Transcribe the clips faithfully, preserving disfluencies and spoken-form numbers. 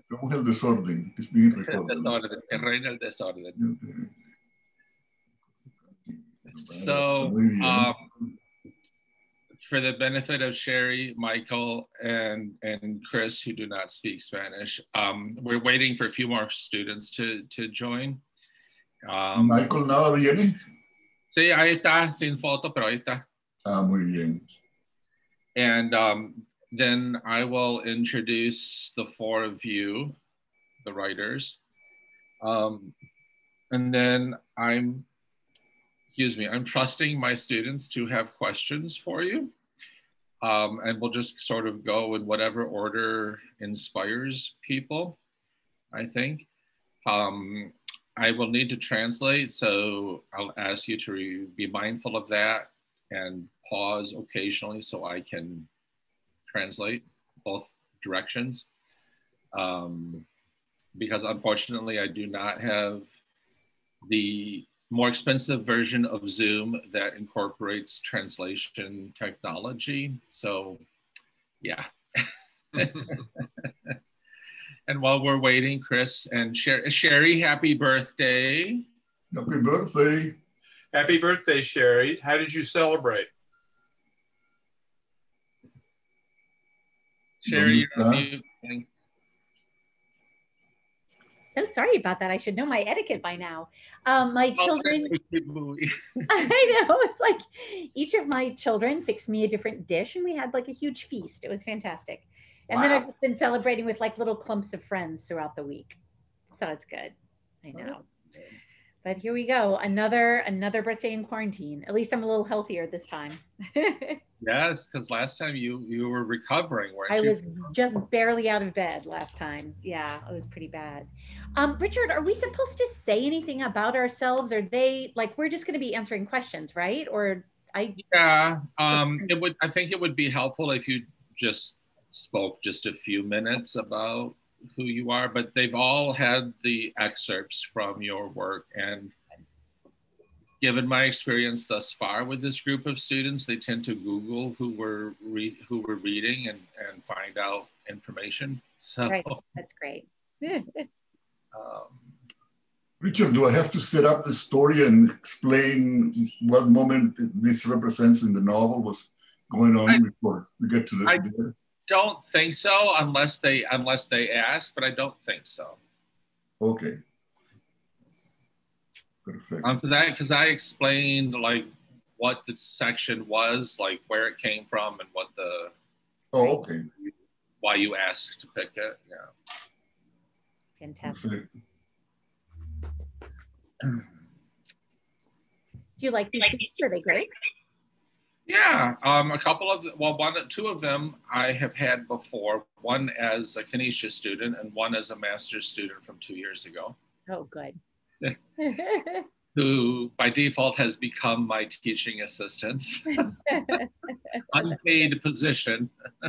Somos el desorden. Es bien El desorden, que reina el desorden. So, um, for the benefit of Sherry, Michael, and, and Chris, who do not speak Spanish, um, we're waiting for a few more students to, to join. Um, Michael nada viene. Sí, ahí está, sin foto, pero ahí está. Ah, muy bien. And um, then I will introduce the four of you, the writers. Um, and then I'm, excuse me, I'm trusting my students to have questions for you. Um, and we'll just sort of go in whatever order inspires people, I think. Um, I will need to translate, so I'll ask you to be mindful of that and pause occasionally so I can translate both directions. Um, because unfortunately, I do not have the more expensive version of Zoom that incorporates translation technology. So, yeah. And while we're waiting, Chris and Sherry, Sherry, happy birthday. Happy birthday. Happy birthday, Sherry. How did you celebrate? Sherry, so sorry about that. I should know my etiquette by now. Um, my children, I know, it's like each of my children fixed me a different dish and we had like a huge feast. It was fantastic. And wow. Then I've been celebrating with like little clumps of friends throughout the week. So it's good. I know. But here we go. Another another birthday in quarantine. At least I'm a little healthier this time. Yes, because last time you you were recovering, weren't I you? I was just barely out of bed last time. Yeah, it was pretty bad. Um, Richard, are we supposed to say anything about ourselves? Or they like we're just going to be answering questions, right? Or I yeah, um, it would. I think it would be helpful if you just spoke just a few minutes about who you are, but they've all had the excerpts from your work, and given my experience thus far with this group of students, they tend to Google who we're re who we're reading and and find out information. So right. That's great. um, Richard, do I have to set up the story and explain what moment this represents in the novel was going on I, before we get to the? I, the don't think so unless they unless they ask, but I don't think so. Okay. Perfect. Um, for that, because I explained like what the section was, like where it came from, and what the oh okay why you asked to pick it. Yeah. Fantastic. Perfect. Do you like these pieces? Are they great? Yeah, um, a couple of, well, one, two of them I have had before, one as a Canisius student and one as a master's student from two years ago. Oh, good. Who by default has become my teaching assistants. Unpaid position.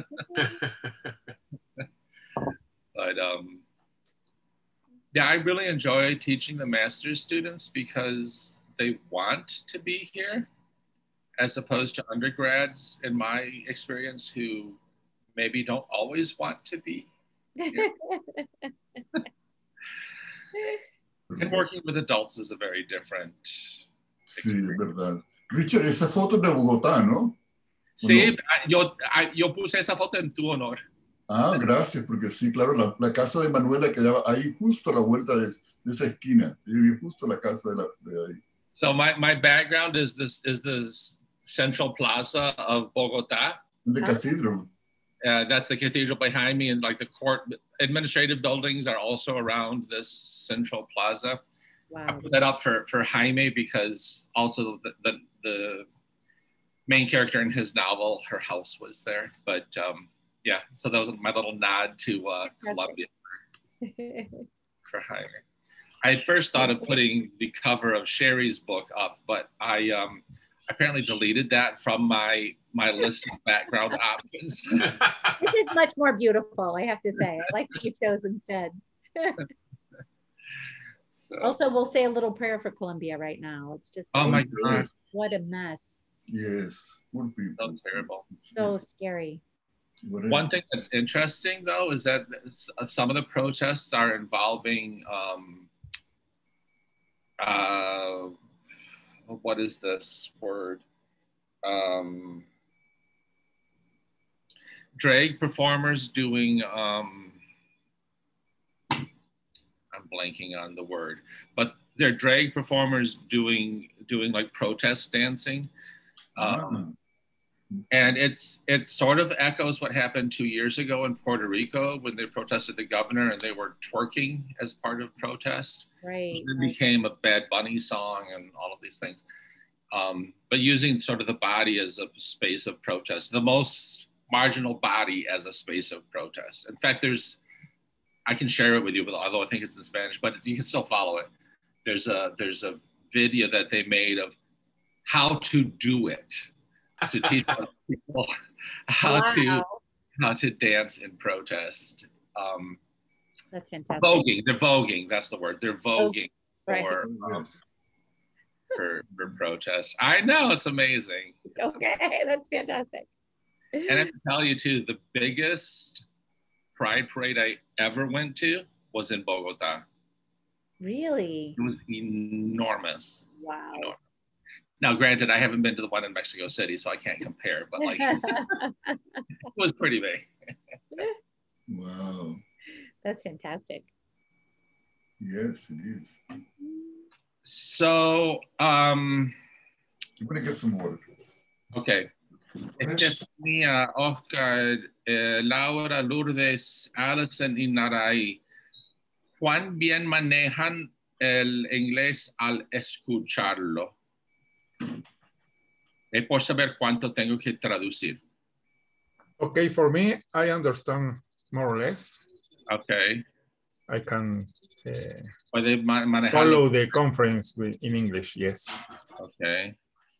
But um, yeah, I really enjoy teaching the master's students because they want to be here, as opposed to undergrads, in my experience, who maybe don't always want to be here. And working with adults is a very different Sí, es verdad. Richard, esa foto es de Bogotá, ¿no? Sí, no? yo, yo puse esa foto en tu honor. Ah, gracias, porque sí, claro, la, la casa de Manuela quedaba ahí justo a la vuelta de, de esa esquina. Yo vi justo la casa de, la, de ahí. So my, my background is this is this Central Plaza of Bogotá. The cathedral. Uh, that's the cathedral behind me, and like the court administrative buildings are also around this Central Plaza. Wow. I put that up for, for Jaime because also the, the, the main character in his novel, her house was there. But um, yeah, so that was my little nod to uh, Columbia for, for Jaime. I had first thought of putting the cover of Sherry's book up, but I um, apparently deleted that from my my list of background options. This is much more beautiful, I have to say. I like what you chose instead. So. Also, we'll say a little prayer for Columbia right now. It's just oh my God, what a mess. Yes, would be so terrible. So scary. One thing that's interesting, though, is that some of the protests are involving, um, uh, what is this word? Um, drag performers doing, um, I'm blanking on the word, but they're drag performers doing, doing like protest dancing. Um, And it's it sort of echoes what happened two years ago in Puerto Rico when they protested the governor and they were twerking as part of protest. Right. Which then became a Bad Bunny song and all of these things. Um, but using sort of the body as a space of protest, the most marginal body as a space of protest. In fact, there's, I can share it with you, but although I think it's in Spanish, but you can still follow it. There's a there's a video that they made of how to do it. To teach people how wow. to how to dance in protest. Um, that's fantastic. Voguing, they're voguing. That's the word. They're voguing oh, for, right. um, for for protest. I know, it's amazing. It's okay, amazing. That's fantastic. And I have to tell you too, the biggest Pride parade I ever went to was in Bogota. Really? It was enormous. Wow. Enormous. Now, granted, I haven't been to the one in Mexico City, so I can't compare, but like, it was pretty big. Wow. That's fantastic. Yes, it is. So, um, I'm going to get some water. Okay. Estefanía, Oscar, eh, Laura, Lourdes, Alison y Naray, ¿cuán bien manejan el inglés al escucharlo? Es por saber cuánto tengo que traducir. Okay, for me, I understand more or less. Okay. I can uh, follow the conference in English, yes. Okay.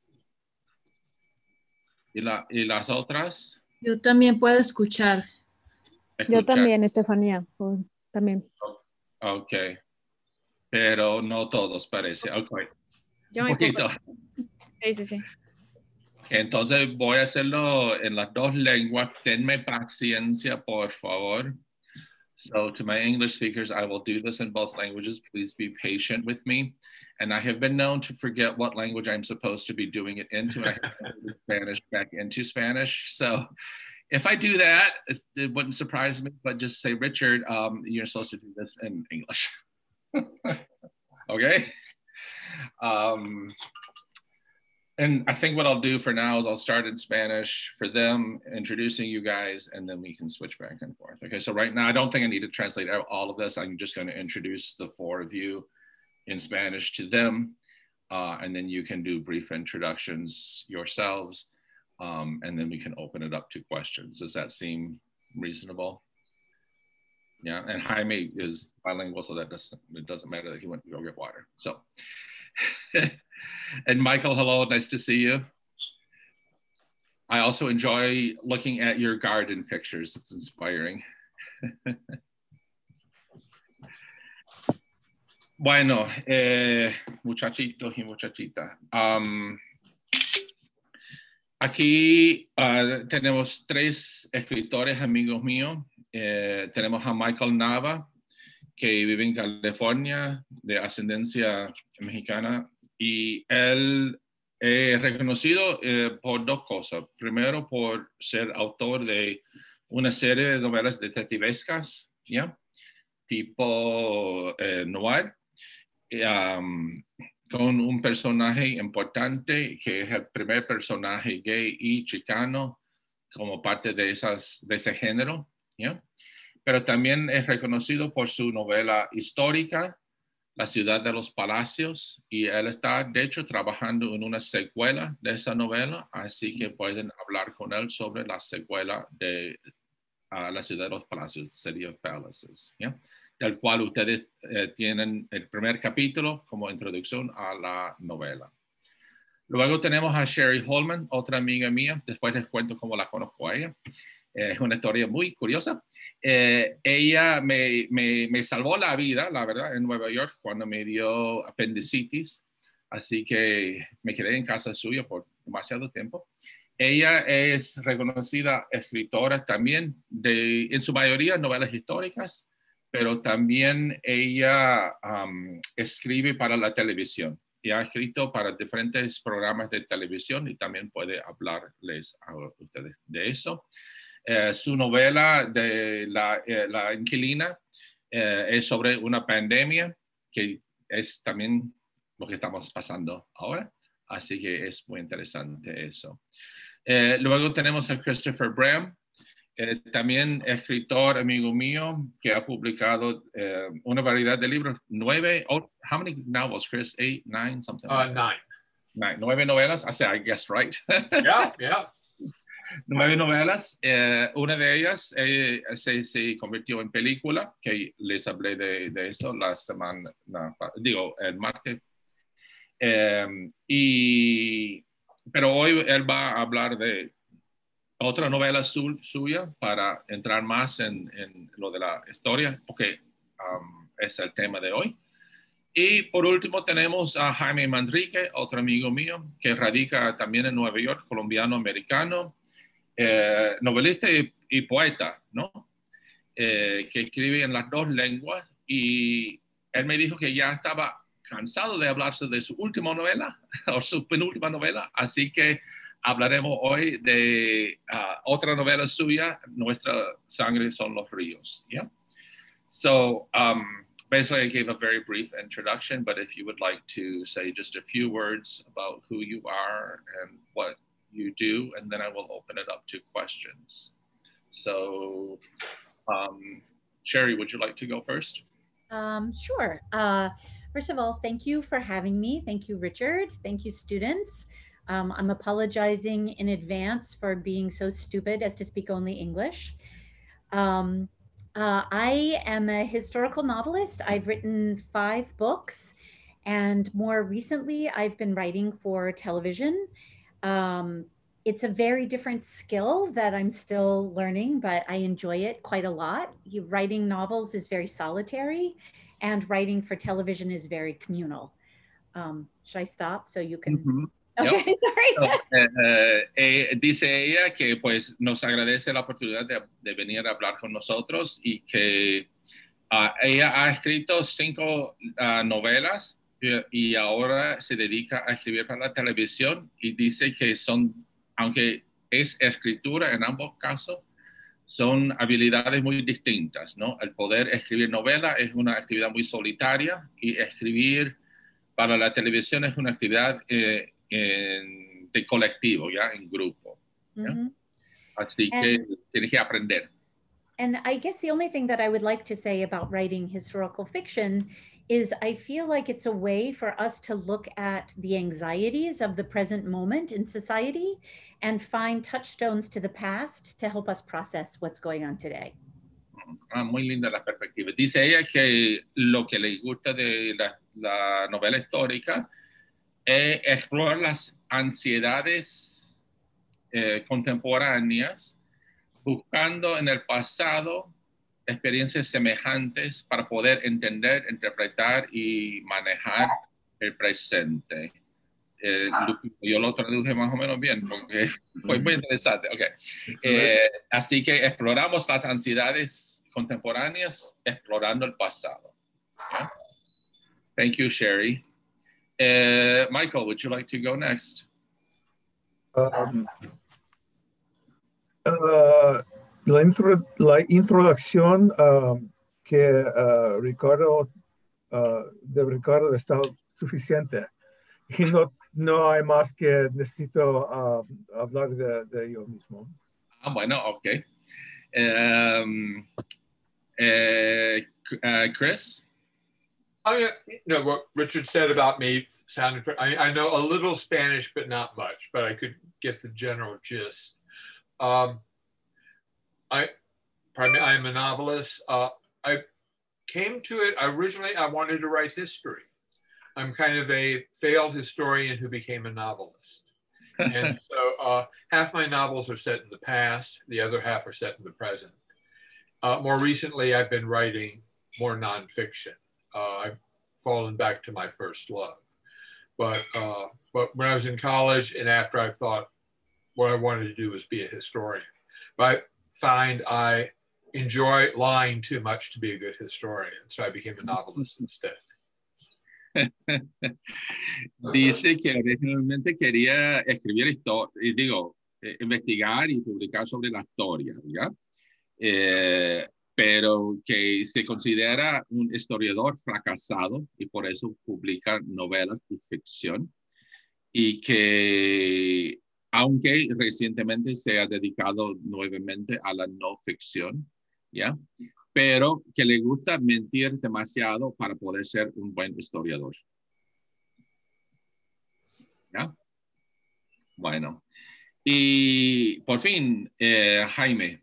¿Y, la, ¿Y las otras? Yo también puedo escuchar. escuchar. Yo también, Estefanía. También. Okay. Pero no todos parece. Okay. Yo un poquito. Sí, sí, sí. Entonces voy a hacerlo en las dos lenguas. Tenme paciencia, por favor. So to my English speakers, I will do this in both languages. Please be patient with me. And I have been known to forget what language I'm supposed to be doing it into. And I have to do Spanish back into Spanish. So if I do that, it wouldn't surprise me, but just say, Richard, um, you're supposed to do this in English. Okay? Um, And I think what I'll do for now is I'll start in Spanish for them, introducing you guys, and then we can switch back and forth. Okay, so right now, I don't think I need to translate all of this. I'm just going to introduce the four of you in Spanish to them, uh, and then you can do brief introductions yourselves, um, and then we can open it up to questions. Does that seem reasonable? Yeah, and Jaime is bilingual, so that doesn't, it doesn't matter that he went to go get water. So. And Michael, hello, nice to see you. I also enjoy looking at your garden pictures. It's inspiring. Bueno, eh, muchachitos y muchachitas. Um, aquí uh, tenemos tres escritores amigos míos. Eh, tenemos a Michael Nava, que vive en California, de ascendencia mexicana, y él es reconocido eh, por dos cosas. Primero, por ser autor de una serie de novelas detectivescas, ¿ya? Tipo eh, noir, um, con un personaje importante que es el primer personaje gay y chicano como parte de, esas, de ese género, ¿ya? Pero también es reconocido por su novela histórica, La ciudad de los palacios, y él está, de hecho, trabajando en una secuela de esa novela, así que pueden hablar con él sobre la secuela de uh, La ciudad de los palacios, City of Palaces, ¿ya? Del cual ustedes eh, tienen el primer capítulo como introducción a la novela. Luego tenemos a Sherry Holman, otra amiga mía, después les cuento cómo la conozco a ella. Es eh, una historia muy curiosa. Eh, ella me, me, me salvó la vida, la verdad, en Nueva York cuando me dio apendicitis. Así que me quedé en casa suya por demasiado tiempo. Ella es reconocida escritora también, de, en su mayoría novelas históricas, pero también ella um, escribe para la televisión y ha escrito para diferentes programas de televisión y también puede hablarles a ustedes de eso. Eh, su novela de La, eh, la Inquilina eh, es sobre una pandemia que es también lo que estamos pasando ahora, así que es muy interesante eso. Eh, luego tenemos a Christopher Bram, eh, también escritor amigo mío que ha publicado eh, una variedad de libros, nueve, oh, how many novels, Chris? Eight, nine, something? Uh, like nine. nine. Nueve novelas, I say I guessed right. Yeah, yeah. Nueve novelas, eh, una de ellas eh, se, se convirtió en película, que les hablé de, de eso la semana, no, digo, el martes. Eh, y pero hoy él va a hablar de otra novela su, suya para entrar más en, en lo de la historia, porque um, es el tema de hoy. Y por último tenemos a Jaime Manrique, otro amigo mío, que radica también en Nueva York, colombiano-americano, eh, novelista y, y poeta, ¿no? Eh, que escribe en las dos lenguas, y él me dijo que ya estaba cansado de hablarse de su última novela o su penúltima novela, así que hablaremos hoy de uh, otra novela suya, Nuestra Sangre Son los Ríos. Yeah? So um, basically I gave a very brief introduction, but if you would like to say just a few words about who you are and what you do, and then I will open it up to questions. So um, Sherry, would you like to go first? Um, sure. Uh, First of all, thank you for having me. Thank you, Richard. Thank you, students. Um, I'm apologizing in advance for being so stupid as to speak only English. Um, uh, I am a historical novelist. I've written five books, and more recently, I've been writing for television. Um, it's a very different skill that I'm still learning, but I enjoy it quite a lot. You, writing novels is very solitary, and writing for television is very communal. Um, should I stop so you can? Mm-hmm. Okay, Yep. sorry. So, eh, eh, dice ella que pues nos agradece la oportunidad de, de venir a hablar con nosotros y que uh, ella ha escrito cinco uh, novelas y, y ahora se dedica a escribir para la televisión, y dice que son, aunque es escritura en ambos casos, son habilidades muy distintas, ¿no? El poder escribir novela es una actividad muy solitaria, y escribir para la televisión es una actividad eh, en, de colectivo, ¿ya? En grupo. ¿ya? Mm-hmm. Así que and, tienes que aprender. And I guess the only thing that I would like to say about writing historical fiction is I feel like it's a way for us to look at the anxieties of the present moment in society and find touchstones to the past to help us process what's going on today. Ah, muy linda la perspectiva. Dice ella que lo que le gusta de la, la novela histórica es explorar las ansiedades eh, contemporáneas, buscando en el pasado experiencias semejantes para poder entender, interpretar y manejar el presente. Eh, yo lo traduje más o menos bien porque fue muy interesante. Okay. Eh, así que exploramos las ansiedades contemporáneas explorando el pasado. Yeah? Thank you, Sherry. Uh, Michael, would you like to go next? Um, uh, la, intro, la introducción uh, que uh, Ricardo, uh, de Ricardo está suficiente. Y no, no hay más que necesito uh, hablar de, de yo mismo. Ah, bueno, ok. Um, uh, uh, Chris? Oh, yeah. No, what Richard said about me sounded, I, I know a little Spanish, but not much, but I could get the general gist. Um, I, pardon me, I am a novelist. Uh, I came to it, originally I wanted to write history. I'm kind of a failed historian who became a novelist. And so uh, half my novels are set in the past, the other half are set in the present. Uh, more recently, I've been writing more nonfiction. Uh, I've fallen back to my first love. But, uh, but when I was in college and after I thought, what I wanted to do was be a historian. But I find I enjoy lying too much to be a good historian, so I became a novelist instead. Dice que originalmente quería escribir historia, y digo, eh, investigar y publicar sobre la historia, ¿ya? Eh, pero que se considera un historiador fracasado y por eso publica novelas y ficción, y que aunque recientemente se ha dedicado nuevamente a la no ficción, ¿ya? Pero que le gusta mentir demasiado para poder ser un buen historiador. ¿Ya? Bueno. Y por fin, eh, Jaime.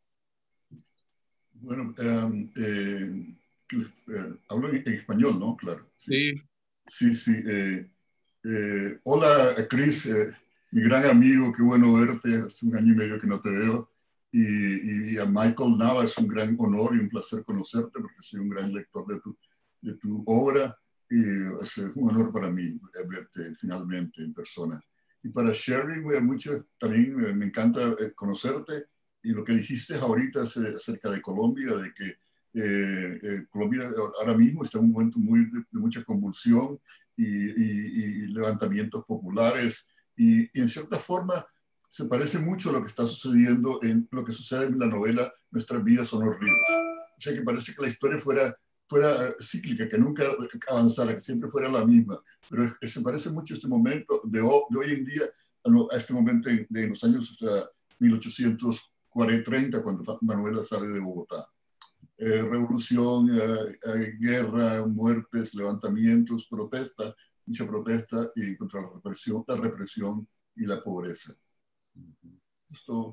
Bueno, um, eh, eh, hablo en, en español, ¿no? Claro. Sí. Sí, sí. Eh, eh, hola, Chris, eh, mi gran amigo, qué bueno verte. Hace un año y medio que no te veo. Y, y a Michael Nava, es un gran honor y un placer conocerte porque soy un gran lector de tu, de tu obra y es un honor para mí verte finalmente en persona. Y para Sherry, mucho, también me encanta conocerte y lo que dijiste ahorita acerca de Colombia, de que eh, eh, Colombia ahora mismo está en un momento muy, de, de mucha convulsión y, y, y levantamientos populares y, y en cierta forma se parece mucho a lo que está sucediendo en lo que sucede en la novela Nuestras vidas son los ríos. O sea que parece que la historia fuera, fuera cíclica, que nunca avanzara, que siempre fuera la misma. Pero es, es, se parece mucho este momento de, de hoy en día a, a este momento de, de los años o sea, mil ochocientos treinta, cuando Manuela sale de Bogotá. Eh, revolución, eh, eh, guerra, muertes, levantamientos, protesta, mucha protesta y contra la represión, la represión y la pobreza. So,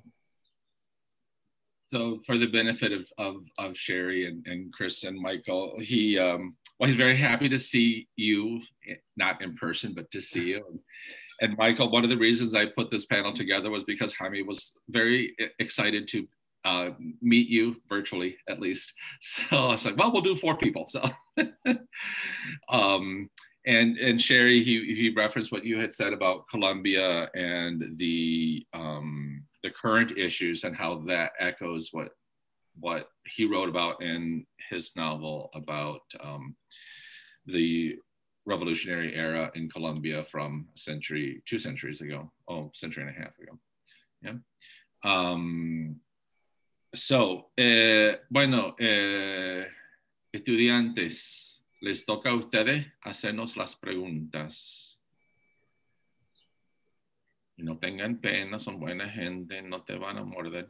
so for the benefit of, of, of Sherry and, and Chris and Michael, he, um, well, he's very happy to see you, not in person, but to see you. And, and Michael, one of the reasons I put this panel together was because Jaime was very excited to uh, meet you virtually, at least. So I was like, well, we'll do four people. So, um, And and Sherry, he he referenced what you had said about Colombia and the um, the current issues and how that echoes what what he wrote about in his novel about um, the revolutionary era in Colombia from a century, two centuries ago, oh, century and a half ago. Yeah. Um, so, eh, bueno, eh, estudiantes. Les toca a ustedes hacernos las preguntas. Y no tengan pena, son buena gente, no te van a morder.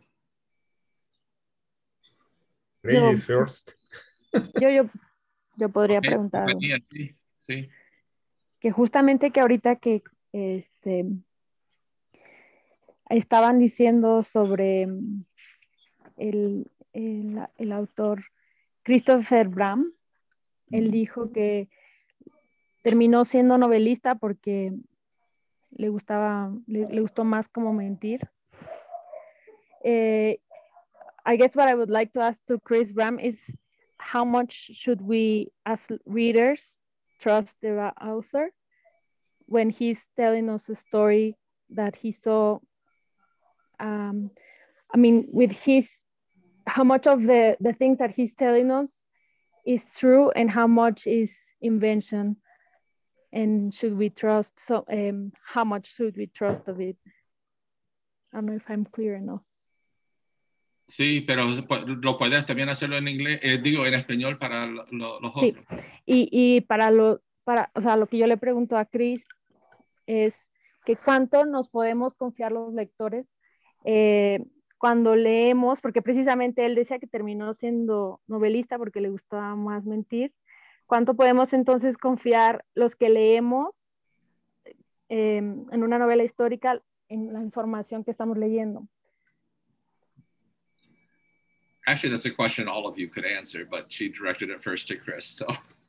Ladies yo, first. Yo, yo, yo podría okay, preguntar algo. Sí, sí. Que justamente que ahorita que este, estaban diciendo sobre el, el, el autor Christopher Bram, él dijo que terminó siendo novelista porque le gustaba, le, le gustó más como mentir. Uh, I guess what I would like to ask to Chris Bram is how much should we as readers trust the author when he's telling us a story that he saw, um, I mean, with his, how much of the, the things that he's telling us is true and how much is invention, and should we trust, so um, how much should we trust of it? I don't know if I'm clear enough. Sí, pero lo puedes también hacerlo en inglés, eh, digo en español para lo, lo, los sí. otros. Y, y para lo, para, o sea, lo que yo le pregunto a Chris es que cuánto nos podemos confiar los lectores eh, cuando leemos, porque precisamente él decía que terminó siendo novelista porque le gustaba más mentir. ¿Cuánto podemos entonces confiar los que leemos eh, en una novela histórica en la información que estamos leyendo? Actually, that's a question all of you could answer, but she directed it first to Chris. So,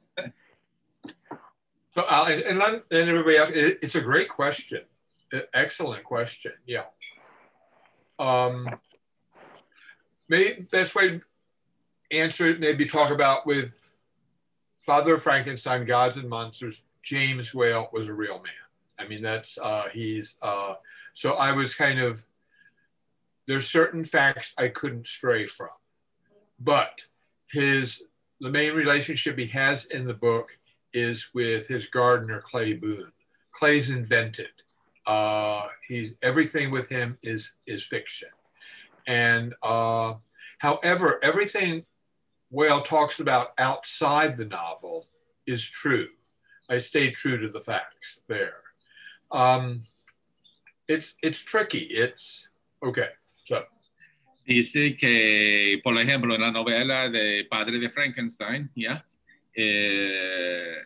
so uh, and, and everybody else, it, it's a great question, excellent question. Yeah. Um, maybe best way to answer it, maybe talk about with Father of Frankenstein, Gods and Monsters. James Whale was a real man. I mean, that's uh, he's uh, So I was kind of, there's certain facts I couldn't stray from. But his, the main relationship he has in the book is with his gardener, Clay Boone. Clay's invented. Uh, he's, everything with him is, is fiction. And uh, however, everything Whale talks about outside the novel is true. I stayed true to the facts there. Um, it's, it's tricky. It's, okay, so. Dice que, por ejemplo, en la novela de Padre de Frankenstein, ¿ya? Eh,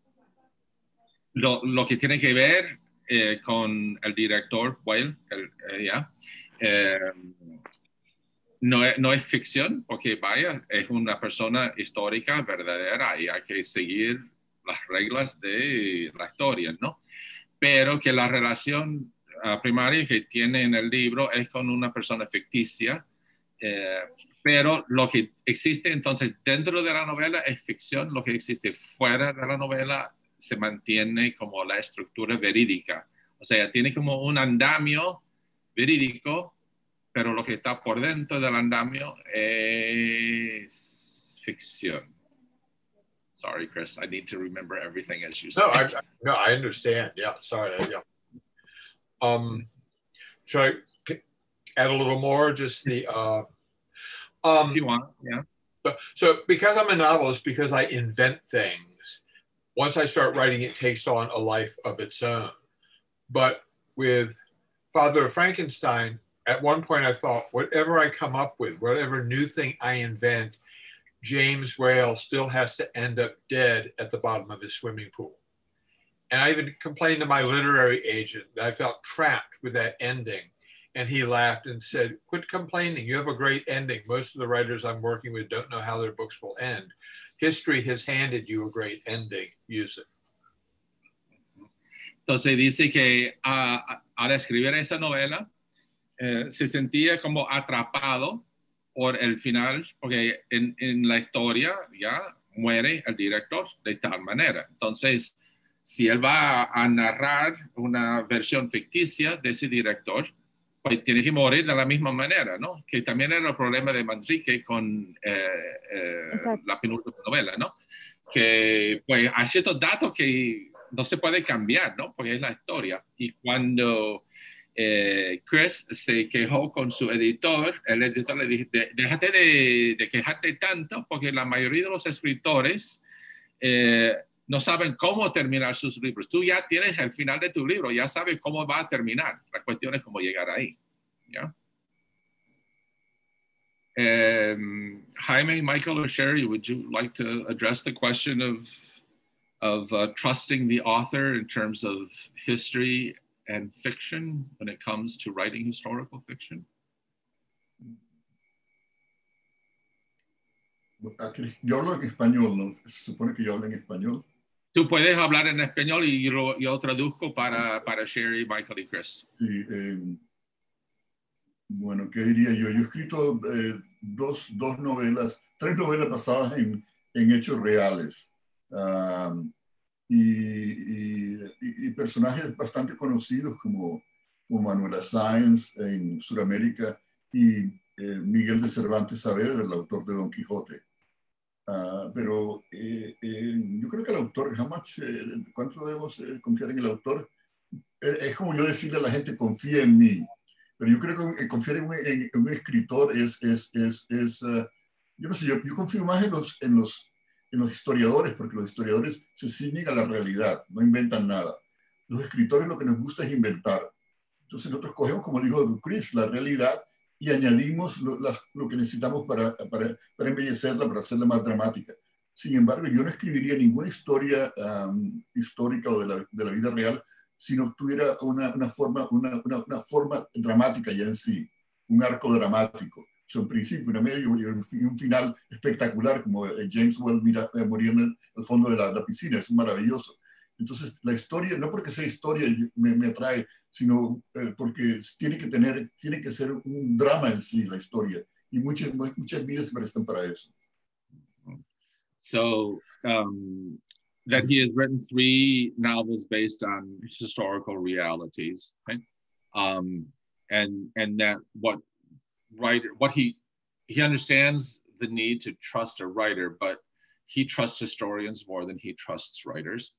lo, lo que tiene que ver eh, con el director Whale, el, eh, ¿ya? Eh, no, es, no es ficción, porque vaya, es una persona histórica verdadera y hay que seguir las reglas de la historia, ¿no? Pero que la relación uh, primaria que tiene en el libro es con una persona ficticia, eh, pero lo que existe entonces dentro de la novela es ficción, lo que existe fuera de la novela se mantiene como la estructura verídica. O sea, tiene como un andamio verídico, pero lo que está por dentro del andamio es ficción. Sorry, Chris, I need to remember everything as you say. No, I, I, no, I understand. Yeah, sorry. Yeah. Um, should I add a little more? Just the. Uh, um, if you want, yeah. So, so because I'm a novelist, because I invent things, once I start writing, it takes on a life of its own. But with Father of Frankenstein, at one point I thought, whatever I come up with, whatever new thing I invent, James Whale still has to end up dead at the bottom of his swimming pool. And I even complained to my literary agent that I felt trapped with that ending. And he laughed and said, quit complaining. You have a great ending. Most of the writers I'm working with don't know how their books will end. History has handed you a great ending. Use it. Entonces dice que uh, al escribir esa novela, eh, se sentía como atrapado por el final, porque en, en la historia ya muere el director de tal manera. Entonces, si él va a, a narrar una versión ficticia de ese director, pues tiene que morir de la misma manera, ¿no? Que también era el problema de Manrique con eh, eh, la penúltima novela, ¿no? Que pues hay ciertos datos que no se puede cambiar, ¿no? Porque es la historia. Y cuando Eh, Chris se quejó con su editor, el editor le dijo, déjate de, de quejarte tanto porque la mayoría de los escritores eh, no saben cómo terminar sus libros. Tú ya tienes el final de tu libro, ya sabes cómo va a terminar. La cuestión es cómo llegar ahí. ¿Ya? Um, Jaime, Michael, or Sherry, would you like to address the question of, of uh, trusting the author in terms of history and fiction when it comes to writing historical fiction? Yo hablo en español, ¿no? Se supone que yo hablo en español. Tú puedes hablar en español y yo, yo traduzco para, para Sherry, Michael y Chris. Sí, eh, bueno, ¿qué diría yo? Yo he escrito eh, dos, dos novelas, tres novelas basadas en, en hechos reales. Um, Y, y, y personajes bastante conocidos como, como Manuela Sáenz en Sudamérica y eh, Miguel de Cervantes Saavedra, el autor de Don Quijote. Uh, pero eh, eh, yo creo que el autor, how much, eh, ¿cuánto debemos eh, confiar en el autor? Eh, es como yo decirle a la gente, confía en mí. Pero yo creo que confiar en un, en, en un escritor es, es, es, es uh, yo no sé, yo, yo confío más en los, en los en los historiadores, porque los historiadores se ciñen a la realidad, no inventan nada. Los escritores lo que nos gusta es inventar. Entonces nosotros cogemos, como dijo Chris, la realidad y añadimos lo, las, lo que necesitamos para, para, para embellecerla, para hacerla más dramática. Sin embargo, yo no escribiría ninguna historia um, histórica o de la, de la vida real si no tuviera una, una, forma, una, una, una forma dramática ya en sí, un arco dramático. Un principio, una medio y un final espectacular, como James Whale mira, eh, morir en el, el fondo de la, la piscina, es maravilloso. Entonces, la historia, no porque sea historia me, me atrae, sino eh, porque tiene que tener, tiene que ser un drama en sí, la historia. Y muchas, muchas vidas se prestan para eso. So, um, that he has written three novels based on historical realities, right? um, and and that what writer what he he understands the need to trust a writer, but he trusts historians more than he trusts writers.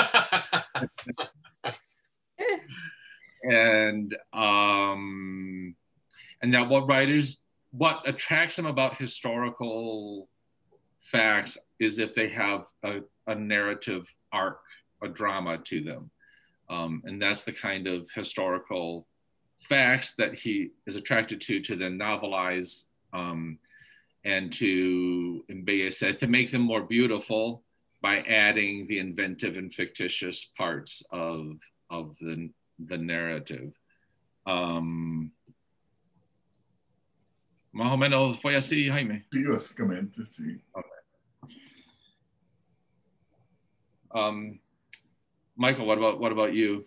and um, and that what writers what attracts them about historical facts is if they have a, a narrative arc, a drama to them. Um, and that's the kind of historical facts that he is attracted to, to then novelize um, and to embellecer, to make them more beautiful by adding the inventive and fictitious parts of, of the, the narrative. Um, Más o menos fue así, Jaime. Sí, básicamente, sí. Okay. Um, Michael, what about what about you?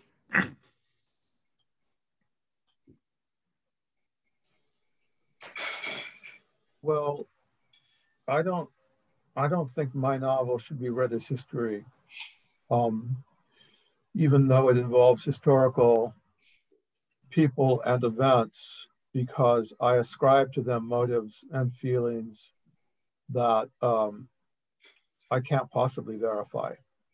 Well, I don't, I don't think my novel should be read as history, um, even though it involves historical people and events, because I ascribe to them motives and feelings that um, I can't possibly verify.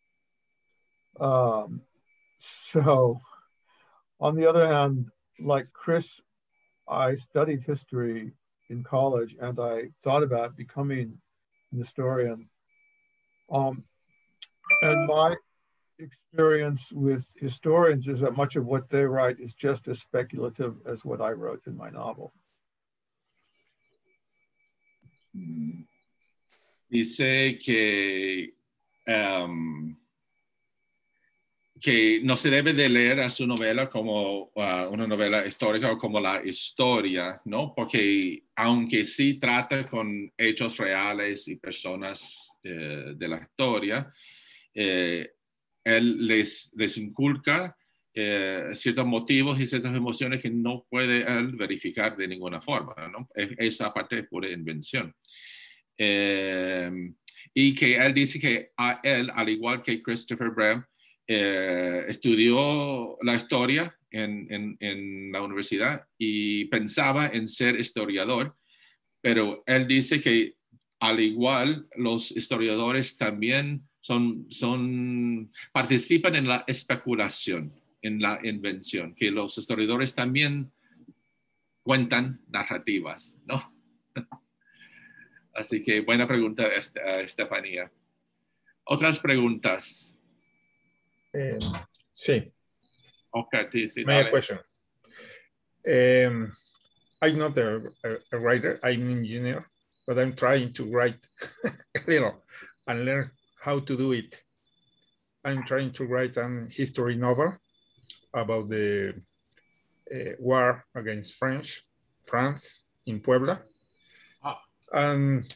Um, so, on the other hand, like Chris, I studied history in college and I thought about becoming an historian. Um, and my experience with historians is that much of what they write is just as speculative as what I wrote in my novel. Dice que, um, que no se debe de leer a su novela como uh, una novela histórica o como la historia, ¿no? Porque aunque sí trata con hechos reales y personas eh, de la historia, eh, él les, les inculca eh, ciertos motivos y ciertas emociones que no puede él verificar de ninguna forma, ¿no? Esa parte es pura invención. Eh, y que él dice que a él, al igual que Christopher Bram, eh, estudió la historia en, en, en la universidad y pensaba en ser historiador, pero él dice que al igual los historiadores también Son, son, participan en la especulación, en la invención, que los historiadores también cuentan narrativas, ¿no? Así que buena pregunta, Estefanía. ¿Otras preguntas? Eh, sí. Okay, sí, sí, My question. Um, I'm not a, a, a writer, I'm an engineer, but I'm trying to write a little and learn how to do it. I'm trying to write an history novel about the uh, war against French, France in Puebla. Ah. And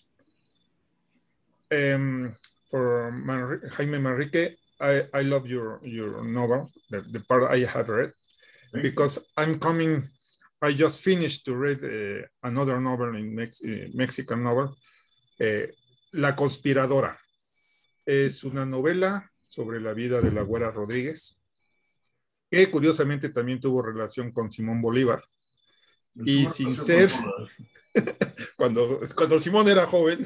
um, for Manri Jaime Manrique, I, I love your, your novel, the, the part I have read, Thank because you. I'm coming, I just finished to read uh, another novel in Mex uh, Mexican novel, uh, La Conspiradora. Es una novela sobre la vida de la Güera Rodríguez, que curiosamente también tuvo relación con Simón Bolívar. Y sin ser, cuando, cuando Simón era joven,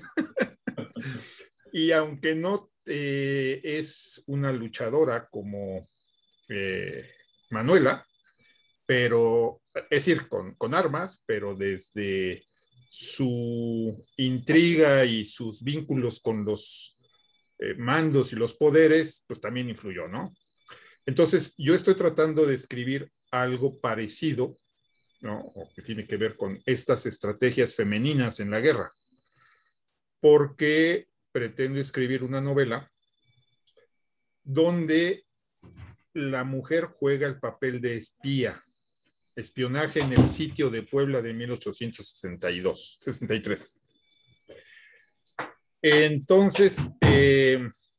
y aunque no eh, es una luchadora como eh, Manuela, pero es decir, con, con armas, pero desde su intriga y sus vínculos con los Eh, mandos y los poderes, pues también influyó, ¿no? Entonces, yo estoy tratando de escribir algo parecido, ¿no? O que tiene que ver con estas estrategias femeninas en la guerra, porque pretendo escribir una novela donde la mujer juega el papel de espía, espionaje en el sitio de Puebla de mil ochocientos sesenta y dos, sesenta y tres. Entonces, eh,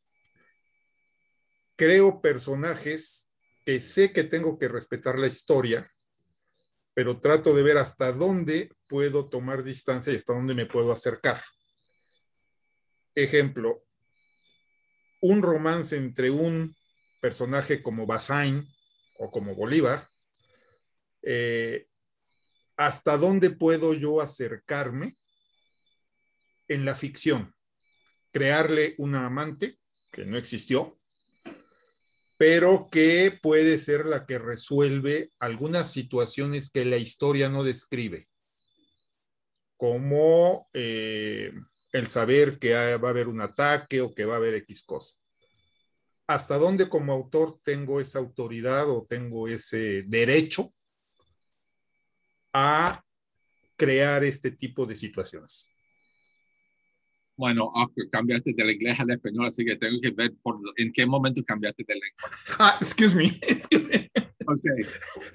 creo personajes que sé que tengo que respetar la historia, pero trato de ver hasta dónde puedo tomar distancia y hasta dónde me puedo acercar. Ejemplo, un romance entre un personaje como Bazaine o como Bolívar eh, ¿hasta dónde puedo yo acercarme en la ficción? Crearle una amante que no existió, pero que puede ser la que resuelve algunas situaciones que la historia no describe, como eh, el saber que va a haber un ataque o que va a haber X cosa. ¿Hasta dónde como autor tengo esa autoridad o tengo ese derecho a crear este tipo de situaciones? Bueno, Oscar, cambiaste del inglés al español, así que tengo que ver por, en qué momento cambiaste del lenguaje. Ah, excuse me. Excuse me. Okay.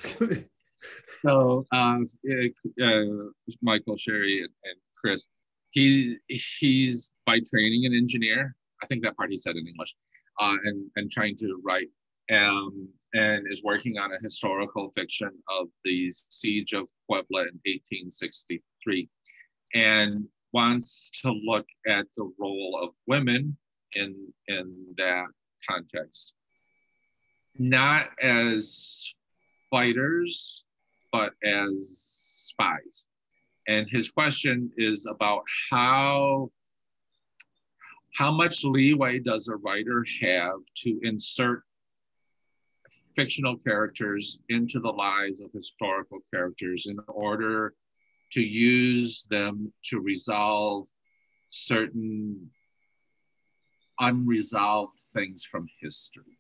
So, uh, uh, Michael, Sherry, and, and Chris, he he's by training an engineer. I think that part he said in English, uh, and and trying to write, um, and is working on a historical fiction of the siege of Puebla in eighteen sixty-three, and wants to look at the role of women in in that context, not as fighters, but as spies. And his question is about how how much leeway does a writer have to insert fictional characters into the lives of historical characters in order to use them to resolve certain unresolved things from history.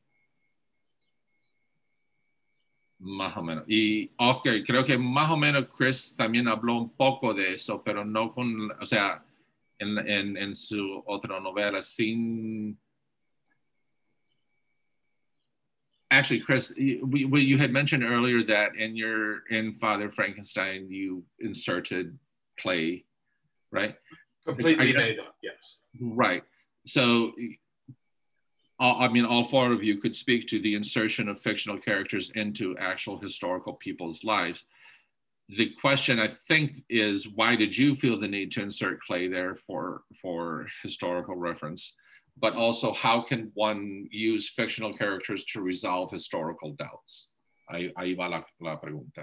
Más o menos. Y, ok, creo que más o menos Chris también habló un poco de eso, pero no con, o sea, en, en, en su otra novela, sin... Actually, Chris, you, we, you had mentioned earlier that in your in Father Frankenstein, you inserted play, right? Completely made up, yes. Right. So, I mean, all four of you could speak to the insertion of fictional characters into actual historical people's lives. The question, I think, is why did you feel the need to insert Clay there for, for historical reference? But also, how can one use fictional characters to resolve historical doubts? Ahí, ahí va la, la pregunta.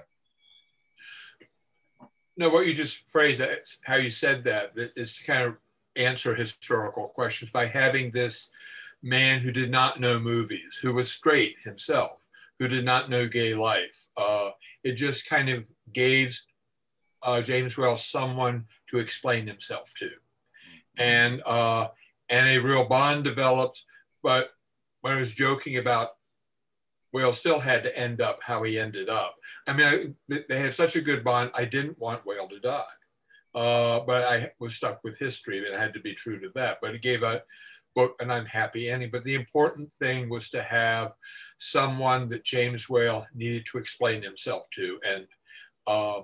No, what you just phrased, that, how you said that, is to kind of answer historical questions by having this man who did not know movies, who was straight himself, who did not know gay life. Uh, it just kind of gave uh, James Whale someone to explain himself to. And, uh, and a real bond developed, but when I was joking about Whale still had to end up how he ended up. I mean, I, they had such a good bond, I didn't want Whale to die. Uh, but I was stuck with history and it had to be true to that. But it gave a book, an unhappy ending. But the important thing was to have someone that James Whale needed to explain himself to. And uh,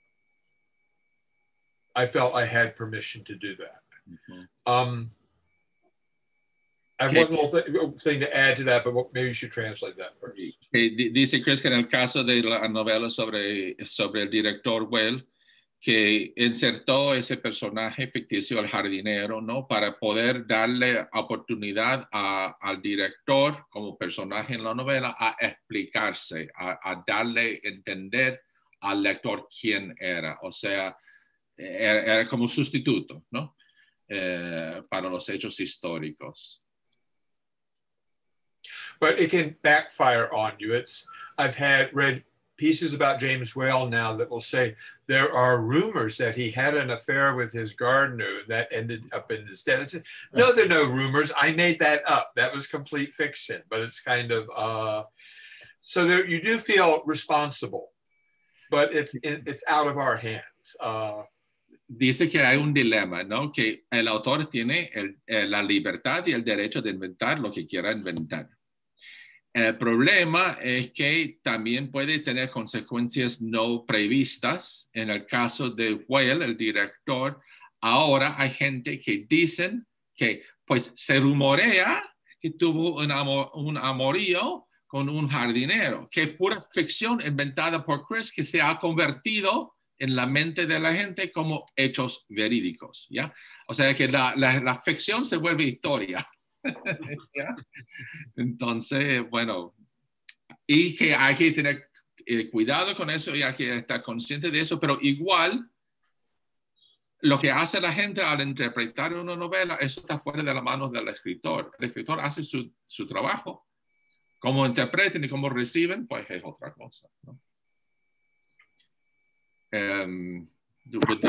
I felt I had permission to do that. Mm-hmm. um, I have okay. one little th thing to add to that, but maybe you should translate that first. Okay. Dice Chris que en el caso de la novela sobre, sobre el director Whale, que insertó ese personaje ficticio, el jardinero, ¿no? Para poder darle oportunidad a, al director como personaje en la novela a explicarse, a, a darle a entender al lector quién era. O sea, era, era como sustituto, ¿no? Eh, para los hechos históricos. But it can backfire on you. It's, I've had read pieces about James Whale now that will say there are rumors that he had an affair with his gardener that ended up in his death. It's, no, there are no rumors. I made that up. That was complete fiction. But it's kind of, uh, so there, you do feel responsible, but it's, it's out of our hands. Uh, Dice que hay un dilema, ¿no? Que el autor tiene el, el, la libertad y el derecho de inventar lo que quiera inventar. El problema es que también puede tener consecuencias no previstas. En el caso de Whale, el director, ahora hay gente que dicen que pues se rumorea que tuvo un, amor, un amorío con un jardinero, que es pura ficción inventada por Chris que se ha convertido en la mente de la gente como hechos verídicos, ¿ya? O sea que la, la, la ficción se vuelve historia. ¿Ya? Entonces, bueno, y que hay que tener eh, cuidado con eso y hay que estar consciente de eso, pero igual lo que hace la gente al interpretar una novela, eso está fuera de las manos del escritor. El escritor hace su, su trabajo. Cómo interpreten y cómo reciben, pues es otra cosa, ¿no? Um, would,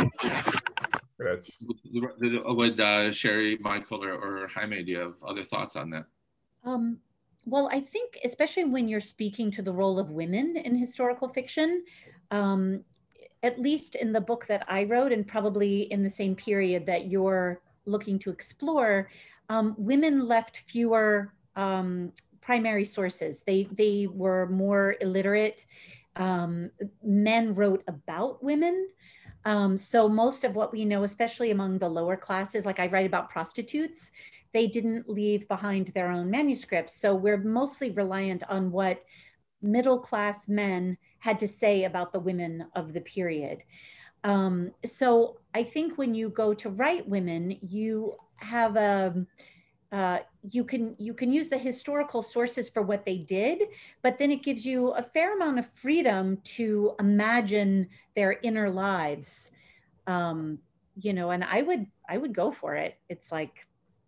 would, would uh, Sherry, Michael, or, or Jaime, do you have other thoughts on that? Um, well, I think especially when you're speaking to the role of women in historical fiction, um, at least in the book that I wrote, and probably in the same period that you're looking to explore, um, women left fewer um, primary sources. They, they were more illiterate. Um, men wrote about women. Um, so most of what we know, especially among the lower classes, like I write about prostitutes, they didn't leave behind their own manuscripts. So we're mostly reliant on what middle-class men had to say about the women of the period. Um, so I think when you go to write women, you have a, uh, you can you can use the historical sources for what they did, but then it gives you a fair amount of freedom to imagine their inner lives. Um, you know, and I would I would go for it. It's like,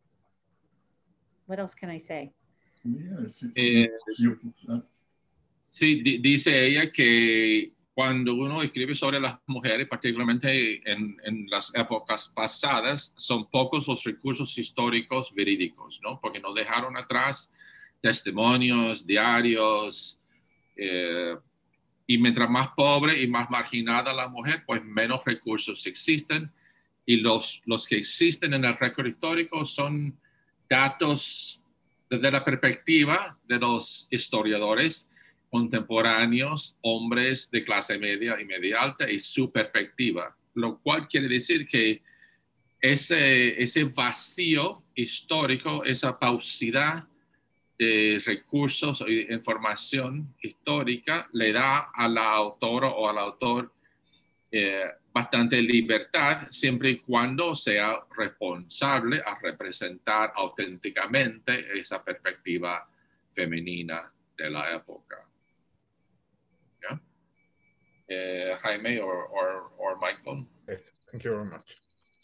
what else can I say? Yeah, it's, it's, Eh, it's, Sí, di- dice ella que cuando uno escribe sobre las mujeres, particularmente en, en las épocas pasadas, son pocos los recursos históricos verídicos, ¿no? Porque nos dejaron atrás testimonios, diarios, eh, y mientras más pobre y más marginada la mujer, pues menos recursos existen, y los, los que existen en el récord histórico son datos desde la perspectiva de los historiadores contemporáneos, hombres de clase media y media alta, y su perspectiva, lo cual quiere decir que ese, ese vacío histórico, esa pausidad de recursos e información histórica le da a la autora o al autor eh, bastante libertad, siempre y cuando sea responsable a representar auténticamente esa perspectiva femenina de la época. Yeah. Uh, Jaime or, or, or Michael. Yes, thank you very much.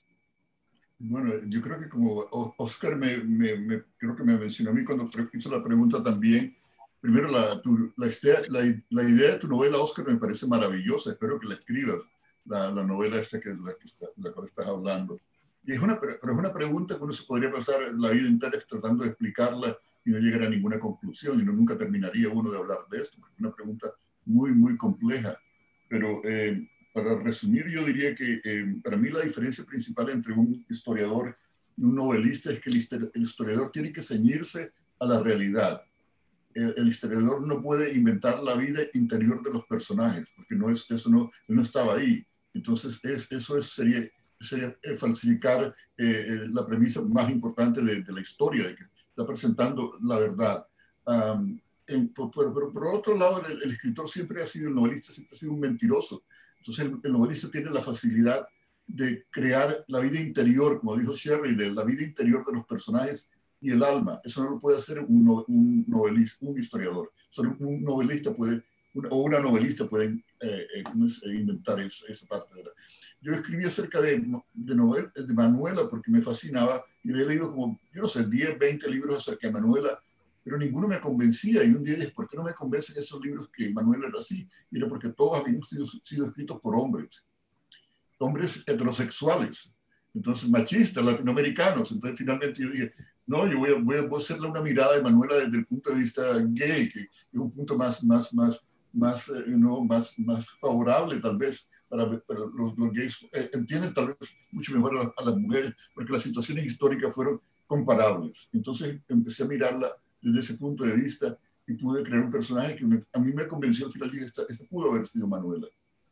Bueno, yo creo que como Oscar me, me, me creo que me mencionó a mí cuando hizo la pregunta también. Primero, la, tu, la, idea, la, la idea de tu novela, Oscar, me parece maravillosa. Espero que la escribas, la, la novela esta que es la que está, la cual estás hablando. Y es una, pero es una pregunta que uno se podría pasar la vida entera tratando de explicarla y no llegar a ninguna conclusión, y no, nunca terminaría uno de hablar de esto, porque es una pregunta muy, muy compleja. Pero eh, para resumir, yo diría que eh, para mí la diferencia principal entre un historiador y un novelista es que el, el historiador tiene que ceñirse a la realidad. El, el historiador no puede inventar la vida interior de los personajes, porque no es, eso no, no estaba ahí. Entonces, es, eso es, sería, sería falsificar eh, la premisa más importante de, de la historia, de que está presentando la verdad. Um, En, pero, pero por otro lado, el, el escritor siempre ha sido, el novelista siempre ha sido un mentiroso. Entonces el, el novelista tiene la facilidad de crear la vida interior, como dijo Sherry, de la vida interior de los personajes y el alma. Eso no lo puede hacer un, un novelista, un historiador. Solo un novelista puede, una, o una novelista puede eh, eh, inventar eso, esa parte de la... Yo escribí acerca de, de, novela, de Manuela porque me fascinaba y había leído como, yo no sé, diez, veinte libros acerca de Manuela, pero ninguno me convencía. Y un día dije, ¿por qué no me convencen esos libros que Manuel era así? Y era porque todos habían sido, sido escritos por hombres, hombres heterosexuales, entonces machistas, latinoamericanos. Entonces finalmente yo dije, no, yo voy a, voy a, voy a hacerle una mirada de Manuela desde el punto de vista gay, que es un punto más, más, más, más, eh, no, más, más favorable tal vez para, para los, los gays. Eh, entienden tal vez mucho mejor a, a las mujeres, porque las situaciones históricas fueron comparables. Entonces empecé a mirarla desde ese punto de vista y pude crear un personaje que me, a mí me convenció al final. Dije, esta, esta pudo haber sido Manuela.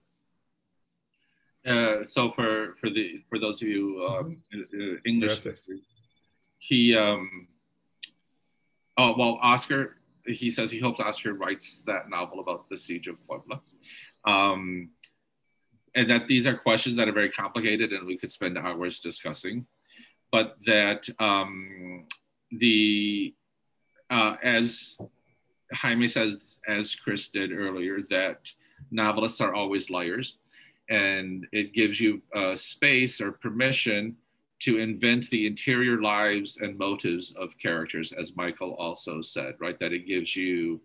Uh, so for for the for those of you um, uh, English, he um, oh well, Oscar. He says he hopes Oscar writes that novel about the siege of Puebla, um, and that these are questions that are very complicated and we could spend hours discussing, but that um, the Uh, as Jaime says, as Chris did earlier, that novelists are always liars, and it gives you uh, space or permission to invent the interior lives and motives of characters, as Michael also said, right? That it gives you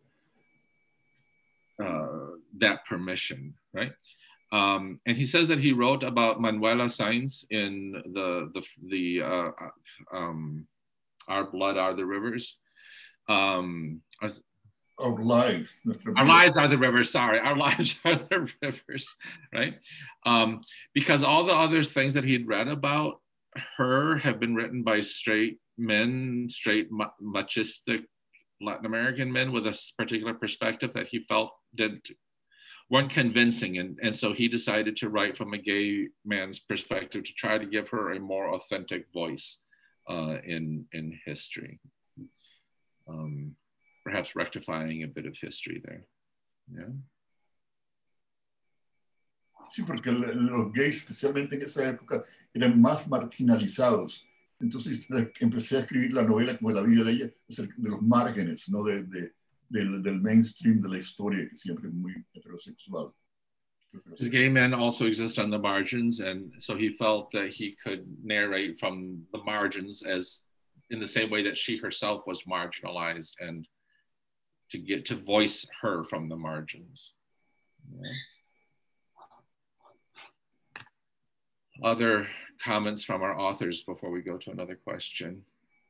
uh, that permission, right? Um, and he says that he wrote about Manuela Sáenz in the, the, the uh, um, Our Blood Are the Rivers. Um, as, Our lives. Our lives are the rivers, sorry. Our lives are the rivers, right? Um, because all the other things that he'd read about her have been written by straight men, straight machistic Latin American men with a particular perspective that he felt did, weren't convincing. And, and so he decided to write from a gay man's perspective to try to give her a more authentic voice uh, in, in history. Um, perhaps rectifying a bit of history there. Yeah. Sí, porque los gays, especialmente en esa época, eran más marginalizados. Entonces empecé a escribir la novela como la vida de ella, de los márgenes, no de, de, del, del mainstream de la historia, que siempre es muy heterosexual. Because gay men also exist on the margins, and so he felt that he could narrate from the margins as in the same way that she herself was marginalized, and to get to voice her from the margins. Yeah. Other comments from our authors before we go to another question?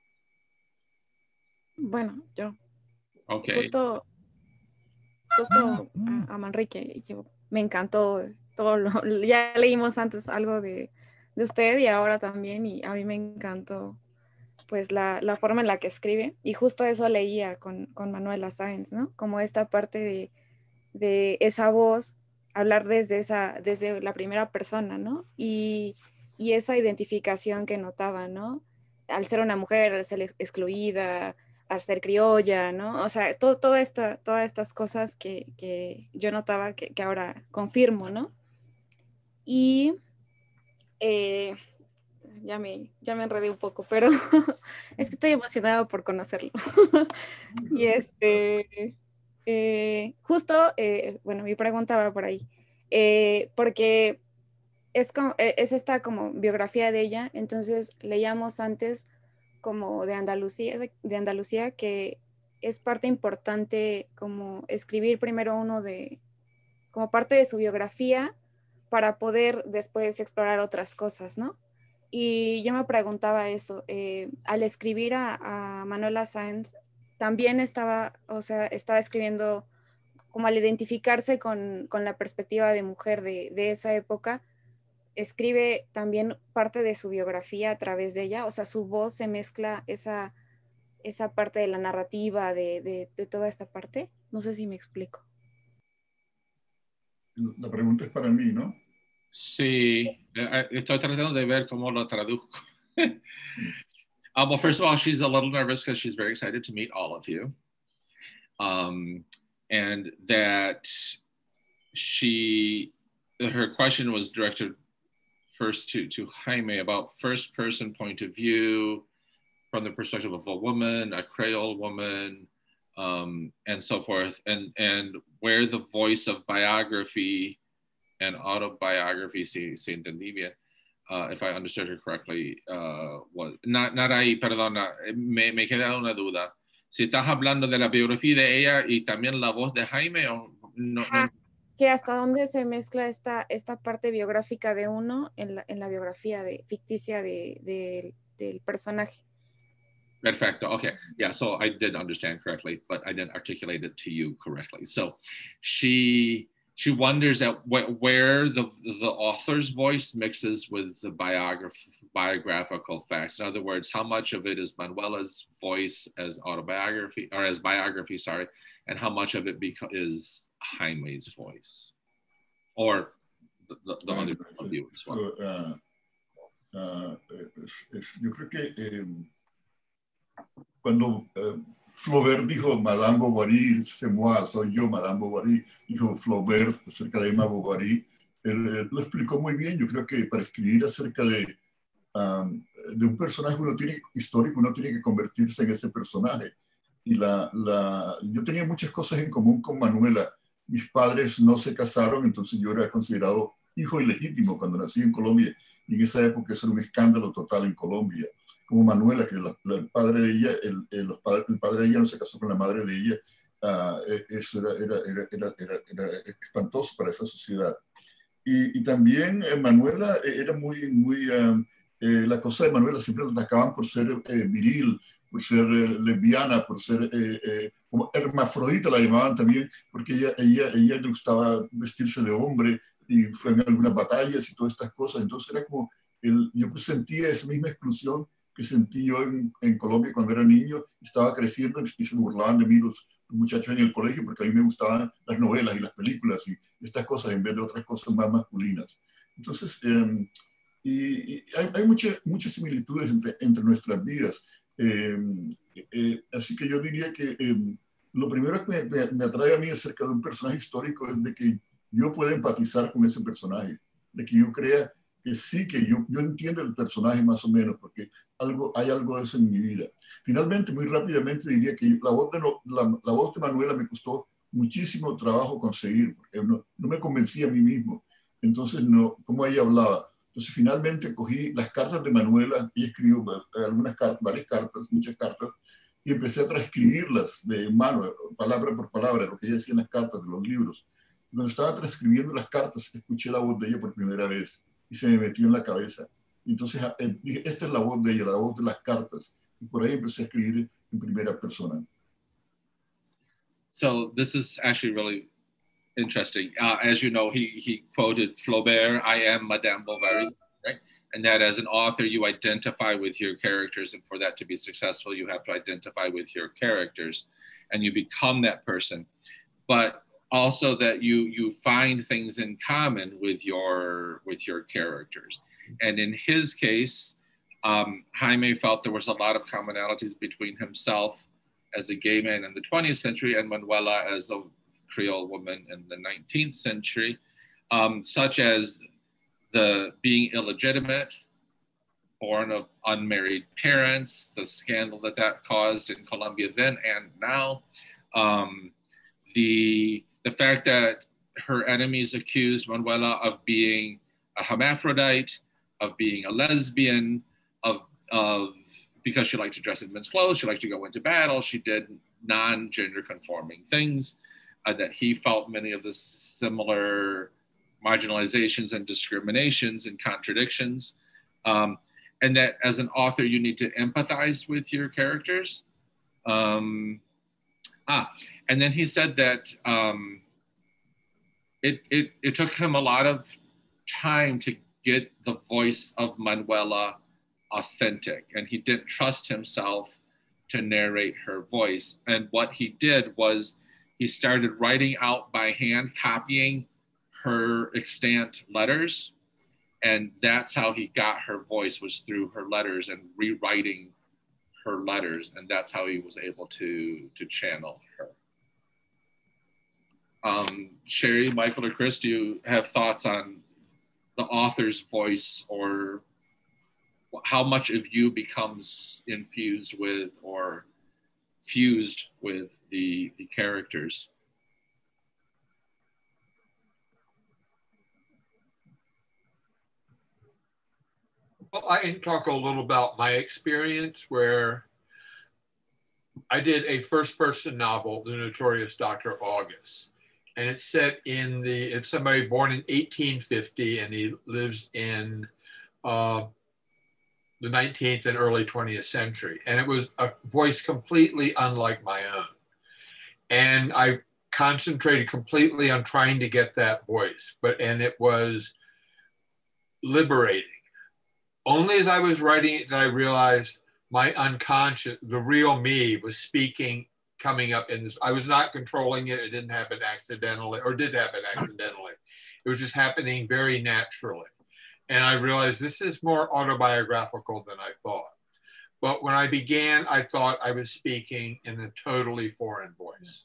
Bueno, yo. Okay. Justo, justo a, a Manrique, yo, me encantó todo lo, ya leímos antes algo de, de usted y ahora también, y a mí me encantó pues la, la forma en la que escribe, y justo eso leía con, con Manuela Sáenz, ¿no? Como esta parte de, de esa voz, hablar desde, esa, desde la primera persona, ¿no? Y, y esa identificación que notaba, ¿no? Al ser una mujer, al ser excluida, al ser criolla, ¿no? O sea, todo, todo esta, todas estas cosas que, que yo notaba que, que ahora confirmo, ¿no? Y eh, ya, me, ya me enredé un poco, pero es que estoy emocionada por conocerlo. Y este... Eh, justo, eh, bueno, mi pregunta va por ahí, eh, porque es, como, es esta como biografía de ella, entonces leíamos antes como de Andalucía, de, de Andalucía, que es parte importante como escribir primero uno de, como parte de su biografía para poder después explorar otras cosas, ¿no? Y yo me preguntaba eso, eh, al escribir a, a Manuela Sáenz, también estaba, o sea, estaba escribiendo como al identificarse con, con la perspectiva de mujer de, de esa época, escribe también parte de su biografía a través de ella, o sea, su voz se mezcla esa, esa parte de la narrativa, de, de, de toda esta parte. No sé si me explico. La pregunta es para mí, ¿no? Sí, estoy tratando de ver cómo lo traduzco. Uh, well, first of all, she's a little nervous because she's very excited to meet all of you. Um, and that she, her question was directed first to, to Jaime about first person point of view from the perspective of a woman, a Creole woman, um, and so forth. And, and where the voice of biography and autobiography, si, si entendí bien, Uh, if I understood her correctly, uh, was not, not ahí, perdona, me, me queda una duda. Si estás hablando de la biografía de ella y también la voz de Jaime, o no, no. Que hasta dónde se mezcla esta, esta parte biográfica de uno en la, en la biografía de, ficticia de, de, del personaje. Perfecto. Okay. Yeah. So I did understand correctly, but I didn't articulate it to you correctly. So she. She wonders at wh where the, the author's voice mixes with the biograph biographical facts. In other words, how much of it is Manuela's voice as autobiography, or as biography, sorry, and how much of it is Jaime's voice, or the, the, the other view as well. So, uh, uh, es, es, yo creo que eh, cuando uh, Flaubert dijo Madame Bovary, c'est moi, soy yo, Madame Bovary, dijo Flaubert acerca de Emma Bovary, él, él lo explicó muy bien. Yo creo que para escribir acerca de, um, de un personaje uno tiene, histórico, uno tiene que convertirse en ese personaje. y la, la, yo tenía muchas cosas en común con Manuela. Mis padres no se casaron, entonces yo era considerado hijo ilegítimo cuando nací en Colombia, y en esa época eso era un escándalo total en Colombia. Como Manuela, que la, la, el padre de ella, el, el, los padre, el padre de ella no se casó con la madre de ella, uh, eso era, era, era, era, era, era espantoso para esa sociedad. Y, y también eh, Manuela era muy, muy, um, eh, la cosa de Manuela siempre la atacaban por ser eh, viril, por ser eh, lesbiana, por ser eh, eh, como hermafrodita la llamaban también, porque ella, ella, ella le gustaba vestirse de hombre y fue en algunas batallas y todas estas cosas. Entonces era como, el, yo sentía esa misma exclusión que sentí yo en, en Colombia cuando era niño, estaba creciendo y se burlaban de mí los, los muchachos en el colegio porque a mí me gustaban las novelas y las películas y estas cosas en vez de otras cosas más masculinas. Entonces, eh, y, y hay, hay muchas muchas similitudes entre, entre nuestras vidas. Eh, eh, así que yo diría que eh, lo primero que me, me, me atrae a mí acerca de un personaje histórico es de que yo pueda empatizar con ese personaje, de que yo crea que sí, que yo, yo entiendo el personaje más o menos, porque algo, hay algo de eso en mi vida. Finalmente, muy rápidamente diría que la voz de, la, la voz de Manuela me costó muchísimo trabajo conseguir, porque no, no me convencía a mí mismo. Entonces, no, como ella hablaba. Entonces, finalmente cogí las cartas de Manuela, ella escribió algunas cartas, varias cartas, muchas cartas, y empecé a transcribirlas de mano, palabra por palabra, lo que ella decía en las cartas de los libros. Cuando estaba transcribiendo las cartas, escuché la voz de ella por primera vez y se me metió en la cabeza. Y entonces dije, esta es la voz de ella, la voz de las cartas. Y por ahí empecé a escribir en primera persona. So this is actually really interesting. Uh, as you know, he, he quoted Flaubert, I am Madame Bovary, right? And that as an author, you identify with your characters. And for that to be successful, you have to identify with your characters and you become that person. But also that you you find things in common with your with your characters. And in his case, um, Jaime felt there was a lot of commonalities between himself as a gay man in the twentieth century and Manuela as a Creole woman in the nineteenth century, um, such as the being illegitimate, born of unmarried parents, the scandal that that caused in Colombia then and now, um, the the fact that her enemies accused Manuela of being a hermaphrodite, of being a lesbian, of, of because she liked to dress in men's clothes, she liked to go into battle, she did non-gender conforming things, uh, that he felt many of the similar marginalizations and discriminations and contradictions, um, and that as an author, you need to empathize with your characters. Um, ah, and then he said that um, it, it, it took him a lot of time to get the voice of Manuela authentic, and he didn't trust himself to narrate her voice. And what he did was he started writing out by hand, copying her extant letters, and that's how he got her voice, was through her letters and rewriting her letters, and that's how he was able to, to channel her. Um, Sherry, Michael, or Chris, do you have thoughts on the author's voice, or how much of you becomes infused with or fused with the, the characters? Well, I can talk a little about my experience where I did a first-person novel, The Notorious Doctor August. And it's set in the, it's somebody born in eighteen fifty, and he lives in uh, the nineteenth and early twentieth century. And it was a voice completely unlike my own. And I concentrated completely on trying to get that voice, but, and it was liberating. Only as I was writing it did I realize my unconscious, the real me was speaking, coming up in this. I was not controlling it. It didn't happen accidentally, or did happen accidentally. It was just happening very naturally. And I realized this is more autobiographical than I thought. But when I began, I thought I was speaking in a totally foreign voice.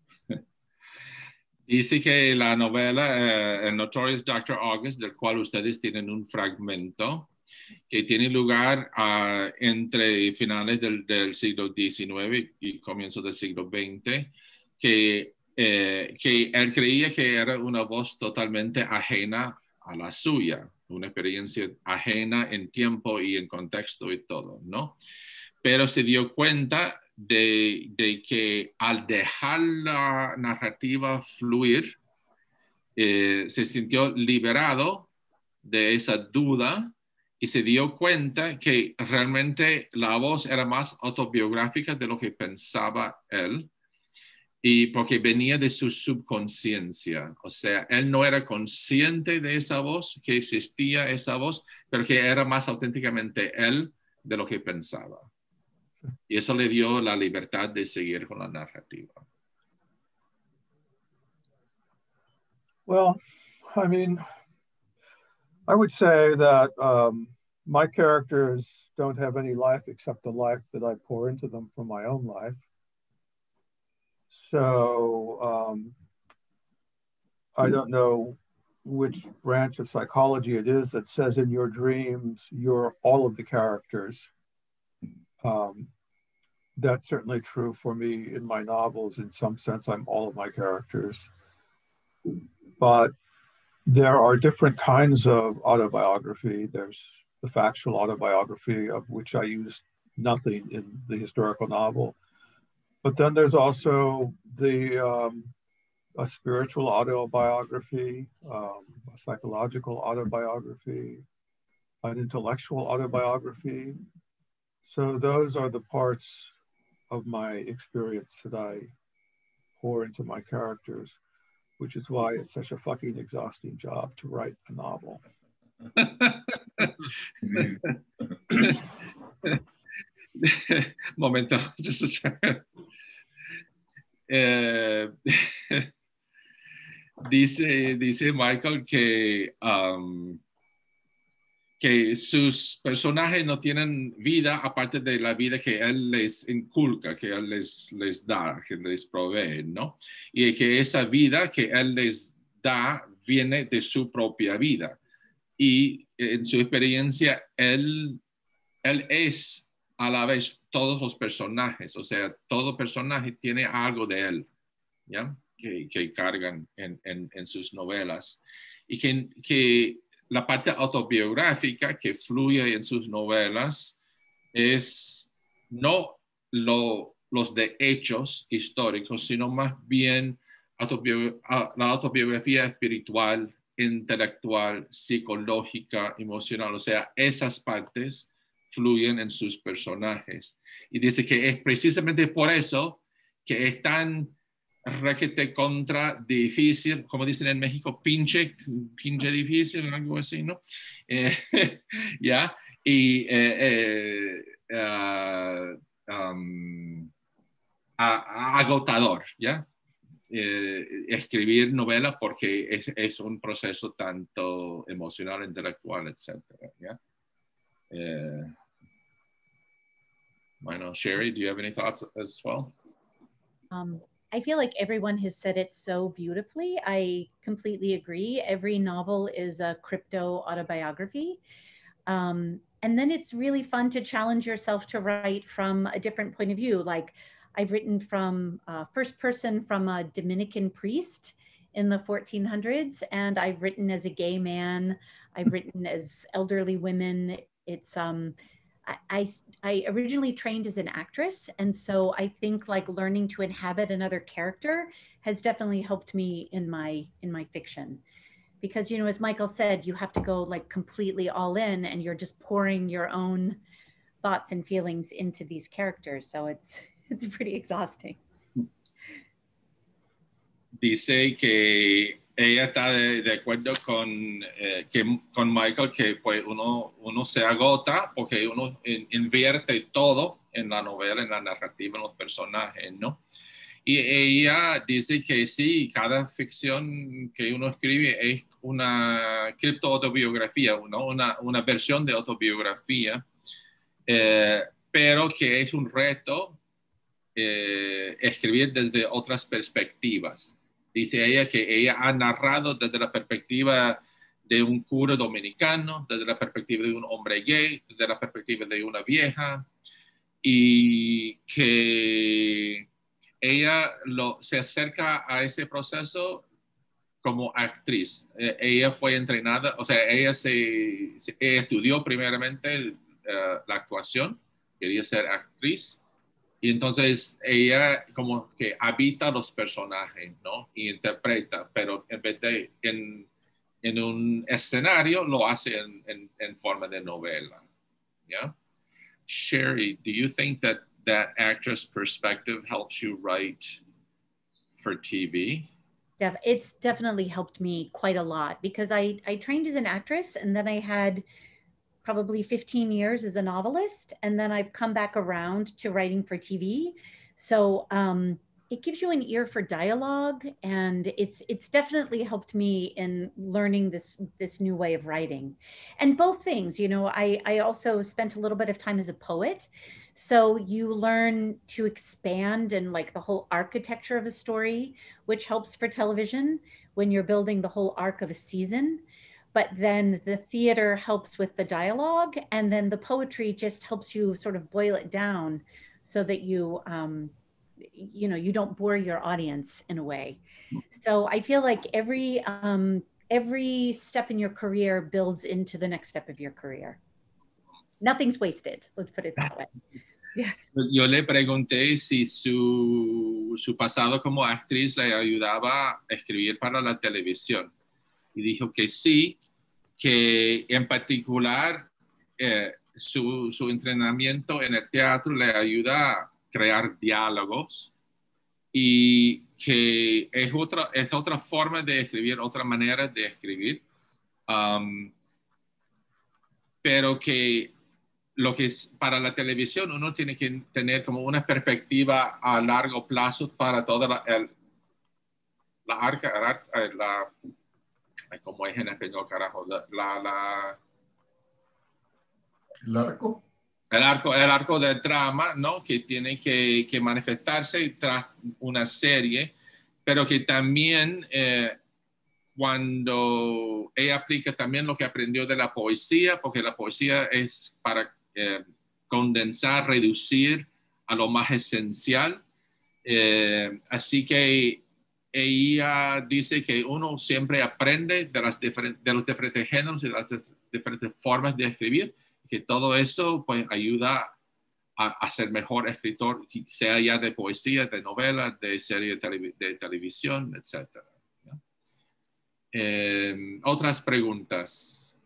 Dice que la novela uh, Notorious Doctor August, del cual ustedes tienen un fragmento, que tiene lugar uh, entre finales del, del siglo diecinueve y comienzos del siglo veinte, que, eh, que él creía que era una voz totalmente ajena a la suya, una experiencia ajena en tiempo y en contexto y todo, ¿no? Pero se dio cuenta de, de que al dejar la narrativa fluir, eh, se sintió liberado de esa duda y se dio cuenta que realmente la voz era más autobiográfica de lo que pensaba él, y porque venía de su subconsciencia. O sea, él no era consciente de esa voz, que existía esa voz, pero que era más auténticamente él de lo que pensaba. Y eso le dio la libertad de seguir con la narrativa. Well, I mean, I would say that um, my characters don't have any life except the life that I pour into them from my own life. So um, I don't know which branch of psychology it is that says in your dreams, you're all of the characters. Um, that's certainly true for me in my novels. In some sense, I'm all of my characters. But there are different kinds of autobiography. There's the factual autobiography, of which I use nothing in the historical novel. But then there's also the um, a spiritual autobiography, um, a psychological autobiography, an intellectual autobiography. So those are the parts of my experience that I pour into my characters, which is why it's such a fucking exhausting job to write a novel. Momento, just a second. Eh, dice, dice Michael que, um, que sus personajes no tienen vida aparte de la vida que él les inculca, que él les, les da, que les provee, ¿no? Y que esa vida que él les da viene de su propia vida. Y en su experiencia, él, él es a la vez todos los personajes, o sea, todo personaje tiene algo de él, ¿ya? Que, que cargan en, en, en sus novelas. Y que, que la parte autobiográfica que fluye en sus novelas es no lo, los de hechos históricos, sino más bien autobi- la autobiografía espiritual, intelectual, psicológica, emocional, o sea, esas partes fluyen en sus personajes. Y dice que es precisamente por eso que es tan requete contra difícil, como dicen en México, pinche, pinche difícil, algo así, ¿no? Eh, ya, y eh, eh, uh, um, a, a agotador, ¿ya? Eh, escribir novelas porque es, es un proceso tanto emocional, intelectual, etcétera, ¿ya? Eh, bueno, Sherry, do you have any thoughts as well? Um, I feel like everyone has said it so beautifully. I completely agree. Every novel is a crypto autobiography. Um, and then it's really fun to challenge yourself to write from a different point of view. Like I've written from uh, first person from a Dominican priest in the fourteen hundreds, and I've written as a gay man. I've written as elderly women. It's um, I, I, I originally trained as an actress. And so I think like learning to inhabit another character has definitely helped me in my, in my fiction. Because, you know, as Michael said, you have to go like completely all in and you're just pouring your own thoughts and feelings into these characters. So it's, it's pretty exhausting. Dice que ella está de, de acuerdo con, eh, que, con Michael, que pues uno, uno se agota porque uno in, invierte todo en la novela, en la narrativa, en los personajes, ¿no? Y ella dice que sí, cada ficción que uno escribe es una criptoautobiografía, ¿no? una, una versión de autobiografía, eh, pero que es un reto eh, escribir desde otras perspectivas. Dice ella que ella ha narrado desde la perspectiva de un cura dominicano, desde la perspectiva de un hombre gay, desde la perspectiva de una vieja, y que ella lo, se acerca a ese proceso como actriz. Eh, ella fue entrenada, o sea, ella se, se ella estudió primeramente uh, la actuación, quería ser actriz, y entonces ella como que habita los personajes, ¿no? Y interpreta, pero en vez de en, en un escenario lo hace en, en, en forma de novela, ¿ya? Sherry, do you think that that actress perspective helps you write for T V? Def- it's definitely helped me quite a lot because I, I trained as an actress and then I had probably fifteen years as a novelist. And then I've come back around to writing for T V. So um, it gives you an ear for dialogue, and it's it's definitely helped me in learning this this new way of writing. And both things, you know, I, I also spent a little bit of time as a poet. So you learn to expand and like the whole architecture of a story, which helps for television when you're building the whole arc of a season. But then the theater helps with the dialogue, and then the poetry just helps you sort of boil it down so that you, um, you know, you don't bore your audience in a way. So I feel like every um, every step in your career builds into the next step of your career. Nothing's wasted. Let's put it that way. Yeah. Yo le pregunté si su, su pasado como actriz le ayudaba a escribir para la televisión. Y dijo que sí, que en particular eh, su, su entrenamiento en el teatro le ayuda a crear diálogos y que es otra, es otra forma de escribir, otra manera de escribir, um, pero que lo que es para la televisión uno tiene que tener como una perspectiva a largo plazo para toda la, el, la arca, la, la como es en español, carajo, la, la, la, el arco. El arco, el arco del drama, ¿no? Que tiene que, que manifestarse tras una serie, pero que también eh, cuando ella aplica también lo que aprendió de la poesía, porque la poesía es para eh, condensar, reducir a lo más esencial. Eh, así que ella dice que uno siempre aprende de, las de los diferentes géneros y de las diferentes formas de escribir, que todo eso pues ayuda a, a ser mejor escritor, sea ya de poesía, de novela, de serie de, telev de televisión, etcétera. ¿Ya? Eh, otras preguntas.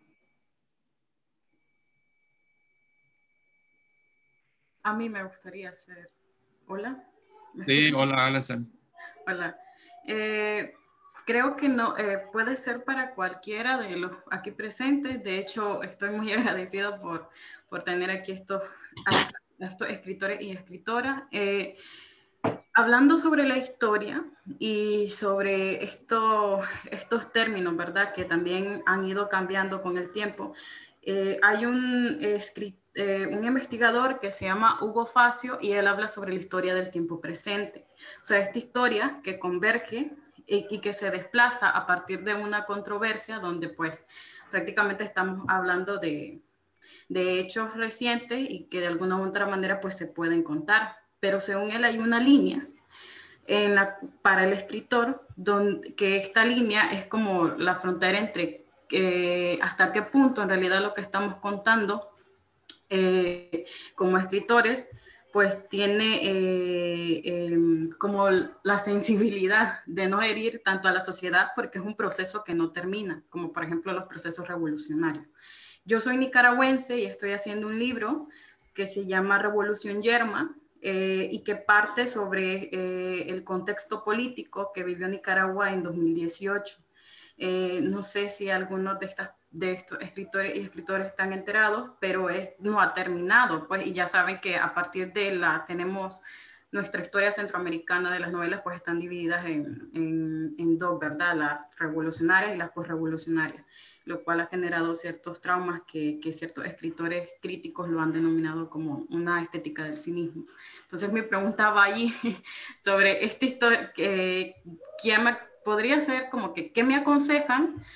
A mí me gustaría hacer... Hola. Sí, hola, Alison. Hola. Eh, creo que no eh, puede ser para cualquiera de los aquí presentes. De hecho, estoy muy agradecida por, por tener aquí estos, a estos escritores y escritoras. Eh, hablando sobre la historia y sobre esto, estos términos, ¿verdad? Que también han ido cambiando con el tiempo. Eh, hay un escritor, Eh, un investigador que se llama Hugo Facio y él habla sobre la historia del tiempo presente. O sea, esta historia que converge y, y que se desplaza a partir de una controversia donde pues prácticamente estamos hablando de, de hechos recientes y que de alguna u otra manera pues se pueden contar. Pero según él hay una línea en la, para el escritor donde, que esta línea es como la frontera entre eh, hasta qué punto en realidad lo que estamos contando Eh, como escritores, pues tiene eh, eh, como la sensibilidad de no herir tanto a la sociedad porque es un proceso que no termina, como por ejemplo los procesos revolucionarios. Yo soy nicaragüense y estoy haciendo un libro que se llama Revolución Yerma eh, y que parte sobre eh, el contexto político que vivió Nicaragua en dos mil dieciocho. Eh, no sé si algunos de estas de estos escritores y escritores están enterados, pero es, no ha terminado, pues, y ya saben que a partir de la, tenemos nuestra historia centroamericana de las novelas, pues están divididas en, en, en dos, ¿verdad? Las revolucionarias y las posrevolucionarias, lo cual ha generado ciertos traumas que, que ciertos escritores críticos lo han denominado como una estética del cinismo. Entonces mi pregunta va allí sobre esta historia, que, que me, podría ser como que, ¿qué me aconsejan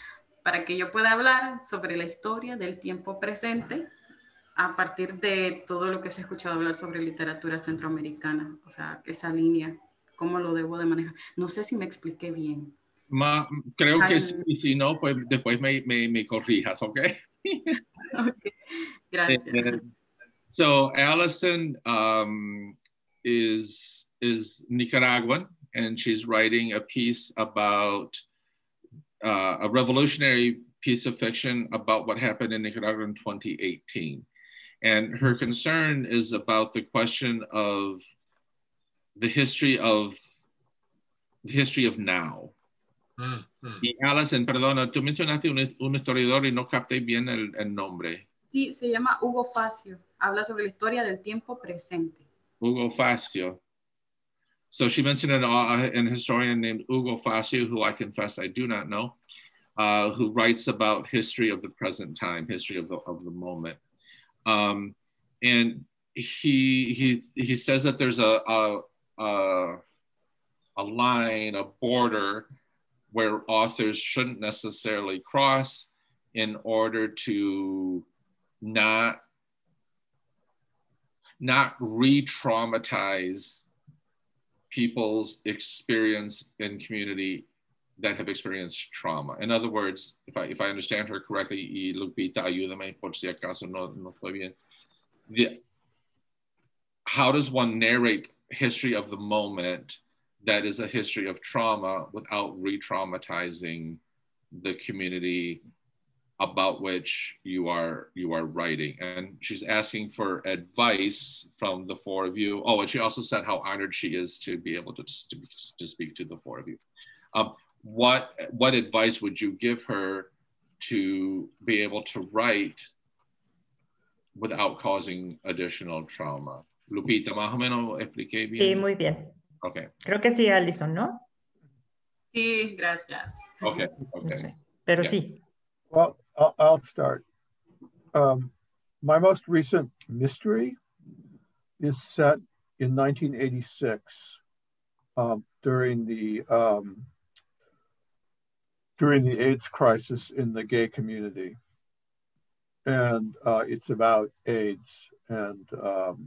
para que yo pueda hablar sobre la historia del tiempo presente a partir de todo lo que se ha escuchado hablar sobre literatura centroamericana, o sea, esa línea, cómo lo debo de manejar. No sé si me expliqué bien. Ma, creo Ay, que sí, si no, pues después me, me, me corrijas, ¿ok? Okay. Gracias. Uh, so Allison um, is is Nicaraguan, and she's writing a piece about uh, a revolutionary piece of fiction about what happened in Nicaragua in twenty eighteen. And her concern is about the question of the history of the history of now. Mm, mm. Y Allison, perdona, tú mencionaste un, un historiador y no capté bien el, el nombre. Sí, se llama Hugo Facio. Habla sobre la historia del tiempo presente. Hugo Facio. So she mentioned an, uh, an historian named Hugo Facio, who I confess I do not know, uh, who writes about history of the present time, history of the, of the moment. Um, and he, he, he says that there's a, a, a, a line, a border where authors shouldn't necessarily cross in order to not, not re-traumatize people's experience in community that have experienced trauma. In other words, if I, if I understand her correctly, y Lupita, ayúdame por si acaso no, no estoy bien. The, how does one narrate history of the moment that is a history of trauma without re-traumatizing the community about which you are you are writing? And she's asking for advice from the four of you. Oh, and she also said how honored she is to be able to, to, to speak to the four of you. Um, what, what advice would you give her to be able to write without causing additional trauma? Lupita, más o menos expliqué bien. Sí, muy bien. Okay. Creo que sí, Allison, ¿no? Sí, gracias. Okay, okay. No sé, pero yeah. sí. Well, I'll, I'll start. Um, my most recent mystery is set in nineteen eighty-six um, during the um, during the AIDS crisis in the gay community, and uh, it's about AIDS and um,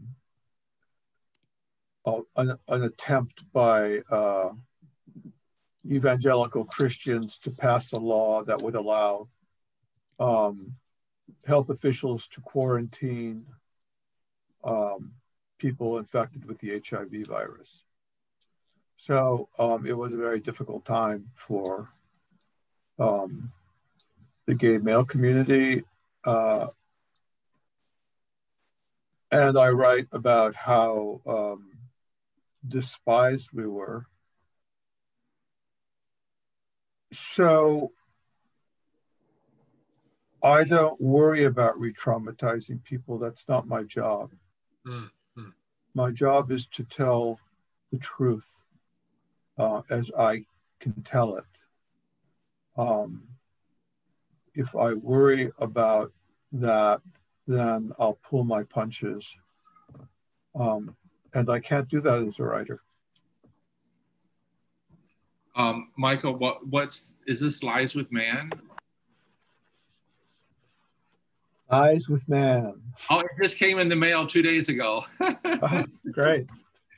an, an attempt by uh, evangelical Christians to pass a law that would allow um, health officials to quarantine um, people infected with the H I V virus. So um, it was a very difficult time for um, the gay male community. Uh, and I write about how um, despised we were. So I don't worry about re-traumatizing people. That's not my job. Mm-hmm. My job is to tell the truth uh, as I can tell it. Um, if I worry about that, then I'll pull my punches. Um, and I can't do that as a writer. Um, Michael, what, what's, is this Lies with Man? Lies with Man. Oh, it just came in the mail two days ago. Oh, great.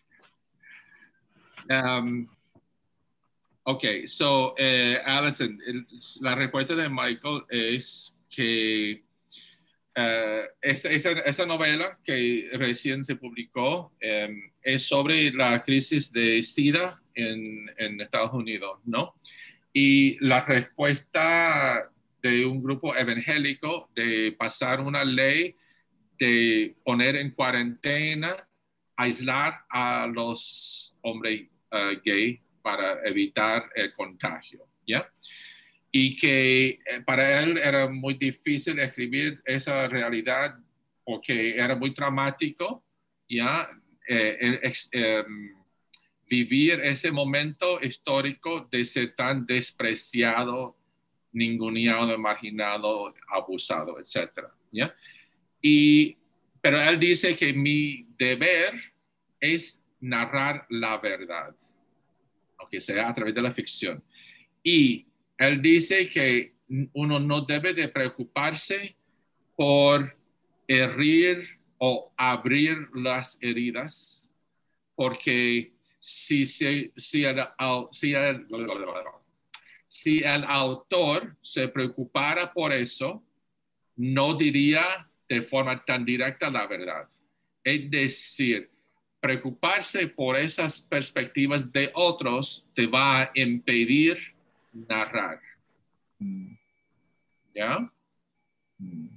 Um, okay, so uh, Allison, el, la respuesta de Michael es que uh, esa, esa, esa novela que recién se publicó um, es sobre la crisis de SIDA en, en Estados Unidos, ¿no? Y la respuesta de un grupo evangélico de pasar una ley de poner en cuarentena, aislar a los hombres uh, gay para evitar el contagio, ¿ya? Y que eh, para él era muy difícil escribir esa realidad porque era muy traumático, ¿ya? Eh, ex, eh, vivir ese momento histórico de ser tan despreciado, ninguneado, marginado, abusado, etcétera, ¿ya? Y, pero él dice que mi deber es narrar la verdad, aunque sea a través de la ficción. Y él dice que uno no debe de preocuparse por herir o abrir las heridas, porque si, si, si, el, si, el, si el autor se preocupara por eso, no diría de forma tan directa la verdad. Es decir, preocuparse por esas perspectivas de otros te va a impedir narrar. Mm. ¿Ya? Mm.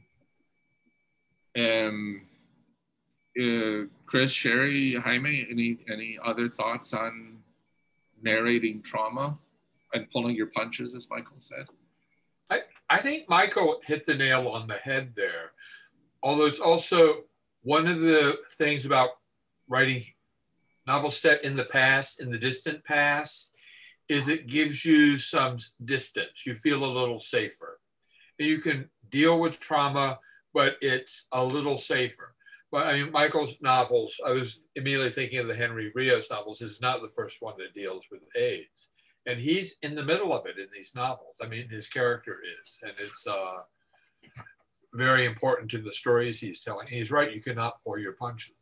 Um, uh, Chris, Sherry, Jaime, any, any other thoughts on narrating trauma and pulling your punches, as Michael said? I, I think Michael hit the nail on the head there. Although it's also one of the things about writing novels set in the past, in the distant past, is it gives you some distance. You feel a little safer. And you can deal with trauma, but it's a little safer. But I mean, Michael's novels, I was immediately thinking of the Henry Rios novels. This is not the first one that deals with AIDS. And he's in the middle of it in these novels. I mean, his character is, and it's uh, very important to the stories he's telling. He's right, you cannot pull your punches.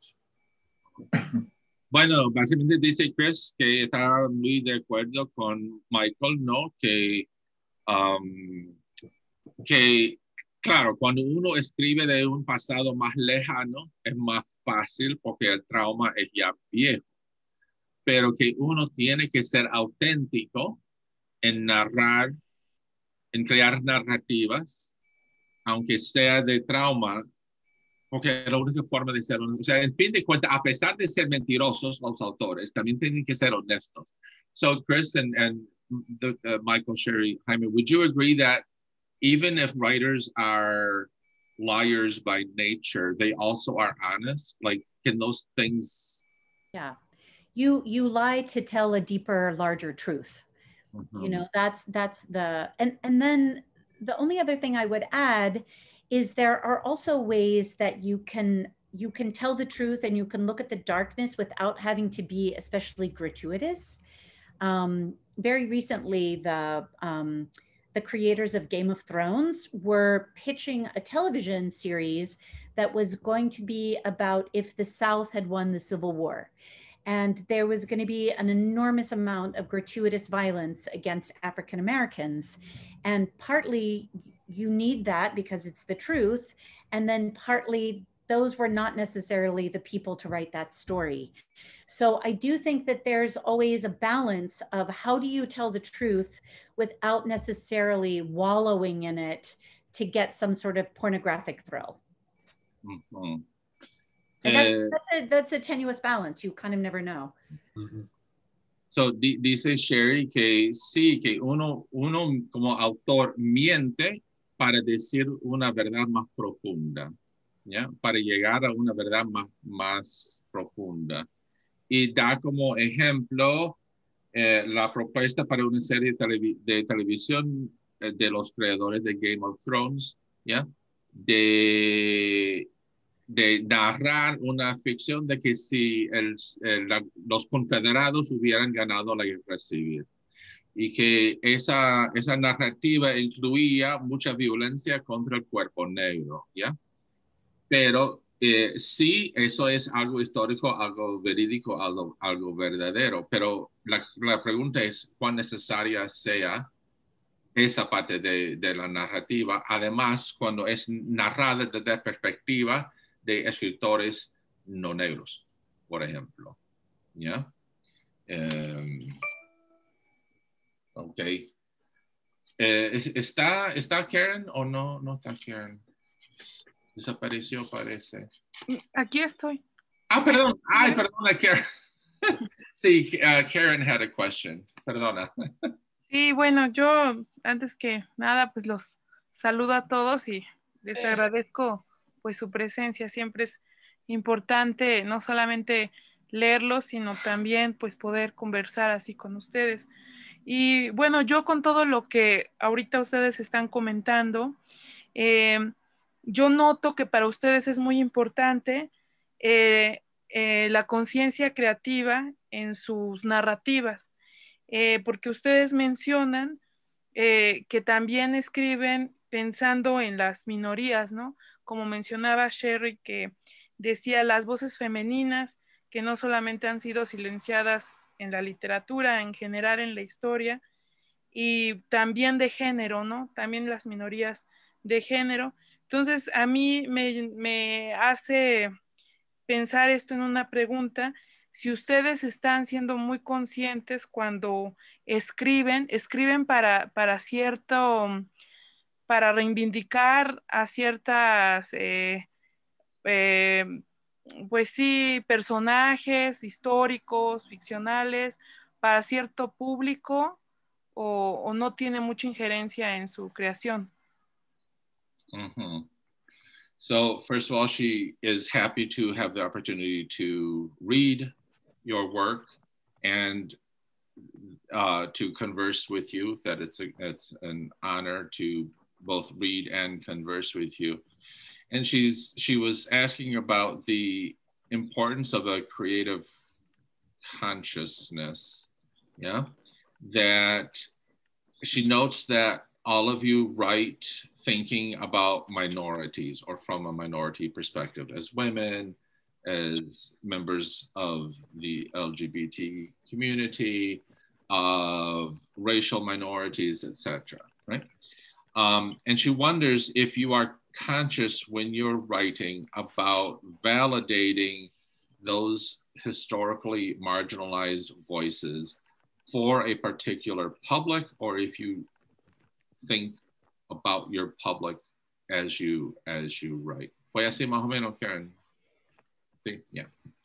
Bueno, básicamente dice Chris que está muy de acuerdo con Michael, ¿no? Que, um, que, claro, cuando uno escribe de un pasado más lejano, es más fácil porque el trauma es ya viejo. Pero que uno tiene que ser auténtico en narrar, en crear narrativas, aunque sea de trauma, porque es la única forma de ser honesto. O sea, en fin de cuentas, a pesar de ser mentirosos los autores, también tienen que ser honestos. So, Chris and, and the, uh, Michael, Sherry, Jaime, would you agree that even if writers are liars by nature, they also are honest? Like, can those things... Yeah. You, you lie to tell a deeper, larger truth. Mm-hmm. You know, that's, that's the... And, and then the only other thing I would add is there are also ways that you can you can tell the truth and you can look at the darkness without having to be especially gratuitous. Um, very recently, the um, the creators of Game of Thrones were pitching a television series that was going to be about if the South had won the Civil War. And there was going to be an enormous amount of gratuitous violence against African Americans. And partly you need that because it's the truth. And then partly those were not necessarily the people to write that story. So I do think that there's always a balance of how do you tell the truth without necessarily wallowing in it to get some sort of pornographic thrill. Mm-hmm. And that, uh, that's, a, that's a tenuous balance. You kind of never know. Mm-hmm. So, di, dice Sherry que sí, que uno, uno como autor miente para decir una verdad más profunda, ¿ya? Para llegar a una verdad más, más profunda. Y da como ejemplo eh, la propuesta para una serie de, televi de televisión eh, de los creadores de Game of Thrones, ¿ya? De... de narrar una ficción de que si el, el, la, los confederados hubieran ganado la guerra civil y que esa, esa narrativa incluía mucha violencia contra el cuerpo negro, ¿ya? Pero eh, sí, eso es algo histórico, algo verídico, algo, algo verdadero, pero la, la pregunta es cuán necesaria sea esa parte de, de la narrativa, además cuando es narrada desde la perspectiva de escritores no negros, por ejemplo. ¿Ya? Um, ok. Eh, ¿está, ¿Está Karen o no? No está Karen. Desapareció, parece. Aquí estoy. Ah, perdón. Ay, perdona, Karen. Sí, uh, Karen had a question. Perdona. Sí, bueno, yo antes que nada, pues los saludo a todos y les agradezco pues su presencia. Siempre es importante no solamente leerlos, sino también pues poder conversar así con ustedes. Y bueno, yo con todo lo que ahorita ustedes están comentando, eh, yo noto que para ustedes es muy importante eh, eh, la conciencia creativa en sus narrativas, eh, porque ustedes mencionan eh, que también escriben pensando en las minorías, ¿no? Como mencionaba Sherry, que decía las voces femeninas, que no solamente han sido silenciadas en la literatura, en general en la historia, y también de género, ¿no? También las minorías de género. Entonces, a mí me, me hace pensar esto en una pregunta: si ustedes están siendo muy conscientes cuando escriben, escriben para, para cierto, para reivindicar a ciertas, eh, eh, pues sí, personajes históricos, ficcionales, para cierto público, o, o no tiene mucha injerencia en su creación. Mm-hmm. So first of all, she is happy to have the opportunity to read your work and uh, to converse with you, that it's, a, it's an honor to both read and converse with you. And she's she was asking about the importance of a creative consciousness, yeah, that she notes that all of you write thinking about minorities or from a minority perspective, as women, as members of the L G B T community, of racial minorities, et cetera, right? Um, and she wonders if you are conscious when you're writing about validating those historically marginalized voices for a particular public, or if you think about your public as you as you write. Fue así más o menos, Karen? Sí, yeah.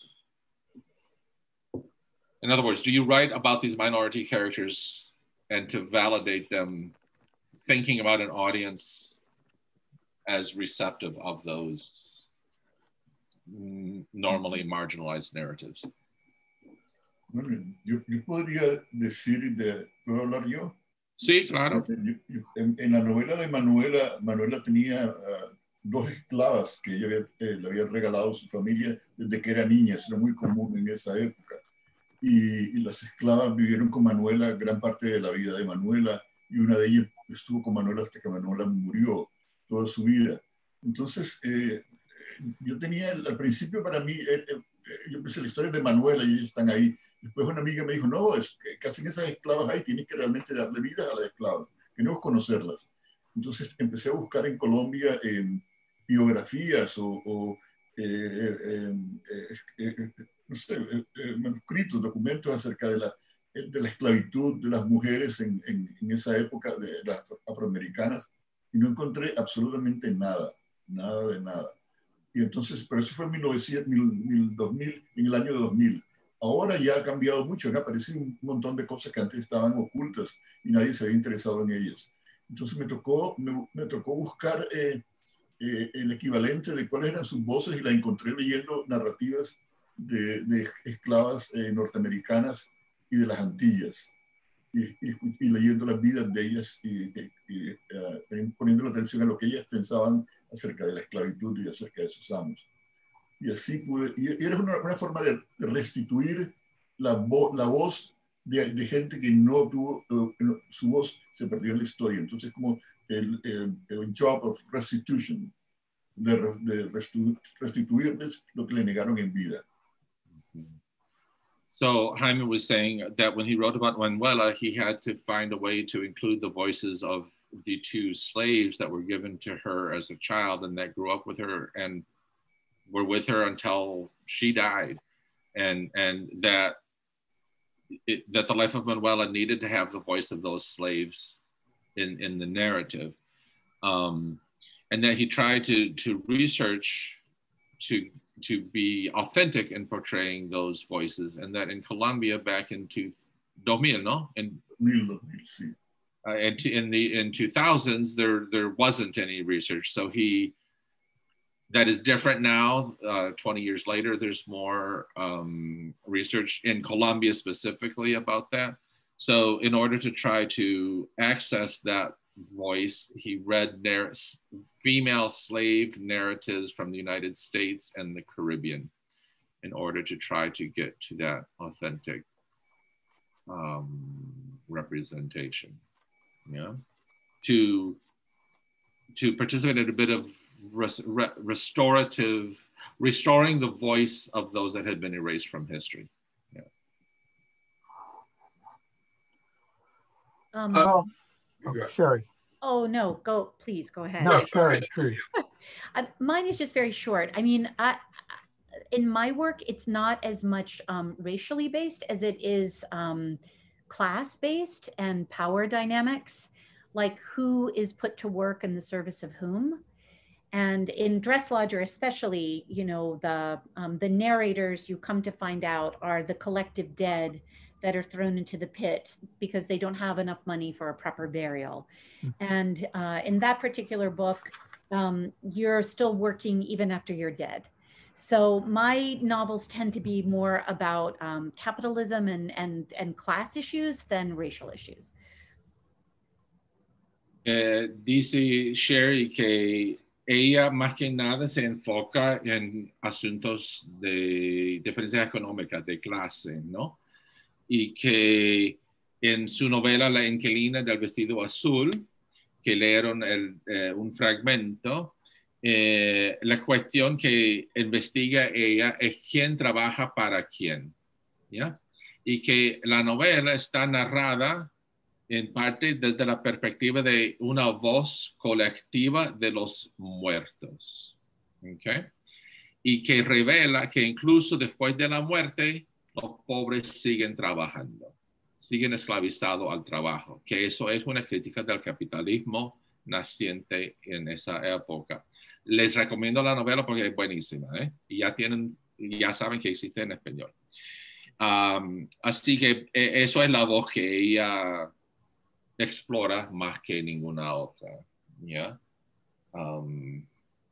In other words, do you write about these minority characters and to validate them, thinking about an audience as receptive of those normally marginalized narratives? Bueno, yo, yo podría decir, de, ¿puedo hablar yo? Sí, claro. En, en la novela de Manuela, Manuela tenía uh, dos esclavas que ella había, eh, le había regalado a su familia desde que era niña. Eso era muy común en esa época. Y, y las esclavas vivieron con Manuela gran parte de la vida de Manuela, y una de ellas estuvo con Manuela hasta que Manuela murió toda su vida. Entonces, eh, yo tenía, al principio para mí, eh, eh, yo pensé la historia de Manuela y ellos están ahí. Después una amiga me dijo, no, es que, que hacen esas esclavas ahí, tienes que realmente darle vida a las esclavas, queremos conocerlas. Entonces empecé a buscar en Colombia eh, biografías o, o eh, eh, eh, eh, no sé, eh, manuscritos, documentos acerca de la, de la esclavitud de las mujeres en, en, en esa época de las afroamericanas, y no encontré absolutamente nada, nada de nada. Y entonces, pero eso fue en mil novecientos, dos mil, en el año dos mil. Ahora ya ha cambiado mucho, han aparecido un montón de cosas que antes estaban ocultas y nadie se había interesado en ellas. Entonces me tocó, me, me tocó buscar eh, eh, el equivalente de cuáles eran sus voces, y la encontré leyendo narrativas de, de esclavas eh, norteamericanas y de las Antillas, y, y, y leyendo las vidas de ellas y, y, y uh, poniendo la atención a lo que ellas pensaban acerca de la esclavitud y acerca de sus amos. Y así pude, y era una, una forma de restituir la, vo, la voz de, de gente que no tuvo, uh, su voz se perdió en la historia. Entonces, como el, el, el job of restitution, de, de restu, restituirles lo que le negaron en vida. So Jaime was saying that when he wrote about Manuela, he had to find a way to include the voices of the two slaves that were given to her as a child and that grew up with her and were with her until she died, and and that it, that the life of Manuela needed to have the voice of those slaves in in the narrative, um, and that he tried to to research to to be authentic in portraying those voices, and that in Colombia back in two thousand, no, in uh, and in the in two thousands there there wasn't any research, so he. That is different now. Uh, twenty years later, there's more um, research in Colombia specifically about that. So in order to try to access that voice, he read narr- female slave narratives from the United States and the Caribbean in order to try to get to that authentic um, representation. yeah, to to participate in a bit of res, re, restorative, restoring the voice of those that had been erased from history. Yeah. Um, oh, oh, Sherry. Oh, no, go, please, go ahead. No, Sherry, please. Uh, mine is just very short. I mean, I, in my work, it's not as much um, racially based as it is um, class based and power dynamics, like who is put to work in the service of whom. And in Dresslodger especially, you know, the, um, the narrators, you come to find out, are the collective dead that are thrown into the pit because they don't have enough money for a proper burial. And uh, in that particular book, um, you're still working even after you're dead. So my novels tend to be more about um, capitalism and, and, and class issues than racial issues. Eh, dice Sherry que ella más que nada se enfoca en asuntos de diferencias económicas, de clase, ¿no? Y que en su novela La inquilina del vestido azul, que leyeron el, eh, un fragmento, eh, la cuestión que investiga ella es quién trabaja para quién, ¿ya? Y que la novela está narrada en parte desde la perspectiva de una voz colectiva de los muertos, ¿okay? Y que revela que incluso después de la muerte, los pobres siguen trabajando, siguen esclavizados al trabajo, que eso es una crítica del capitalismo naciente en esa época. Les recomiendo la novela porque es buenísima, ¿eh? Y ya tienen, ya saben que existe en español. Um, así que eh, eso es la voz que ella explora más que ninguna otra, ¿ya? Um,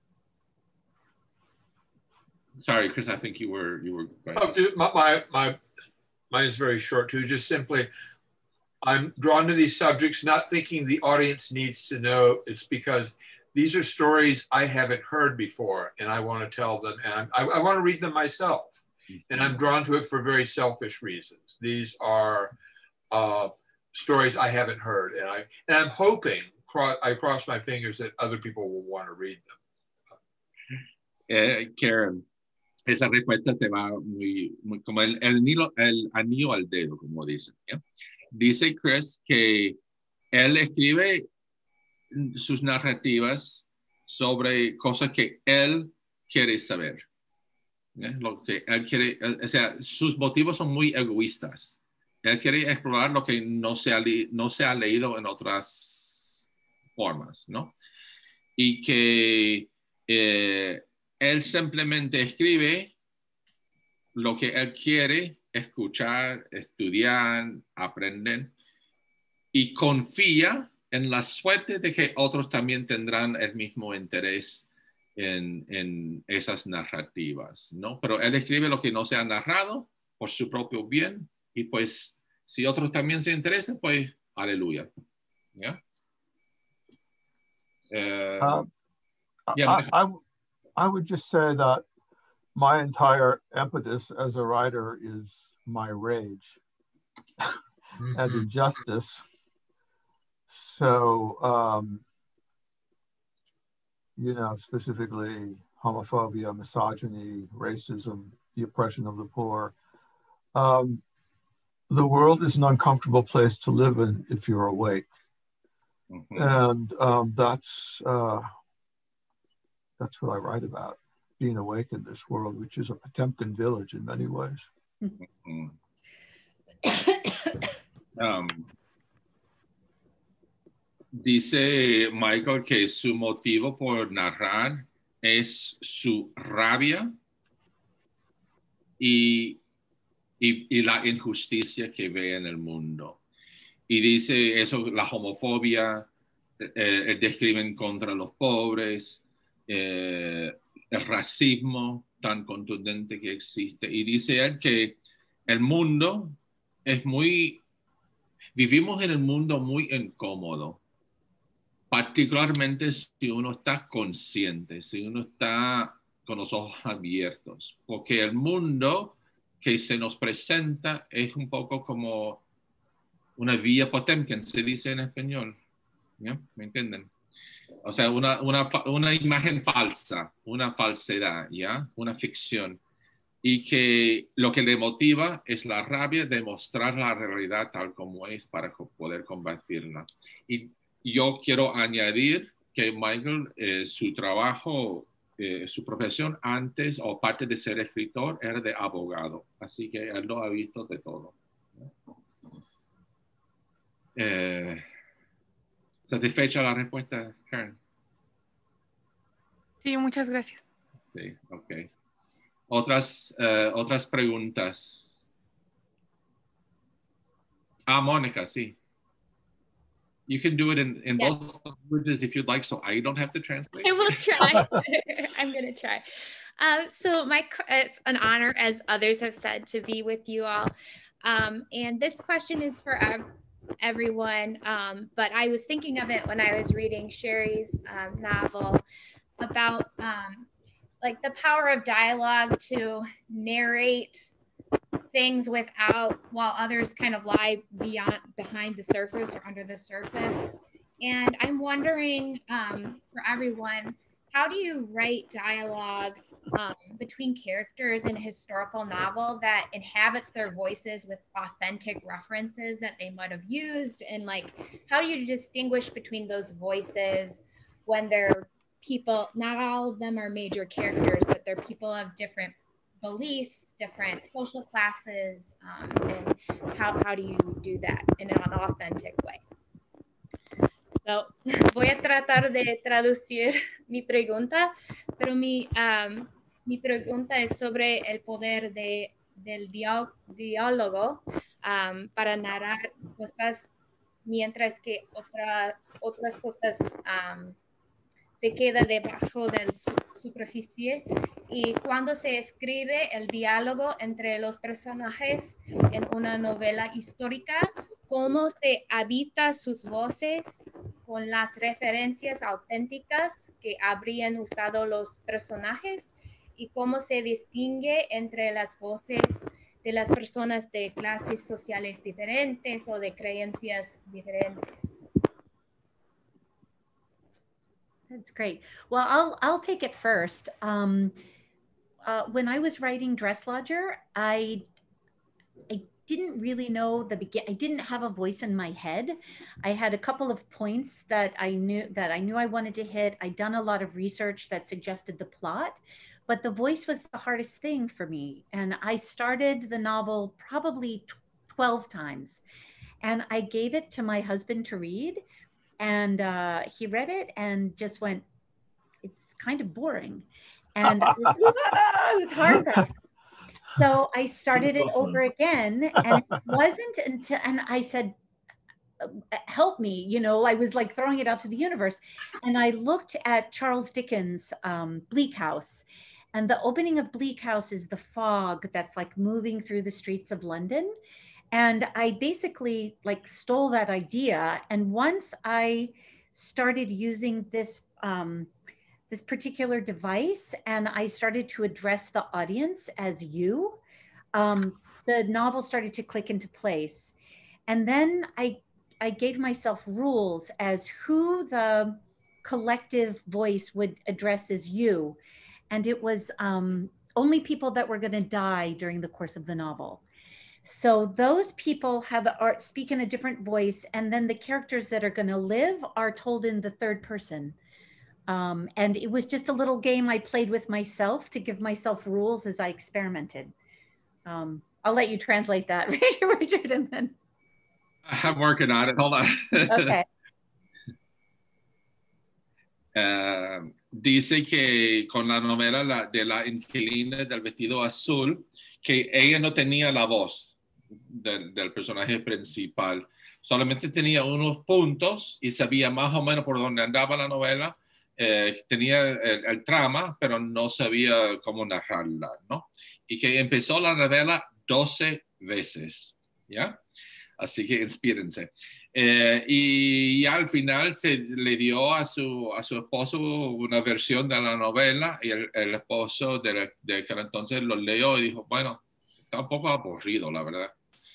sorry, Chris, I think you were you were. Going oh, dude, my, my my mine is very short too. Just simply, I'm drawn to these subjects, not thinking the audience needs to know. It's because these are stories I haven't heard before, and I want to tell them, and I, I want to read them myself. And I'm drawn to it for very selfish reasons. These are uh, stories I haven't heard, and I and I'm hoping, cross, I cross my fingers that other people will want to read them. Eh, Karen, esa respuesta te va muy, muy como el, el, anillo, el anillo al dedo, como dicen, ¿ya? Dice Chris que él escribe sus narrativas sobre cosas que él quiere saber. ¿Ya? Lo que él quiere, o sea, sus motivos son muy egoístas. Él quiere explorar lo que no se ha, no se ha leído en otras formas, ¿no? Y que eh, él simplemente escribe lo que él quiere escuchar, estudiar, aprender, y confía en la suerte de que otros también tendrán el mismo interés en, en esas narrativas, ¿no? Pero él escribe lo que no se ha narrado por su propio bien, y pues si otros también se interesan, pues aleluya. ¿Ya? Uh, uh, yeah, I, I, I would just say that my entire impetus as a writer is my rage mm-hmm. and injustice. So, um, you know, specifically homophobia, misogyny, racism, the oppression of the poor. Um, the world is an uncomfortable place to live in if you're awake. Mm-hmm. And um, that's, uh, that's what I write about, being awake in this world, which is a Potemkin village in many ways. Mm-hmm. um, Dice Michael que su motivo por narrar es su rabia y, y, y la injusticia que ve en el mundo. Y dice eso, la homofobia, eh, el describen contra los pobres, eh, el racismo tan contundente que existe. Y dice él que el mundo es muy, vivimos en el mundo muy incómodo. Particularmente si uno está consciente, si uno está con los ojos abiertos, porque el mundo que se nos presenta es un poco como una vía Potemkin, se dice en español, ¿Ya? ¿Me entienden? O sea, una, una, una imagen falsa, una falsedad, ¿ya? Una ficción. Y que lo que le motiva es la rabia de mostrar la realidad tal como es para poder combatirla. Y yo quiero añadir que Michael, eh, su trabajo, eh, su profesión antes o parte de ser escritor era de abogado. Así que él lo ha visto de todo. Eh, ¿Satisfecha la respuesta, Karen? Sí, muchas gracias. Sí, ok. Otras, uh, otras preguntas. Ah, Mónica, sí. You can do it in, in yeah. both languages if you'd like, so I don't have to translate. I will try. I'm going to try. Um, so my, it's an honor, as others have said, to be with you all. Um, and this question is for ev everyone, um, but I was thinking of it when I was reading Sherry's um, novel about um, like the power of dialogue to narrate things without, while others kind of lie beyond, behind the surface or under the surface. And I'm wondering um, for everyone, how do you write dialogue um, between characters in a historical novel that inhabits their voices with authentic references that they might have used? And like, how do you distinguish between those voices when they're people, not all of them are major characters, but they're people of different beliefs, different social classes, um, and how, how do you do that in an authentic way? So, voy a tratar de traducir mi pregunta, pero mi, um, mi pregunta es sobre el poder de, del diálogo um, para narrar cosas mientras que otra, otras cosas um, se queda debajo de la su superficie, y cuando se escribe el diálogo entre los personajes en una novela histórica, cómo se habita sus voces con las referencias auténticas que habrían usado los personajes, y cómo se distingue entre las voces de las personas de clases sociales diferentes o de creencias diferentes. That's great. Well, I'll, I'll take it first. Um, uh, when I was writing Dresslodger, I, I didn't really know the begin. I didn't have a voice in my head. I had a couple of points that I knew that I knew I wanted to hit. I'd done a lot of research that suggested the plot, but the voice was the hardest thing for me. And I started the novel probably twelve times, and I gave it to my husband to read. And uh, he read it and just went, it's kind of boring. And it was hard for him. So I started it over again, and it wasn't until, and I said, help me, you know, I was like throwing it out to the universe. And I looked at Charles Dickens' um, Bleak House. And the opening of Bleak House is the fog that's like moving through the streets of London. And I basically like stole that idea. And once I started using this, um, this particular device, and I started to address the audience as you, um, the novel started to click into place. And then I, I gave myself rules as who the collective voice would address as you. And it was um, only people that were going to die during the course of the novel. So those people have are speak in a different voice, and then the characters that are going to live are told in the third person. Um, and it was just a little game I played with myself to give myself rules as I experimented. Um, I'll let you translate that, Richard, and then. I'm working on it. Hold on. Okay. Uh, dice que con la novela la, de la inquilina del vestido azul, que ella no tenía la voz del, del personaje principal, solamente tenía unos puntos y sabía más o menos por dónde andaba la novela, eh, tenía el, el trama, pero no sabía cómo narrarla, ¿no? Y que empezó la novela doce veces, ¿ya? Así que inspírense. Eh, y ya al final se le dio a su, a su esposo una versión de la novela, y el, el esposo de, de aquel entonces lo leyó y dijo, bueno, está un poco aburrido, la verdad.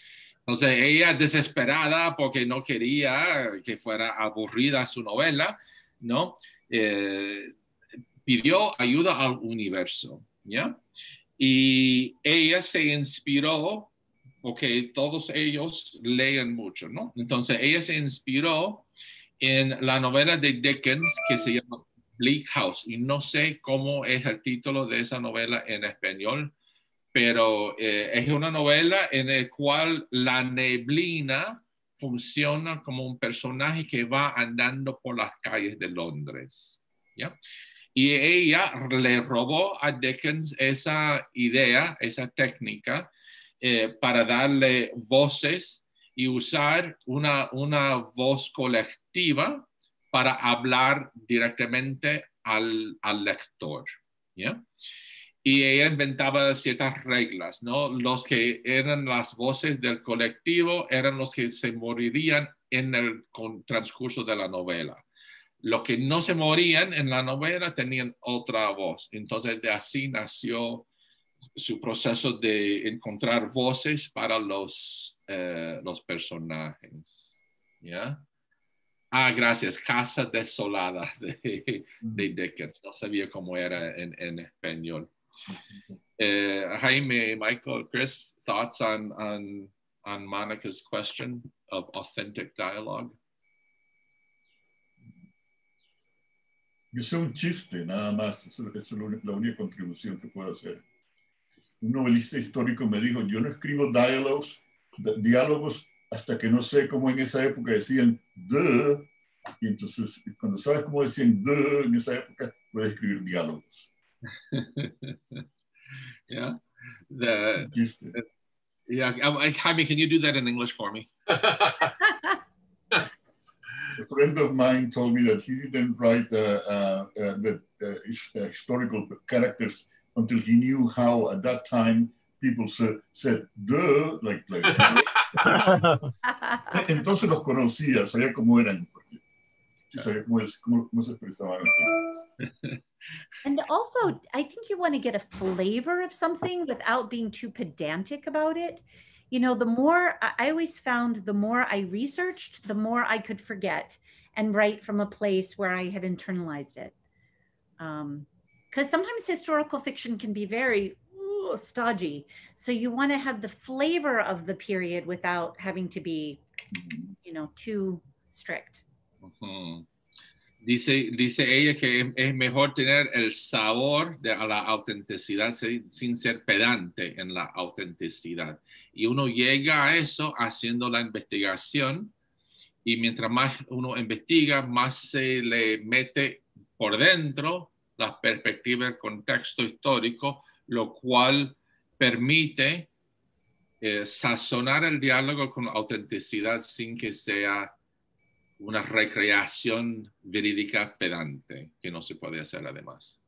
Entonces ella desesperada porque no quería que fuera aburrida su novela, ¿no? Eh, pidió ayuda al universo, ¿ya? Y ella se inspiró, porque todos ellos leen mucho, ¿no? Entonces ella se inspiró en la novela de Dickens que se llama Bleak House, y no sé cómo es el título de esa novela en español, pero eh, es una novela en la cual la neblina funciona como un personaje que va andando por las calles de Londres, ¿ya? Y ella le robó a Dickens esa idea, esa técnica, eh, para darle voces y usar una, una voz colectiva para hablar directamente al, al lector, ¿ya? Y ella inventaba ciertas reglas, ¿no? Los que eran las voces del colectivo eran los que se morirían en el transcurso de la novela. Los que no se morían en la novela tenían otra voz. Entonces, de así nació su proceso de encontrar voces para los, eh, los personajes. ¿Ya? Ah, gracias. Casa Desolada de, de Dickens. No sabía cómo era en, en español. Uh, Jaime, Michael, Chris, thoughts on, on, on Monica's question of authentic dialogue? Yo sé un chiste, nada más. Esa es la única contribución que puedo hacer. Un novelista histórico me dijo, yo no escribo diálogos, diálogos hasta que no sé cómo en esa época decían de, y entonces cuando sabes cómo decían de en esa época, puedes escribir diálogos. Yeah. The, the, yeah. Jaime, can you do that in English for me? A friend of mine told me that he didn't write uh, uh, uh, the uh, historical characters until he knew how, at that time, people said, said duh, like, like entonces los conocía, sabía cómo eran, sabía cómo, cómo, cómo se expresaban así. And also, I think you want to get a flavor of something without being too pedantic about it. You know, the more, I always found the more I researched, the more I could forget and write from a place where I had internalized it. Um, because sometimes historical fiction can be very ooh, stodgy. So you want to have the flavor of the period without having to be, you know, too strict. Uh-huh. Dice, dice ella que es mejor tener el sabor de la autenticidad sin ser pedante en la autenticidad. Y uno llega a eso haciendo la investigación, y mientras más uno investiga, más se le mete por dentro la perspectiva del contexto histórico, lo cual permite eh, sazonar el diálogo con autenticidad sin que sea una recreación verídica pedante, que no se puede hacer además.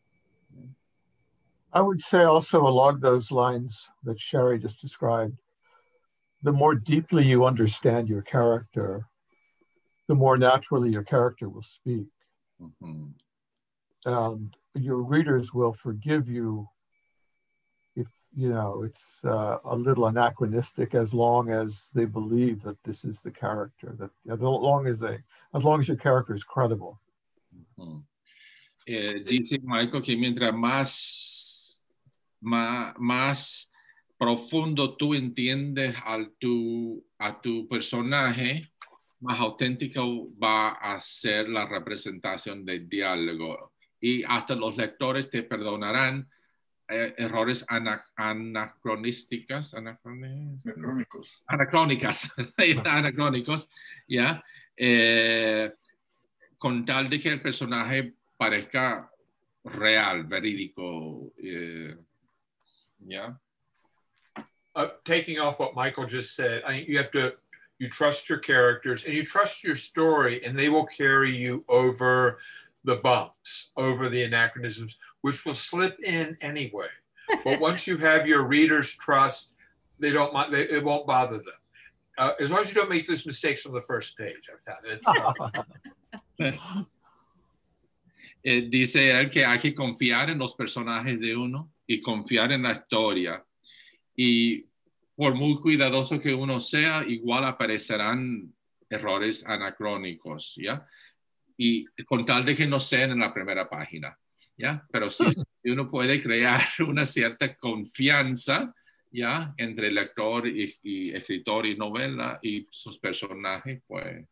I would say also along those lines that Sherry just described, the more deeply you understand your character, the more naturally your character will speak. Mm-hmm. And your readers will forgive you if, you know, it's uh, a little anachronistic, as long as they believe that this is the character, that as long as they, as long as your character is credible. Uh-huh. eh, dice Michael que mientras más, más, más profundo tú entiendes al tu, a tu personaje, más auténtico va a ser la representación del diálogo. Y hasta los lectores te perdonarán eh, errores ana, anacronísticas, anacrónicos, anacrónicas, anacrónicos, ya, eh, con tal de que el personaje parezca real, verídico, eh, ya. Uh, taking off what Michael just said, I think you have to, you trust your characters and you trust your story, and they will carry you over the bumps, over the anachronisms, which will slip in anyway. But once you have your readers' trust, they don't mind, they, it won't bother them. Uh, as long as you don't make those mistakes on the first page. It's, uh... eh, dice él que hay que confiar en los personajes de uno y confiar en la historia. Y por muy cuidadoso que uno sea, igual aparecerán errores anacrónicos, ¿ya? Y con tal de que no sean en la primera página, ¿ya? Pero si uno puede crear una cierta confianza, ¿ya? Entre lector y, y escritor y novela y sus personajes, pues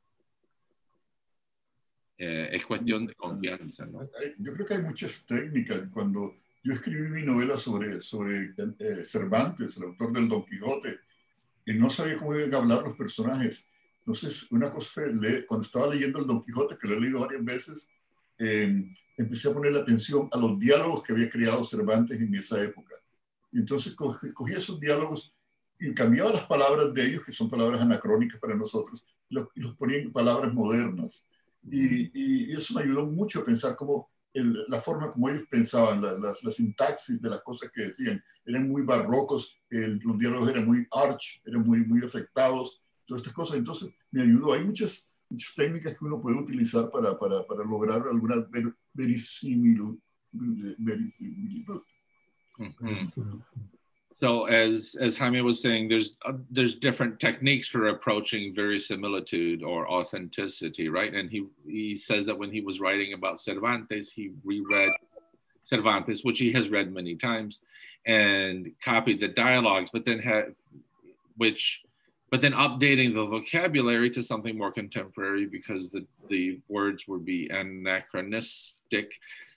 eh, es cuestión de confianza, ¿no? Yo creo que hay muchas técnicas. Cuando yo escribí mi novela sobre, sobre eh, Cervantes, el autor del Don Quijote, y no sabía cómo iban a hablar los personajes. Entonces, una cosa fue, leer, cuando estaba leyendo el Don Quijote, que lo he leído varias veces, eh, empecé a poner atención a los diálogos que había creado Cervantes en esa época. Y entonces cogí, cogí esos diálogos y cambiaba las palabras de ellos, que son palabras anacrónicas para nosotros, y los, y los ponía en palabras modernas. Y, y, y eso me ayudó mucho a pensar cómo el, la forma como ellos pensaban, la, la, la sintaxis de las cosas que decían, eran muy barrocos, el, los diálogos eran muy arch, eran muy, muy afectados, todas estas cosas. Entonces me ayudó. Hay muchas, muchas técnicas que uno puede utilizar para, para, para lograr alguna ver, verisimilitud. verisimilitud. Mm-hmm. So as as Jaime was saying, there's uh, there's different techniques for approaching verisimilitude or authenticity, right? And he he says that when he was writing about Cervantes, he reread Cervantes, which he has read many times, and copied the dialogues, but then had which but then updating the vocabulary to something more contemporary because the the words would be anachronistic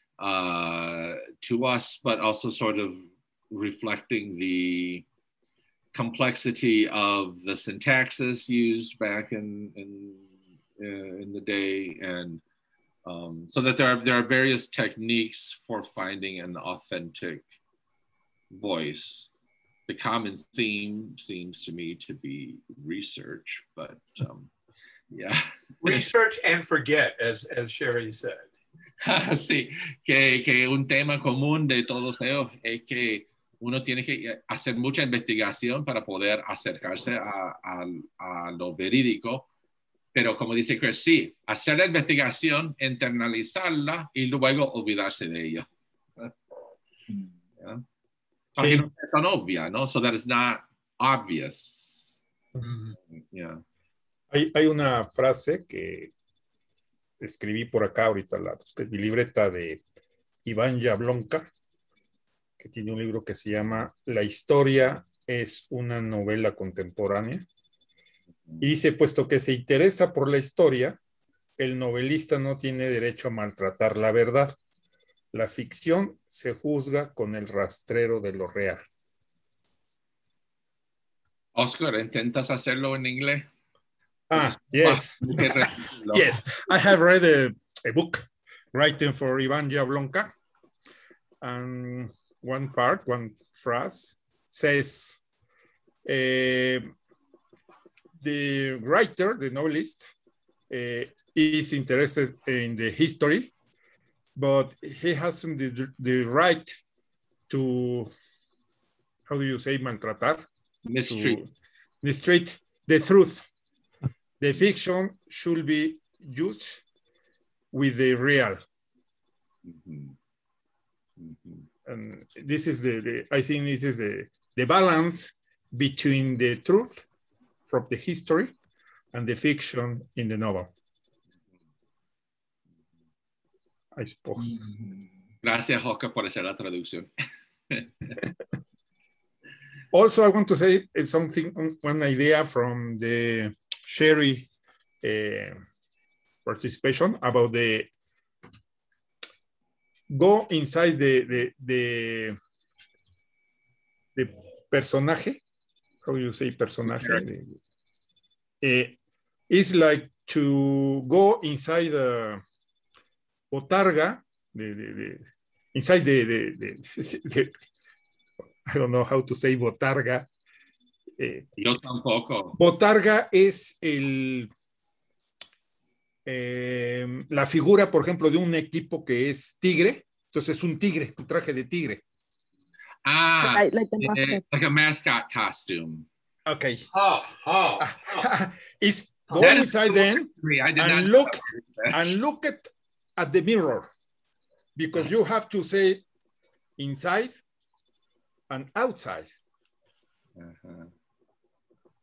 uh, to us, but also sort of reflecting the complexity of the syntaxis used back in in, uh, in the day, and um, so that there are there are various techniques for finding an authentic voice. The common theme seems to me to be research, but um, yeah, research and forget, as as Sherry said. Sí, que, que un tema común de todos ellos es que uno tiene que hacer mucha investigación para poder acercarse a, a, a lo verídico, pero como dice Chris, sí, hacer la investigación, internalizarla y luego olvidarse de ella. Yeah. Para Sí. que no sea tan obvia, ¿no? So that it's not obvious. Yeah. Hay, hay una frase que escribí por acá ahorita, la, mi libreta de Iván Jablonka, que tiene un libro que se llama La historia es una novela contemporánea. Y dice, puesto que se interesa por la historia, el novelista no tiene derecho a maltratar la verdad. La ficción se juzga con el rastrero de lo real. Oscar, ¿intentas hacerlo en inglés? Ah, yes. Yes, I have read a, a book written for Iván Jablonka. And one part, one phrase says, uh, the writer, the novelist, uh, is interested in the history, but he hasn't the, the right to, how do you say, maltratar? Mistreat. To mistreat the truth. The fiction should be judged with the real. Mm-hmm. Mm-hmm. And this is the, the, I think this is the, the balance between the truth from the history and the fiction in the novel. I suppose. Gracias, Oscar, por hacer la traducción. Also, I want to say something, one idea from the Sherry uh, participation about the go inside the, the, the, the personaje, how do you say personaje? Uh, it's like to go inside the botarga, the, the, the, inside the, the, the, the, I don't know how to say botarga. Eh, Yo tampoco. Botarga es el, eh, la figura, por ejemplo, de un equipo que es tigre. Entonces es un tigre, un traje de tigre. Ah, Like, like the eh, mascot. like a mascot costume. Okay. Oh, oh, oh. It's go That is inside so then I did not and know look that. and look at, at the mirror, because you have to say inside and outside. Uh-huh.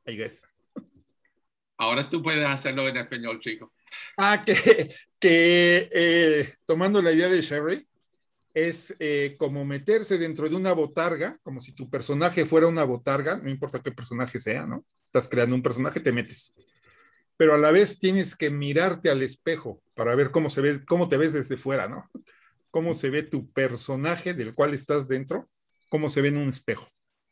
I guess. Ahora tú puedes hacerlo en español, chico. Ah, que, que eh, tomando la idea de Sherry, es eh, como meterse dentro de una botarga, como si tu personaje fuera una botarga, no importa qué personaje sea, ¿no? Estás creando un personaje, te metes. Pero a la vez tienes que mirarte al espejo para ver cómo se ve, cómo te ves desde fuera, ¿no? Cómo se ve tu personaje del cual estás dentro, cómo se ve en un espejo.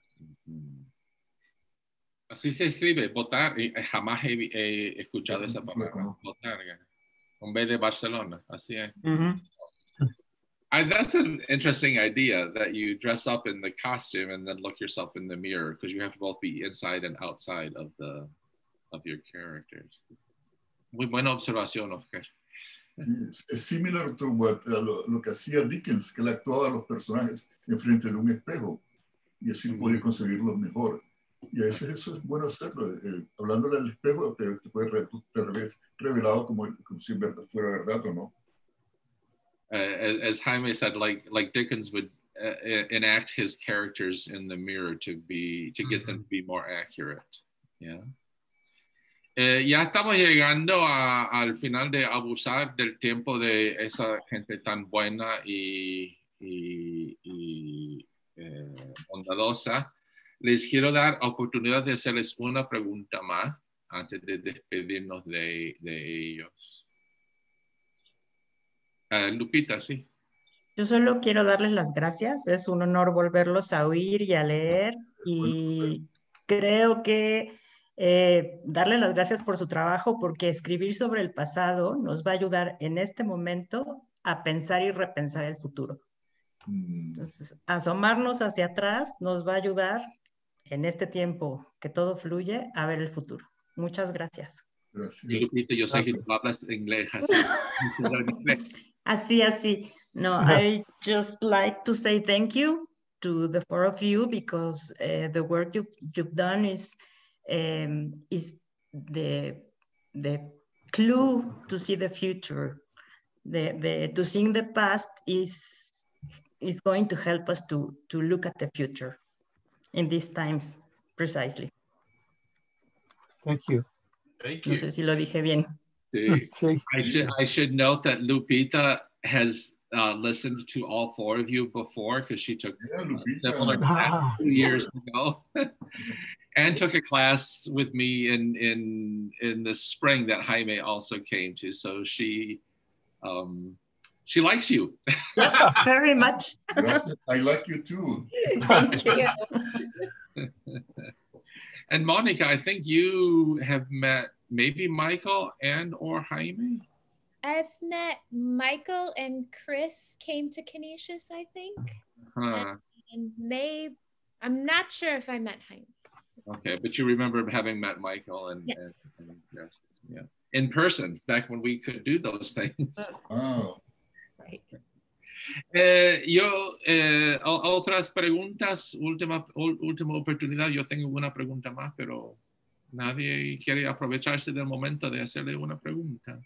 Así se escribe, botar. Jamás he, he escuchado esa palabra, botarga. Con B de Barcelona, así es. Uh-huh. I, that's an interesting idea that you dress up in the costume and then look yourself in the mirror, because you have to both be inside and outside of the of your characters. Muy buena observación, Oscar. Es similar to what, uh, lo, lo que hacía Dickens, que él actuaba a los personajes enfrente de un espejo y así mm-hmm. podía conseguirlos mejor. Y a veces eso es bueno hacerlo. Eh, hablándole al espejo te, te puede re, te ves revelado como, como si fuera verdad o no. Uh, as, as Jaime said, like like Dickens would uh, enact his characters in the mirror to be to get mm-hmm. them to be more accurate. Yeah. Eh, ya estamos llegando a, al final de abusar del tiempo de esa gente tan buena y, y, y eh, bondadosa. Les quiero dar oportunidad de hacerles una pregunta más antes de despedirnos de, de ellos. Uh, Lupita, sí. Yo solo quiero darles las gracias. Es un honor volverlos a oír y a leer. Y creo que eh, darles las gracias por su trabajo, porque escribir sobre el pasado nos va a ayudar en este momento a pensar y repensar el futuro. Entonces, asomarnos hacia atrás nos va a ayudar en este tiempo que todo fluye a ver el futuro. Muchas gracias. Gracias. Lupita, yo sé que tú hablas inglés así. Así, así. No, I just like to say thank you to the four of you, because uh, the work you, you've done is um, is the the clue to see the future. The the to see the past is is going to help us to to look at the future in these times precisely. Thank you. Thank you. No sé si lo dije bien. Sí. Sí. I should I should note that Lupita has uh, listened to all four of you before, because she took yeah, a similar class two years ago, and took a class with me in in in the spring that Jaime also came to. So she um, she likes you. Very much. I like you too. Thank you. And Monica, I think you have met maybe Michael and or Jaime. I've met Michael and Chris came to Canisius, I think. Huh. And, and May, I'm not sure if I met Jaime. Okay, but you remember having met Michael and, yes. and, and yes, yeah, in person back when we could do those things. Oh. Right. Eh, yo, eh, otras preguntas, última, última oportunidad. Yo tengo una pregunta más, pero nadie quiere aprovecharse del momento de hacerle una pregunta.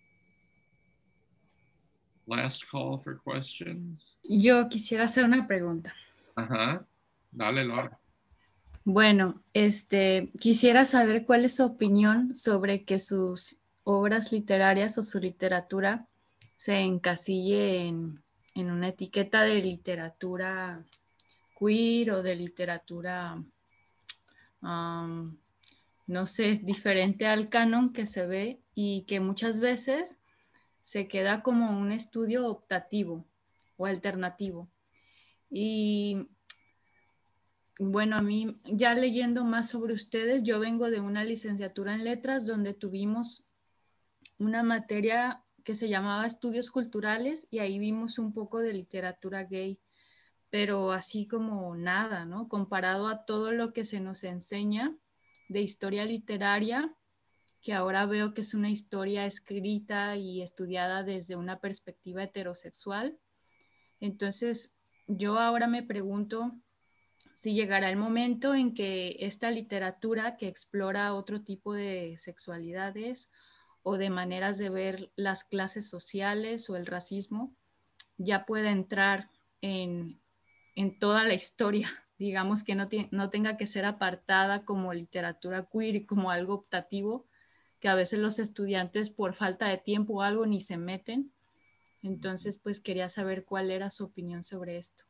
Last call for questions. Yo quisiera hacer una pregunta. Ajá. Dale, Laura. Bueno, este, quisiera saber cuál es su opinión sobre que sus obras literarias o su literatura se encasille en, en una etiqueta de literatura queer o de literatura, um, no sé, diferente al canon que se ve, y que muchas veces se queda como un estudio optativo o alternativo. Y bueno, a mí, ya leyendo más sobre ustedes, yo vengo de una licenciatura en letras donde tuvimos una materia que se llamaba estudios culturales, y ahí vimos un poco de literatura gay, pero así como nada, ¿no? Comparado a todo lo que se nos enseña de historia literaria, que ahora veo que es una historia escrita y estudiada desde una perspectiva heterosexual. Entonces, yo ahora me pregunto si llegará el momento en que esta literatura que explora otro tipo de sexualidades o de maneras de ver las clases sociales o el racismo ya pueda entrar en, en toda la historia digamos que no, no tenga que ser apartada como literatura queer y como algo optativo, que a veces los estudiantes por falta de tiempo o algo ni se meten. Entonces, pues quería saber cuál era su opinión sobre esto.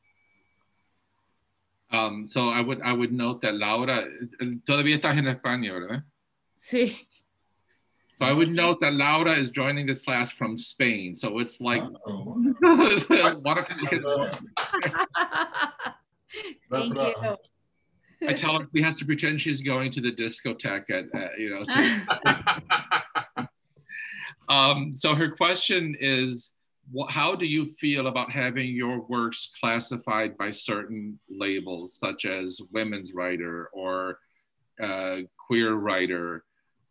Um, so I would, I would note that Laura, todavía estás en España, ¿verdad? Sí. So I would note that Laura is joining this class from Spain. So it's like, Oh. Thank you. I tell her she has to pretend she's going to the discotheque at, uh, you know. To, um, so her question is, what, how do you feel about having your works classified by certain labels, such as women's writer or uh, queer writer?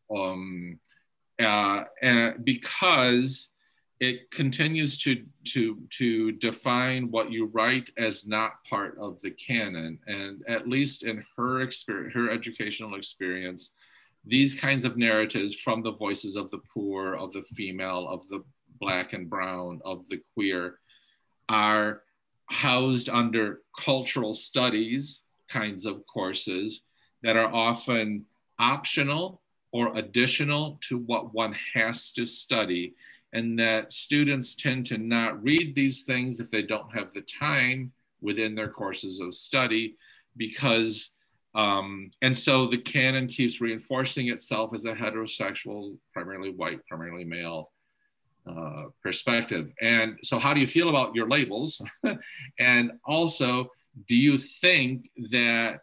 Um, uh, and because it continues to, to, to define what you write as not part of the canon. And at least in her experience, her educational experience, these kinds of narratives from the voices of the poor, of the female, of the Black and brown, of the queer, are housed under cultural studies kinds of courses that are often optional or additional to what one has to study, and that students tend to not read these things if they don't have the time within their courses of study, because, um, and so the canon keeps reinforcing itself as a heterosexual, primarily white, primarily male uh, perspective. And so how do you feel about your labels? And also, do you think that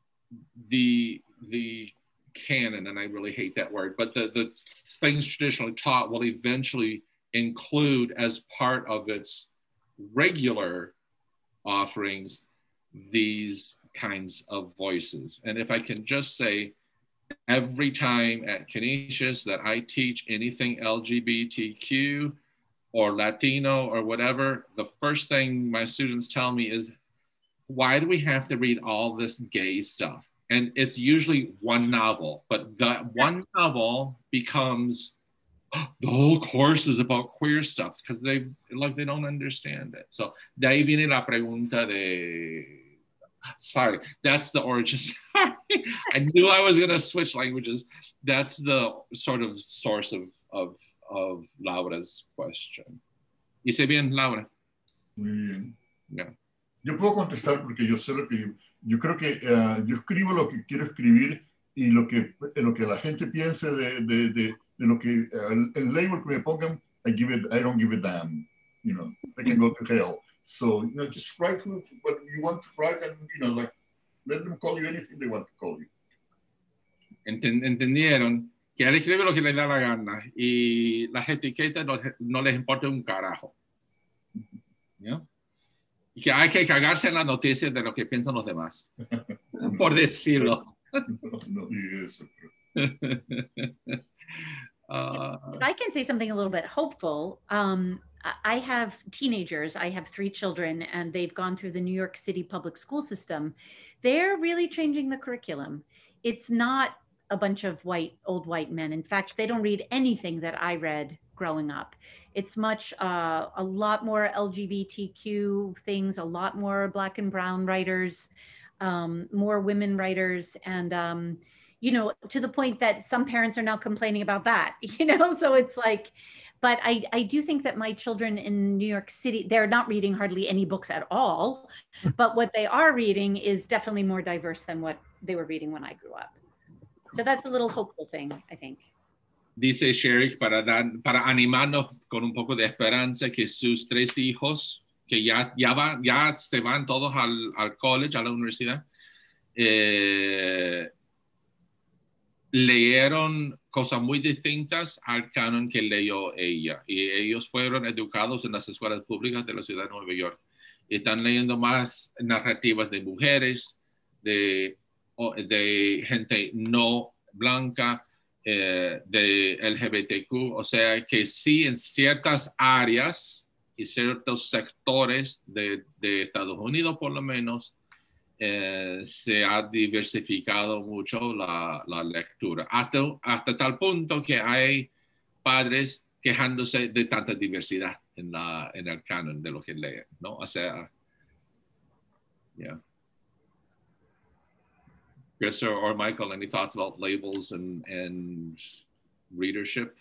the, the canon, and I really hate that word, but the, the things traditionally taught will eventually include as part of its regular offerings these kinds of voices? And if I can just say, every time at Canisius that I teach anything L G B T Q or Latino or whatever, the first thing my students tell me is, why do we have to read all this gay stuff? And it's usually one novel, but that one novel becomes, oh, the whole course is about queer stuff, because they like they don't understand it. So de ahí viene la pregunta de, sorry, that's the origin. Sorry, I knew I was gonna switch languages. That's the sort of source of, of, of Laura's question. ¿Hice bien, Laura? Muy bien. Yeah. Yo puedo contestar porque yo sé lo que yo creo que uh, yo escribo lo que quiero escribir y lo que lo que la gente piense de, de, de, de lo que uh, el, el label que me pongan, I give it, I don't give a damn, you know, they can go to hell. So, you know, just write what you want to write, and you know, like, let them call you anything they want to call you. Entendieron que él escribe lo que le da la gana y las etiquetas no, no les importa un carajo. ¿Yeah? Y que hay que cagarse en las noticias de lo que piensan los demás, por decirlo. No, no diga eso. uh, If I can say something a little bit hopeful, um, I have teenagers. I have three children, and they've gone through the New York City public school system. They're really changing the curriculum. It's not a bunch of white, old white men. In fact, they don't read anything that I read growing up. It's much, uh, a lot more L G B T Q things, a lot more Black and brown writers, um, more women writers, and, um, you know, to the point that some parents are now complaining about that, you know, so it's like, but I, I do think that my children in New York City, they're not reading hardly any books at all, but what they are reading is definitely more diverse than what they were reading when I grew up. So that's a little hopeful thing, I think. Dice Sherry, para, dar, para animarnos con un poco de esperanza, que sus tres hijos, que ya, ya, va, ya se van todos al, al college, a la universidad, eh, leyeron cosas muy distintas al canon que leyó ella. Y ellos fueron educados en las escuelas públicas de la ciudad de Nueva York. Están leyendo más narrativas de mujeres, de, de gente no blanca, eh, de L G B T Q. O sea que sí, en ciertas áreas y ciertos sectores de, de Estados Unidos, por lo menos, Eh, se ha diversificado mucho la, la lectura, hasta, hasta tal punto que hay padres quejándose de tanta diversidad en, la, en el canon de lo que leen, ¿no? O sea, yeah. Chris or, or Michael, any thoughts about labels and, and readership?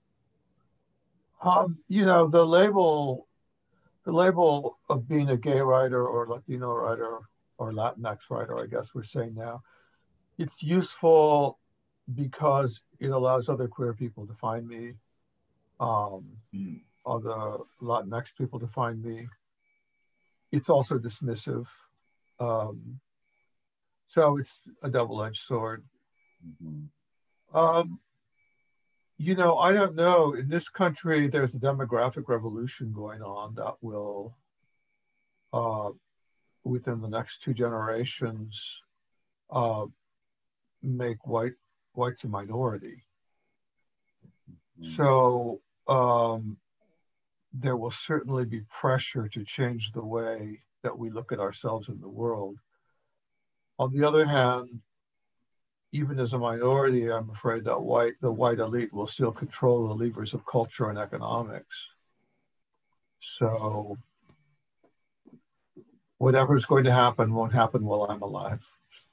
Um, you know, the label, the label of being a gay writer or Latino writer or Latinx writer, I guess we're saying now, it's useful because it allows other queer people to find me, um, mm. other Latinx people to find me. It's also dismissive. Um, so it's a double-edged sword. Mm-hmm. Um, you know, I don't know. In this country, there's a demographic revolution going on that will, uh, within the next two generations, uh, make white whites a minority. Mm-hmm. So um, there will certainly be pressure to change the way that we look at ourselves in the world. On the other hand, even as a minority, I'm afraid that white, the white elite will still control the levers of culture and economics. So whatever's going to happen won't happen while I'm alive.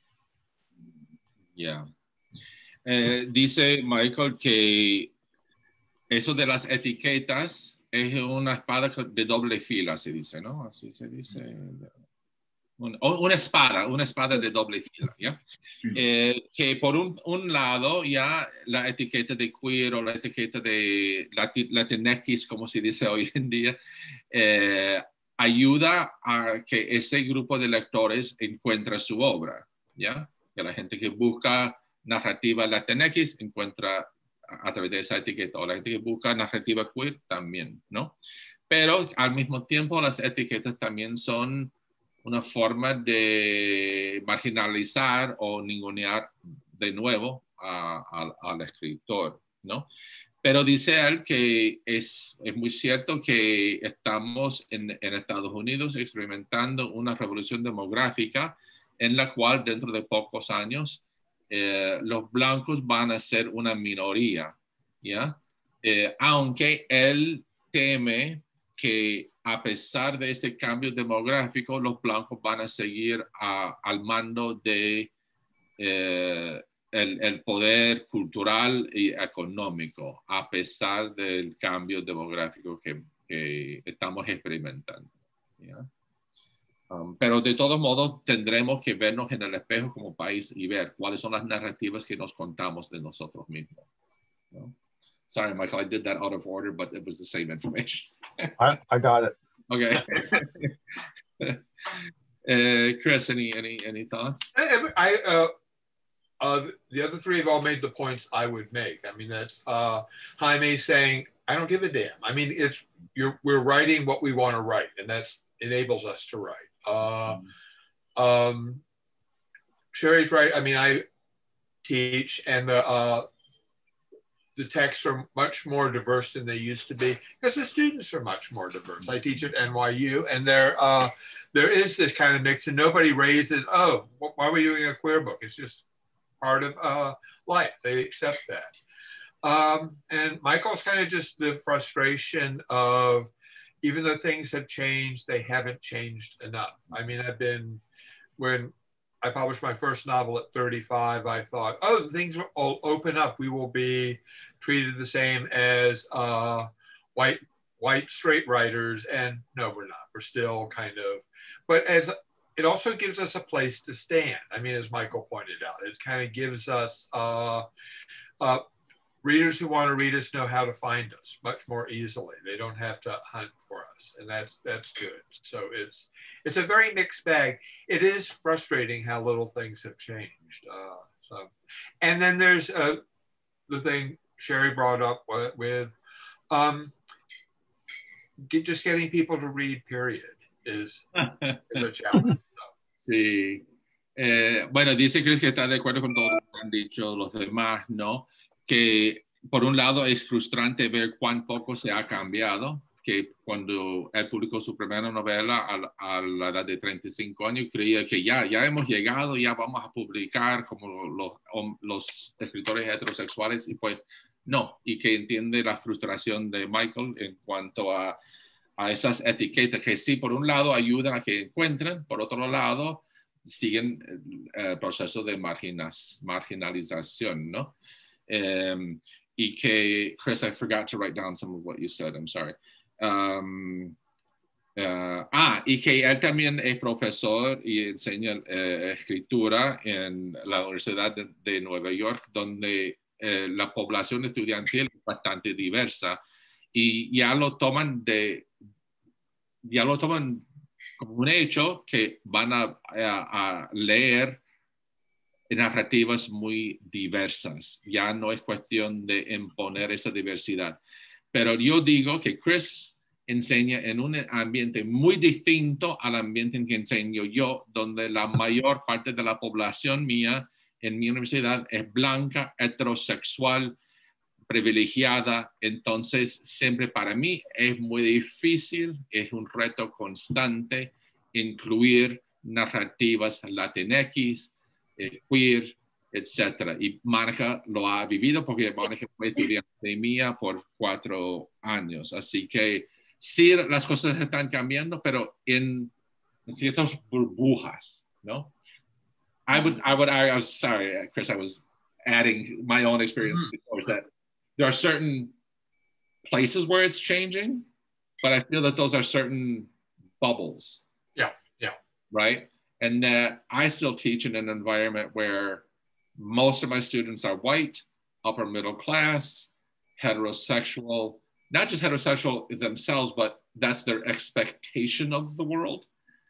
Yeah. Eh, dice Michael que eso de las etiquetas es una espada de doble fila, se dice, ¿no? Así se dice. Un, una espada, una espada de doble fila, ¿ya? Eh, que por un, un lado ya la etiqueta de queer o la etiqueta de Latinx, como se dice hoy en día, eh, ayuda a que ese grupo de lectores encuentre su obra, ¿ya? Que la gente que busca narrativa Latinx encuentra a, a través de esa etiqueta, o la gente que busca narrativa queer también, ¿no? Pero al mismo tiempo las etiquetas también son una forma de marginalizar o ningunear de nuevo a, a, al escritor, ¿no? Pero dice él que es, es muy cierto que estamos en, en Estados Unidos experimentando una revolución demográfica en la cual dentro de pocos años eh, los blancos van a ser una minoría, ¿ya? Eh, aunque él teme que a pesar de ese cambio demográfico, los blancos van a seguir a, al mando de eh, el, el poder cultural y económico, a pesar del cambio demográfico que, que estamos experimentando, ¿ya? Um, pero de todos modos tendremos que vernos en el espejo como país y ver cuáles son las narrativas que nos contamos de nosotros mismos, ¿no? Sorry, Michael, I did that out of order, but it was the same information. I, I got it. Okay. uh, Chris, any any any thoughts? I, I uh, uh, the other three have all made the points I would make. I mean, that's uh, Jaime saying, "I don't give a damn." I mean, it's you're we're writing what we want to write, and that's enables us to write. Uh, um, Sherry's right. I mean, I teach, and the uh, the texts are much more diverse than they used to be because the students are much more diverse. I teach at N Y U, and there uh, there is this kind of mix, and nobody raises, "Oh, why are we doing a queer book?" It's just part of uh, life. They accept that. Um, and Michael's kind of just the frustration of, even though things have changed, they haven't changed enough. I mean, I've been, when I published my first novel at thirty-five, I thought, oh, things will all open up. We will be treated the same as uh, white, white straight writers. And no, we're not. We're still kind of, but as it also gives us a place to stand. I mean, as Michael pointed out, it kind of gives us, uh, uh, readers who want to read us know how to find us much more easily. They don't have to hunt for us, and that's that's good. So it's it's a very mixed bag. It is frustrating how little things have changed. Uh, so, and then there's uh, the thing Sherry brought up with, with um, get, just getting people to read. Period is, is a challenge. So. Sí. Eh, bueno, dice Chris que está de acuerdo con todo lo que han dicho los demás, ¿no? Que por un lado es frustrante ver cuán poco se ha cambiado, que cuando él publicó su primera novela a, a la edad de treinta y cinco años creía que ya, ya hemos llegado, ya vamos a publicar como los, los escritores heterosexuales, y pues no, y que entiende la frustración de Michael en cuanto a, a esas etiquetas que sí, por un lado ayudan a que encuentren, por otro lado siguen el proceso de marginas, marginalización, ¿no? Um, y que, Chris, I forgot to write down some of what you said, I'm sorry. Um, uh, ah, y que él también es profesor y enseña uh, escritura en la Universidad de, de Nueva York, donde uh, la población estudiantil es bastante diversa y ya lo toman de, ya lo toman como un hecho que van a, a, a leer narrativas muy diversas. Ya no es cuestión de imponer esa diversidad. Pero yo digo que Chris enseña en un ambiente muy distinto al ambiente en que enseño yo, donde la mayor parte de la población mía en mi universidad es blanca, heterosexual, privilegiada. Entonces, siempre para mí es muy difícil, es un reto constante incluir narrativas latinx, eh, queer, etcétera. Y Mónica lo ha vivido porque Mónica fue estudiante mía por cuatro años. Así que sí, las cosas están cambiando, pero en ciertas burbujas, ¿no? I would, I would, I was sorry, Chris, I was adding my own experience before, is that there are certain places where it's changing, but I feel that those are certain bubbles. Yeah, yeah. Right? And that I still teach in an environment where most of my students are white, upper middle class, heterosexual, not just heterosexual themselves, but that's their expectation of the world.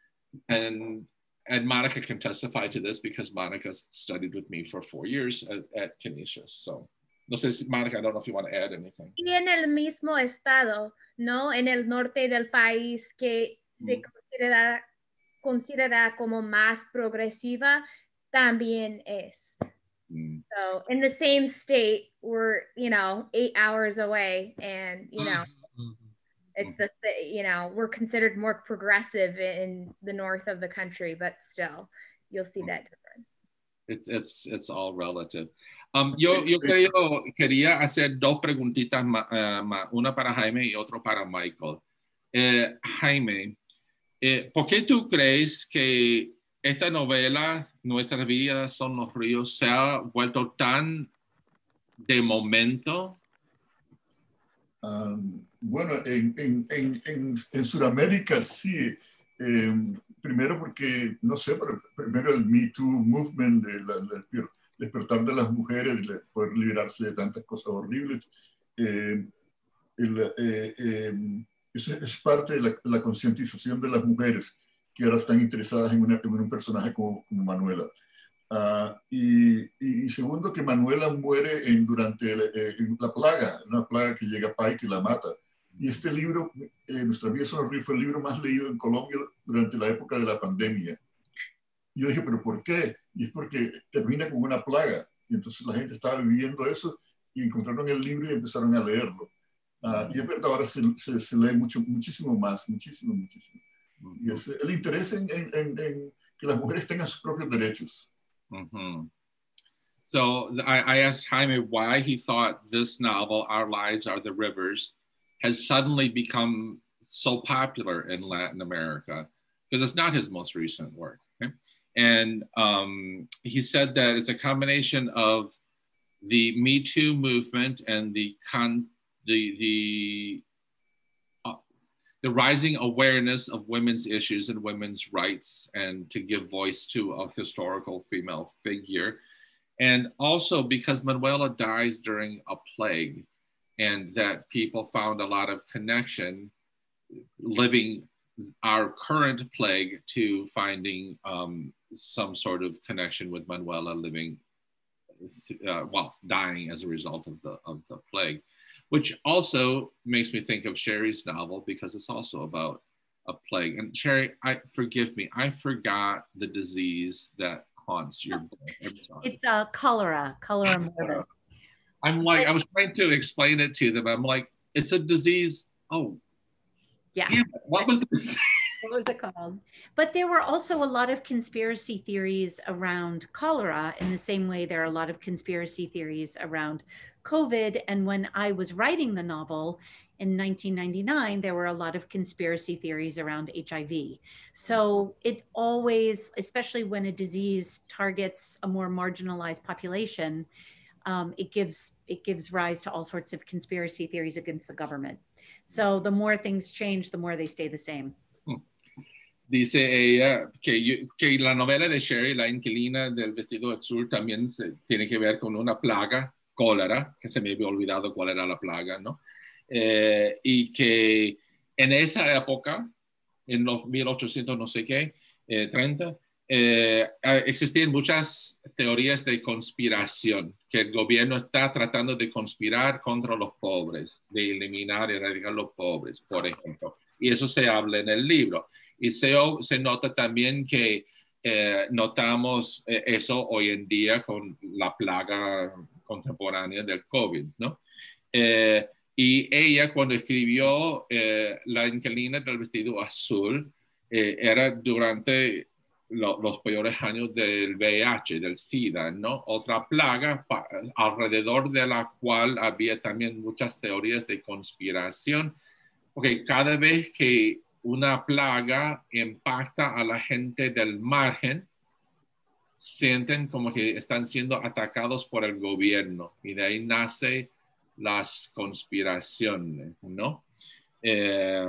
And and Monica can testify to this because Monica's studied with me for four years at, at Canisius. So, no sé si, Monica, I don't know if you want to add anything. Y en el mismo estado, ¿no? En el norte del país que se mm. considera, considera como más progresiva, también es. Mm. So, in the same state, we're, you know, eight hours away and, you know, mm-hmm. it's the, you know, we're considered more progressive in the north of the country, but still, you'll see that difference. It's, it's, it's all relative. Um, yo yo creo, quería hacer dos preguntitas, uh, una para Jaime y otra para Michael. Eh, Jaime, eh, ¿por qué tú crees que esta novela, Nuestras vidas son los ríos, se ha vuelto tan de momento? Um, bueno, en, en, en, en, en Sudamérica sí. Eh, primero porque, no sé, pero primero el Me Too movement, de la, la, el despertar de las mujeres, de poder liberarse de tantas cosas horribles. Eh, el, eh, eh, eso es parte de la, la concientización de las mujeres que ahora están interesadas en, una, en un personaje como, como Manuela. Uh, y, y, y segundo, que Manuela muere en, durante el, eh, en la plaga, una plaga que llega a Pai que la mata. Y este libro, eh, Nuestra vida son los ríos, fue el libro más leído en Colombia durante la época de la pandemia. Y yo dije, ¿pero por qué? Y es porque termina con una plaga. Y entonces la gente estaba viviendo eso y encontraron el libro y empezaron a leerlo. Uh, y es verdad, ahora se, se, se lee mucho, muchísimo más, muchísimo, muchísimo. Y es el interés en, en, en, en que las mujeres tengan sus propios derechos. Mm-hmm. So I, I asked Jaime why he thought this novel, Our Lives Are the Rivers, has suddenly become so popular in Latin America, because it's not his most recent work. Okay? And um, he said that it's a combination of the Me Too movement and the con the the uh, the rising awareness of women's issues and women's rights, and to give voice to a historical female figure. And also because Manuela dies during a plague, and that people found a lot of connection living our current plague to finding um, some sort of connection with Manuela living, uh, well, dying as a result of the, of the plague, which also makes me think of Sherry's novel because it's also about a plague. And Sherry, I forgive me, I forgot the disease that haunts your book every time. It's uh, cholera, cholera morbus. I'm like, I was trying to explain it to them. I'm like, it's a disease. Oh, yeah. Damn it. What was this? What was it called? But there were also a lot of conspiracy theories around cholera, in the same way there are a lot of conspiracy theories around COVID. And when I was writing the novel, in nineteen ninety-nine, there were a lot of conspiracy theories around H I V. So it always, especially when a disease targets a more marginalized population, um, it gives it gives rise to all sorts of conspiracy theories against the government. So the more things change, the more they stay the same. Dice ella que, yo, que la novela de Sherry, La inquilina del vestido azul, también se, tiene que ver con una plaga, cólera, que se me había olvidado cuál era la plaga, ¿no? Eh, y que en esa época, en los mil ochocientos no sé qué, eh, treinta, eh, existían muchas teorías de conspiración, que el gobierno está tratando de conspirar contra los pobres, de eliminar y erradicar los pobres, por ejemplo. Y eso se habla en el libro. Y se, se nota también que eh, notamos eh, eso hoy en día con la plaga contemporánea del COVID, ¿no? Eh, y ella, cuando escribió eh, La inquilina del vestido azul, eh, era durante lo, los peores años del V I H, del SIDA, ¿no? Otra plaga pa, alrededor de la cual había también muchas teorías de conspiración, porque cada vez que una plaga impacta a la gente del margen, sienten como que están siendo atacados por el gobierno y de ahí nace las conspiraciones, ¿no? Eh,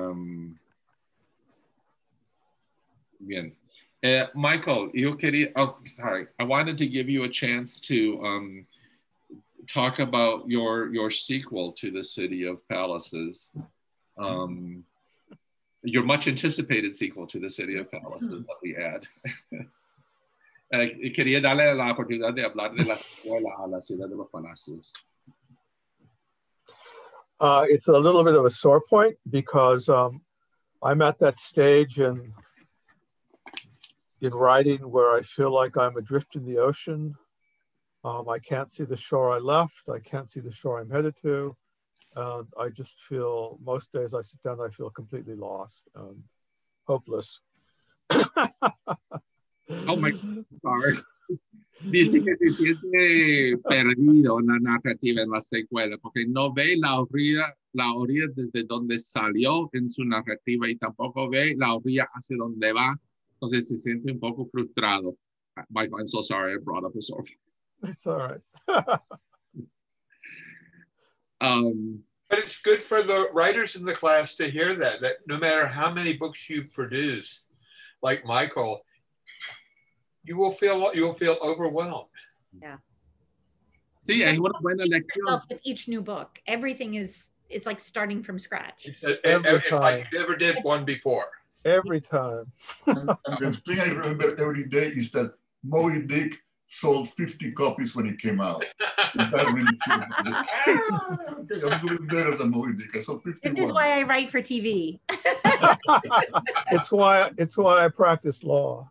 bien. Uh, Michael, you quería, oh, sorry, I wanted to give you a chance to um, talk about your, your sequel to The City of Palaces. Um, your much anticipated sequel to The City of Palaces, let me add. uh, quería darle la oportunidad de hablar de la secuela a La Ciudad de los Palacios. Uh, it's a little bit of a sore point because um, I'm at that stage in, in writing where I feel like I'm adrift in the ocean. Um, I can't see the shore I left. I can't see the shore I'm headed to. And I just feel, most days I sit down, I feel completely lost and hopeless. Oh my God, sorry. Dice que se siente perdido en la narrativa, en la secuela, porque no ve la orilla, la orilla desde donde salió en su narrativa y tampoco ve la orilla hacia donde va. Entonces se siente un poco frustrado. Michael, I'm so sorry I brought up this over. It's all right. Um, but it's good for the writers in the class to hear that, that no matter how many books you produce, like Michael, you will feel you will feel overwhelmed. Yeah. Sí, es una buena lección. With each new book, everything is it's like starting from scratch. It's, a, it, it's like you never did one before. Every time. and, and the thing I remember every day is that Moby Dick sold fifty copies when it came out. That really ah, okay, I'm doing better than Moby Dick. I sold fifty-one. This is why I write for T V. It's why it's why I practice law.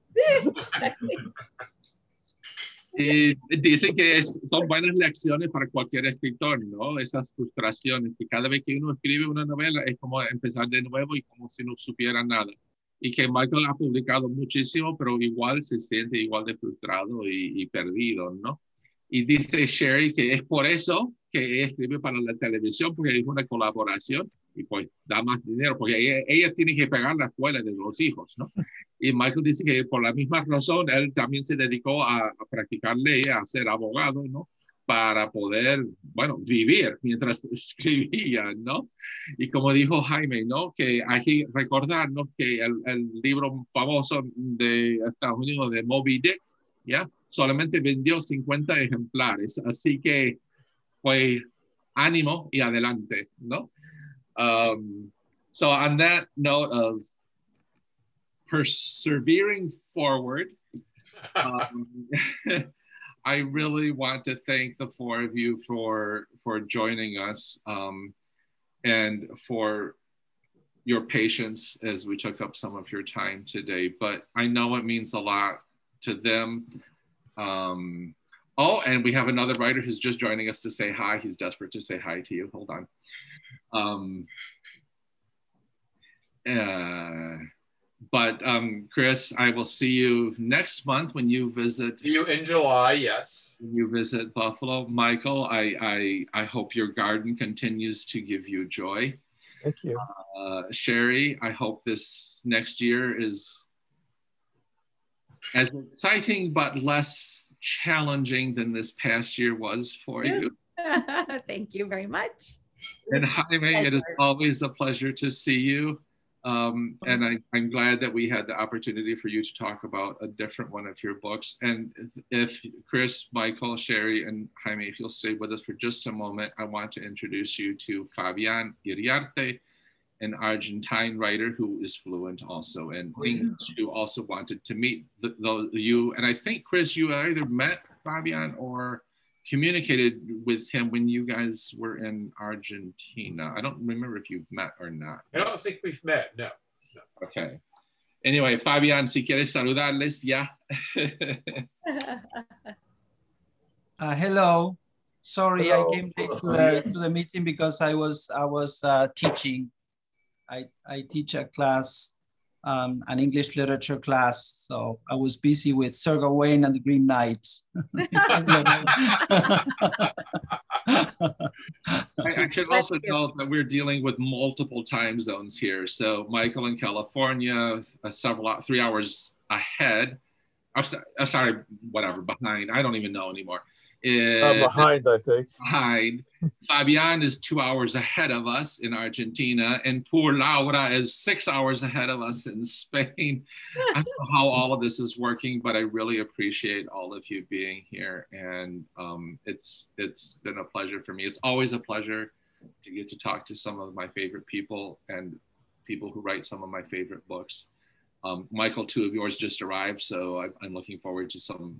Y dicen que es, son buenas lecciones para cualquier escritor, ¿no? Esas frustraciones, que cada vez que uno escribe una novela es como empezar de nuevo y como si no supiera nada. Y que Michael ha publicado muchísimo, pero igual se siente igual de frustrado y, y perdido, ¿no? Y dice Sherry que es por eso que escribe para la televisión, porque es una colaboración y pues da más dinero, porque ella, ella tiene que pagar la escuela de los hijos, ¿no? Y Michael dice que por la misma razón él también se dedicó a, a practicar ley, a ser abogado, ¿no? Para poder, bueno, vivir mientras escribía, ¿no? Y como dijo Jaime, ¿no? Que hay que recordarnos que el, el libro famoso de Estados Unidos de Moby Dick, ¿ya? Solamente vendió cincuenta ejemplares, así que, pues, ánimo y adelante, ¿no? Um, so on that note of persevering forward, um, I really want to thank the four of you for, for joining us um, and for your patience as we took up some of your time today. But I know it means a lot to them. Um, oh, and we have another writer who's just joining us to say hi. He's desperate to say hi to you. Hold on. Um, uh, But um, Chris, I will see you next month when you visit. See you in July, yes. When you visit Buffalo. Michael, I, I, I hope your garden continues to give you joy. Thank you. Uh, Sherry, I hope this next year is as exciting but less challenging than this past year was for you. Thank you very much. And Jaime, it is always a pleasure to see you. Um, and I, I'm glad that we had the opportunity for you to talk about a different one of your books. And if Chris, Michael, Sherry, and Jaime, if you'll stay with us for just a moment, I want to introduce you to Fabian Iriarte, an Argentine writer who is fluent also in English, who also wanted to meet the, the, you. And I think, Chris, you either met Fabian or communicated with him when you guys were in Argentina. I don't remember if you've met or not. I don't think we've met, no. no. Okay. Anyway, Fabian, si quieres saludarles, ya. uh, hello. Sorry, Hello. I came late to the, to the meeting because I was I was uh, teaching. I, I teach a class, um, an English literature class. So I was busy with Sir Gawain and the Green Knights. I, I should also note that we're dealing with multiple time zones here. So Michael in California, uh, several, three hours ahead. I'm sorry, I'm sorry, whatever, behind. I don't even know anymore. Uh, uh, behind, I think. Behind. Fabian is two hours ahead of us in Argentina, and poor Laura is six hours ahead of us in Spain. I don't know how all of this is working, but I really appreciate all of you being here, and um, it's it's been a pleasure for me. It's always a pleasure to get to talk to some of my favorite people and people who write some of my favorite books. Um, Michael, two of yours just arrived, so I, I'm looking forward to some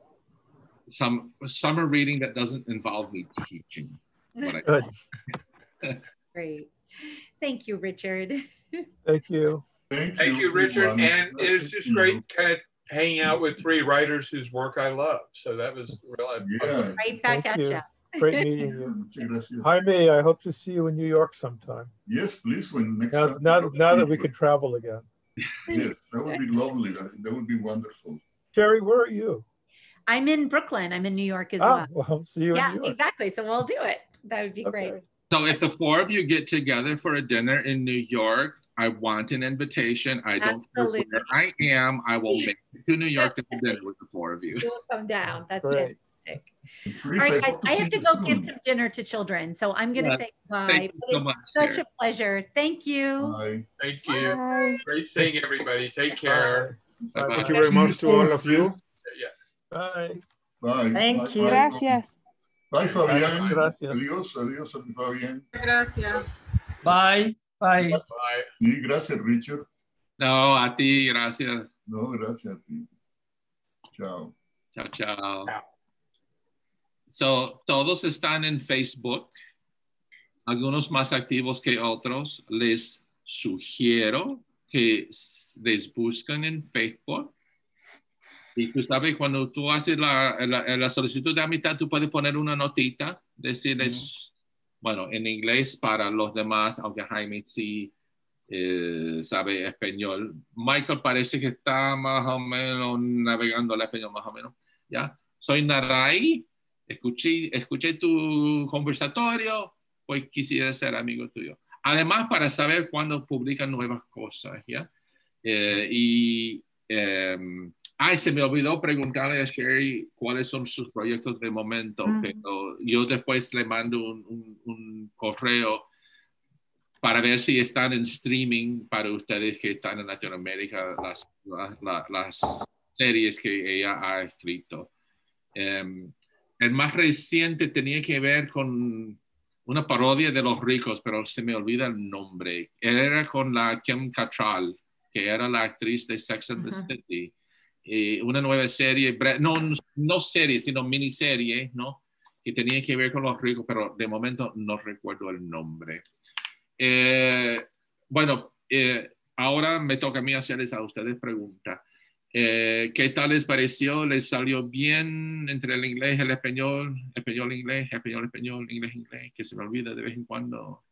some summer reading that doesn't involve me teaching. What I Good. Great. Thank you, Richard. Thank you. Thank, Thank you, Richard. everyone. And it's just great kind of hanging out with three writers whose work I love. So that was really Yeah. Right back Thank at you. you. Great meeting you. Muchas gracias. Jaime, I hope to see you in New York sometime. Yes, please, when next Now, time. now, now that we can travel again. Yes, that would be lovely. That, that would be wonderful. Sherry, where are you? I'm in Brooklyn. I'm in New York as Ah, well. well, see you Yeah, in New York. exactly. So we'll do it. That would be great. Okay. So if the four of you get together for a dinner in New York, I want an invitation. I don't Absolutely. care where I am. I will make it to New York to have dinner with the four of you. You'll come down. That's Great. fantastic. Please, All right, guys, hope to I see have to you go soon. give some dinner to children. So I'm going to Yeah. say goodbye. Thank you But so it's much, such Sherry. a pleasure. Thank you. Bye. Thank you. Bye. Great seeing everybody. Take care. Bye-bye. Thank you very much to all of you. Yeah. Bye. Bye. Thank Bye, you. Bye, Gracias. Bye, Fabián. Gracias. Adiós, adiós, Fabián. Gracias. Bye. Bye. Bye. Sí, gracias, Richard. No, a ti, gracias. No, gracias a ti. Chao. Chao, chao. Chao. So, todos están en Facebook, algunos más activos que otros. Les sugiero que les busquen en Facebook. Y tú sabes, cuando tú haces la, la, la solicitud de amistad, tú puedes poner una notita, decirles, bueno, en inglés para los demás, aunque Jaime sí eh, sabe español. Michael parece que está más o menos navegando al español, más o menos. ¿Ya? Soy Naray, escuché, escuché tu conversatorio, pues quisiera ser amigo tuyo. Además, para saber cuándo publican nuevas cosas, ¿ya? Eh, y... Eh, Ay, se me olvidó preguntarle a Sherry cuáles son sus proyectos de momento, mm. pero yo después le mando un, un, un correo para ver si están en streaming para ustedes que están en Latinoamérica, las, las, las series que ella ha escrito. Um, el más reciente tenía que ver con una parodia de Los Ricos, pero se me olvida el nombre. Era con la Kim Cattrall, que era la actriz de Sex and the uh-huh. City. Eh, una nueva serie, no, no serie, sino miniserie, ¿no? Que tenía que ver con Los Ricos, pero de momento no recuerdo el nombre. Eh, bueno, eh, ahora me toca a mí hacerles a ustedes preguntas. Eh, ¿Qué tal les pareció? ¿Les salió bien entre el inglés y el español? Español, inglés, español, español, inglés, inglés, que se me olvida de vez en cuando.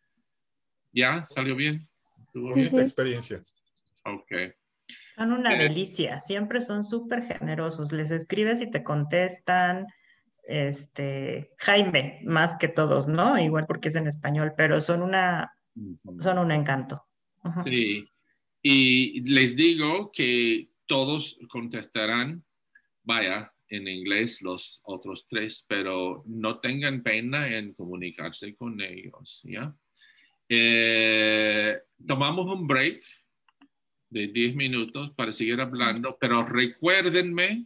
¿Ya? ¿Salió bien? ¿Tuvo bien? Sí, sí. Experiencia. Ok. Son una delicia, siempre son súper generosos, les escribes y te contestan, este, Jaime, más que todos, ¿no? Igual porque es en español, pero son una son un encanto. Uh-huh. Sí, y les digo que todos contestarán, vaya, en inglés los otros tres, pero no tengan pena en comunicarse con ellos, ¿ya? Eh, tomamos un break de diez minutos para seguir hablando, pero recuérdenme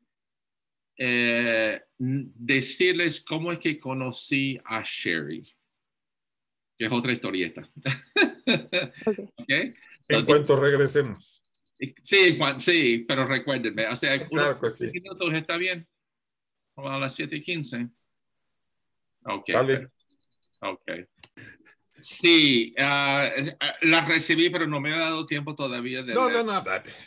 eh, decirles cómo es que conocí a Sherry, que es otra historieta. Okay. ¿Okay? En so, cuanto regresemos. Sí, sí, pero recuérdenme, o sea, claro, unos sí. minutos está bien, como a las siete y quince. Ok. Vale. Ok. Sí, uh, la recibí, pero no me ha dado tiempo todavía de No, leer. no, no.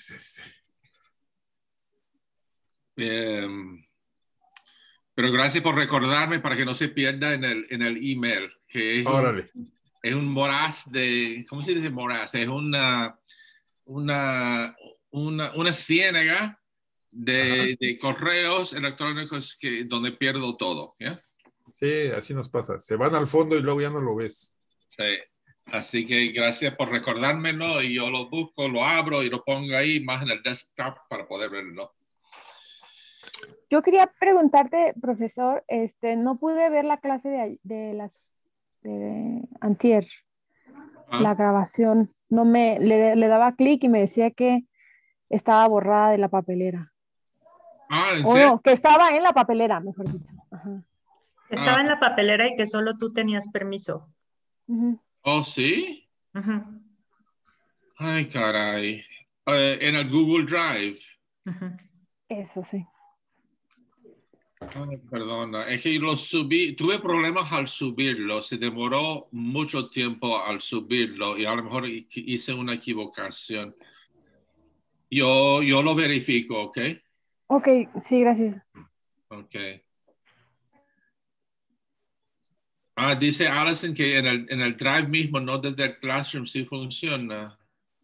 Um, pero gracias por recordarme para que no se pierda en el, en el email, que es Órale. un, es un moraz de, ¿cómo se dice moraz? Es una, una, una, una ciénaga de, de correos electrónicos que, donde pierdo todo, ¿ya? Sí, así nos pasa. Se van al fondo y luego ya no lo ves. Sí. Así que gracias por recordármelo y yo lo busco, lo abro y lo pongo ahí más en el desktop para poder verlo. Yo quería preguntarte, profesor, este, no pude ver la clase de, de las de antier, ¿ah? La grabación. No me, le, le daba clic y me decía que estaba borrada de la papelera. Ah, ¿en o serio? no, que estaba en la papelera, mejor dicho. Ajá. Estaba ah. en la papelera y que solo tú tenías permiso. Uh-huh. ¿Oh, sí? Uh-huh. Ay, caray. Uh, en el Google Drive. Uh-huh. Eso sí. Ay, perdona, es que lo subí, tuve problemas al subirlo, se demoró mucho tiempo al subirlo y a lo mejor hice una equivocación. Yo, yo lo verifico, ¿ok? Ok, sí, gracias. Ok. Ah, dice Allison que en el, en el Drive mismo, no desde el Classroom, sí funciona.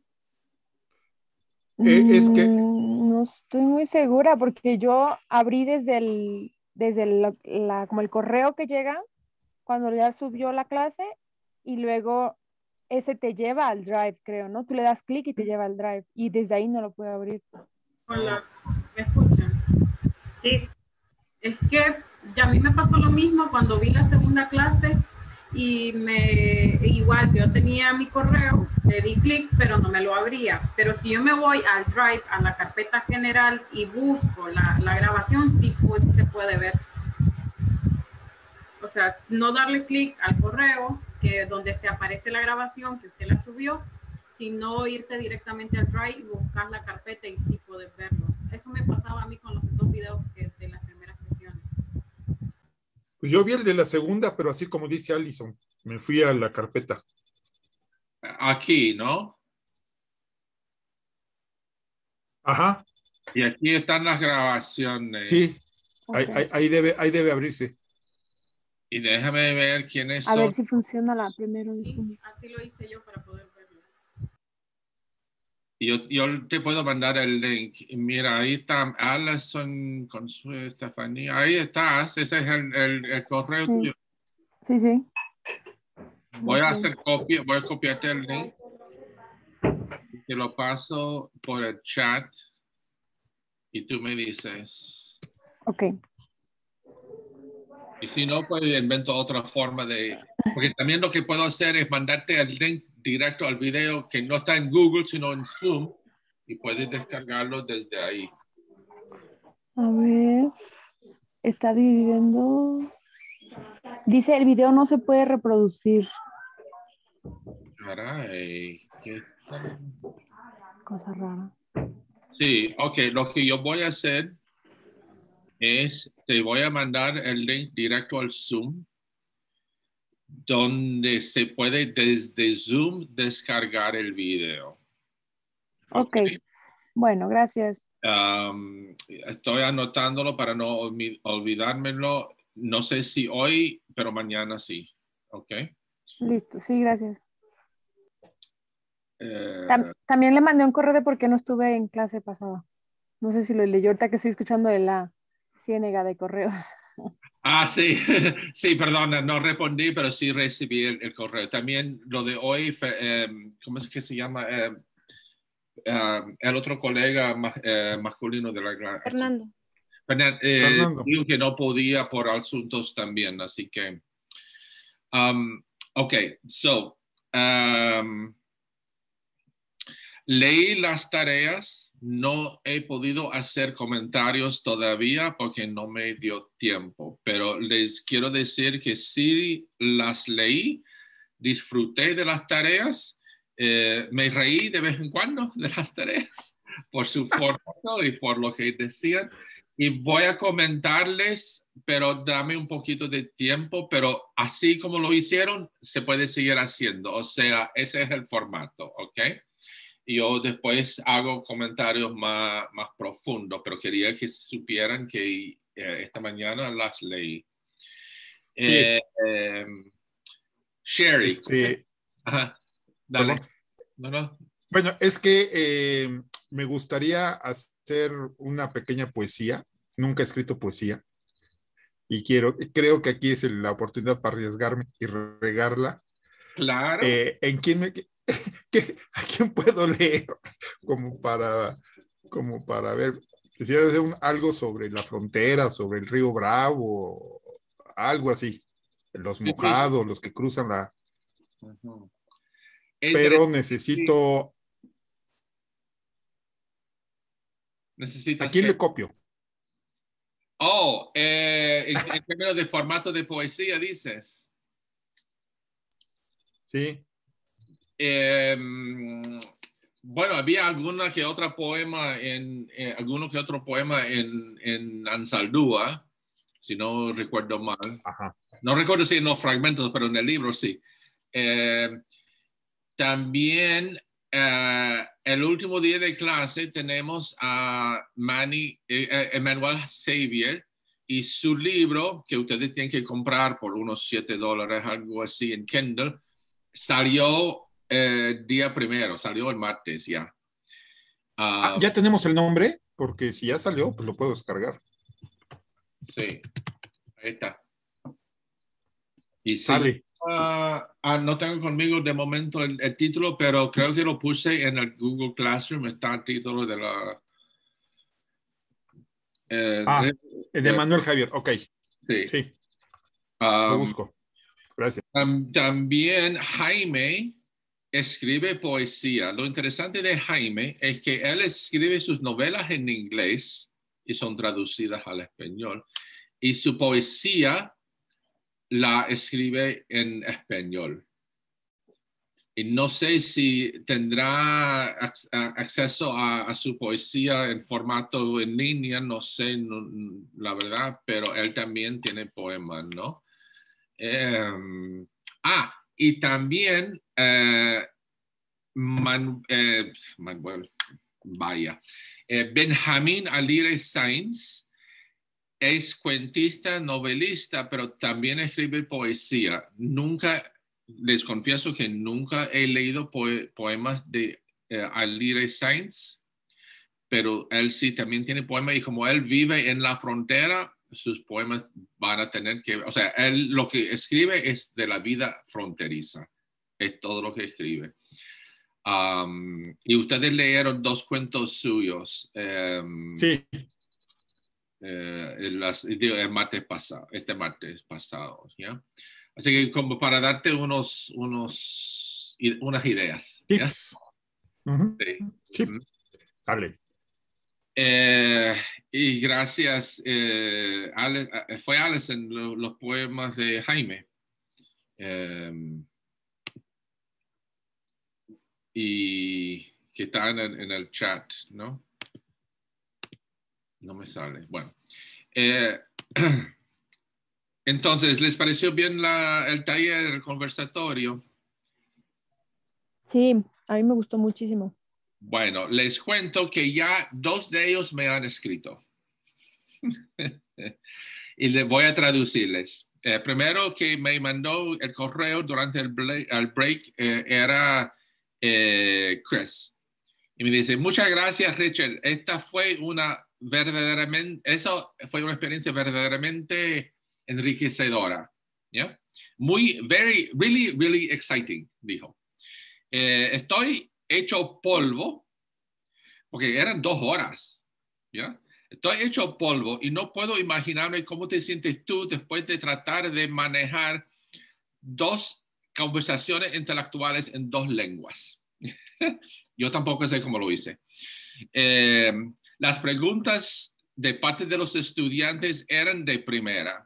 Eh, es que... No estoy muy segura porque yo abrí desde el, desde el, la, como el correo que llega cuando ya subió la clase y luego ese te lleva al Drive, creo, ¿no? Tú le das clic y te lleva al Drive y desde ahí no lo puedo abrir. Hola, ¿me escuchan? Sí. Es que ya a mí me pasó lo mismo cuando vi la segunda clase y me igual yo tenía mi correo, le di clic pero no me lo abría, pero si yo me voy al Drive, a la carpeta general y busco la, la grabación, sí pues se puede ver. O sea, no darle clic al correo que donde se aparece la grabación que usted la subió, sino irte directamente al Drive y buscar la carpeta y sí poder verlo. Eso me pasaba a mí con los dos videos que de las primeras sesiones. Pues yo vi el de la segunda, pero así como dice Allison, me fui a la carpeta. Aquí, ¿no? Ajá. Y aquí están las grabaciones. Sí, okay. ahí, ahí, ahí, debe, ahí debe abrirse. Y déjame ver quiénes a son. A ver si funciona la primera. Sí, así lo hice yo para poder verlo. Yo, yo te puedo mandar el link. Mira, ahí está Allison con su Estefanía. Ahí estás. Ese es el, el, el correo sí. tuyo. Sí, sí. Voy okay. a hacer copia. Voy a copiarte el link. Te lo paso por el chat. Y tú me dices. Ok. Y si no, pues invento otra forma de... Porque también lo que puedo hacer es mandarte el link directo al video que no está en Google, sino en Zoom. Y puedes descargarlo desde ahí. A ver. Está dividiendo. Dice, el video no se puede reproducir. Caray. ¿Qué tal? Cosa rara. Sí, ok. Lo que yo voy a hacer es, te voy a mandar el link directo al Zoom, donde se puede desde Zoom descargar el video. Ok. okay. Bueno, gracias. Um, estoy anotándolo para no olvidármelo. No sé si hoy, pero mañana sí. Ok. Listo, sí, gracias. Eh, Tam también le mandé un correo de por qué no estuve en clase pasada. No sé si lo leyó ahorita que estoy escuchando de la ciénaga de correos. Ah, sí, sí, perdona, no respondí, pero sí recibí el, el correo. También lo de hoy, eh, ¿cómo es que se llama? Eh, uh, el otro colega ma, eh, masculino de la clase. Fernando. Fernando, eh, Fernando. dijo que no podía por asuntos también, así que... Um, ok, so... Um, leí las tareas. No he podido hacer comentarios todavía porque no me dio tiempo, pero les quiero decir que sí las leí, disfruté de las tareas, eh, me reí de vez en cuando de las tareas por su formato y por lo que decían, y voy a comentarles, pero dame un poquito de tiempo, pero así como lo hicieron, se puede seguir haciendo, o sea, ese es el formato, ¿ok? Y yo después hago comentarios más, más profundos, pero quería que supieran que eh, esta mañana las leí. Eh, eh, Sherry. Este, Ajá, dale. ¿Perdón? No, no. Bueno, es que eh, me gustaría hacer una pequeña poesía. Nunca he escrito poesía. Y quiero, creo que aquí es la oportunidad para arriesgarme y regarla. Claro. Eh, ¿En quién me... ¿Qué, ¿A quién puedo leer? Como para, como para ver, quisiera hacer un, algo sobre la frontera, sobre el río Bravo, algo así. Los mojados, sí, sí. Los que cruzan la... Uh-huh. Pero necesito... ¿Necesitas ¿A quién qué? le copio? Oh, eh, en, en términos de formato de poesía, dices. Sí. Eh, bueno, había alguna que otra poema en eh, alguno que otro poema en, en Ansaldúa, si no recuerdo mal. Ajá. No recuerdo si en los fragmentos, pero en el libro sí. Eh, también eh, el último día de clase tenemos a Manny, eh, Emmanuel Xavier y su libro, que ustedes tienen que comprar por unos siete dólares, algo así en Kindle, salió eh, día primero, salió el martes ya. Um, ah, ¿ya tenemos el nombre? Porque si ya salió, pues lo puedo descargar. Sí, ahí está. Y sale. Uh, uh, no tengo conmigo de momento el, el título, pero creo que lo puse en el Google Classroom, está el título de la... Eh, ah, de, de Manuel Javier, ok. Sí. Sí. Um, lo busco. Gracias. Um, también Jaime escribe poesía. Lo interesante de Jaime es que él escribe sus novelas en inglés y son traducidas al español. Y su poesía la escribe en español. Y no sé si tendrá acceso a, a su poesía en formato en línea, no sé no, la verdad, pero él también tiene poemas, ¿no? Eh, ah, y también eh, Man, eh, Manuel, vaya, eh, Benjamín Alire Sainz es cuentista, novelista, pero también escribe poesía. Nunca, les confieso que nunca he leído poe poemas de eh, Alire Sainz, pero él sí también tiene poemas y como él vive en la frontera, sus poemas van a tener que, o sea, él lo que escribe es de la vida fronteriza, es todo lo que escribe. Um, y ustedes leyeron dos cuentos suyos. Um, sí. Eh, el, el martes pasado, este martes pasado, ¿ya? Así que como para darte unos, unos, unas ideas. Tips. Uh-huh. Sí. Sí. Dale. Eh, y gracias, eh, Ale, fue Alison lo, los poemas de Jaime. Eh, y que están en, en el chat, ¿no? No me sale. Bueno. Eh, entonces, ¿les pareció bien la, el taller, el conversatorio? Sí, a mí me gustó muchísimo. Bueno, les cuento que ya dos de ellos me han escrito. Y les voy a traducirles. Eh, primero que me mandó el correo durante el break, el break eh, era eh, Chris. Y me dice, muchas gracias, Richard. Esta fue una verdaderamente, eso fue una experiencia verdaderamente enriquecedora. ¿Ya? Muy, very, really, really exciting, dijo. Eh, estoy hecho polvo, porque eran dos horas, ¿ya? Estoy hecho polvo y no puedo imaginarme cómo te sientes tú después de tratar de manejar dos conversaciones intelectuales en dos lenguas. Yo tampoco sé cómo lo hice. Eh, las preguntas de parte de los estudiantes eran de primera.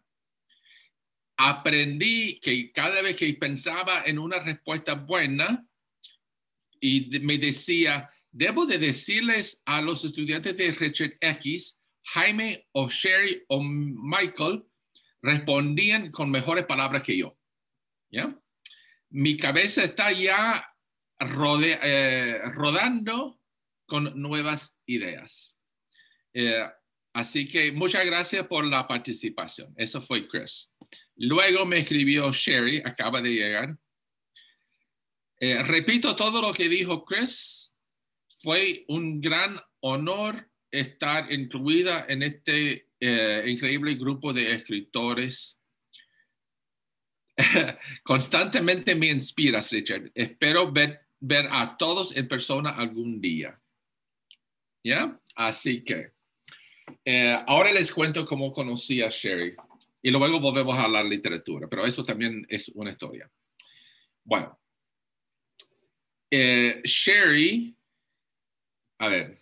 Aprendí que cada vez que pensaba en una respuesta buena y me decía, debo de decirles a los estudiantes de Richard X, Jaime o Sherry o Michael respondían con mejores palabras que yo. ¿Ya? Mi cabeza está ya rode, eh, rodando con nuevas ideas. Eh, así que muchas gracias por la participación. Eso fue Chris. Luego me escribió Sherry, acaba de llegar. Eh, repito todo lo que dijo Chris. Fue un gran honor estar incluida en este eh, increíble grupo de escritores. Constantemente me inspiras, Richard. Espero ver, ver a todos en persona algún día. ¿Ya? Así que eh, ahora les cuento cómo conocí a Sherry. Y luego volvemos a la literatura, pero eso también es una historia. Bueno, eh, Sherry, a ver.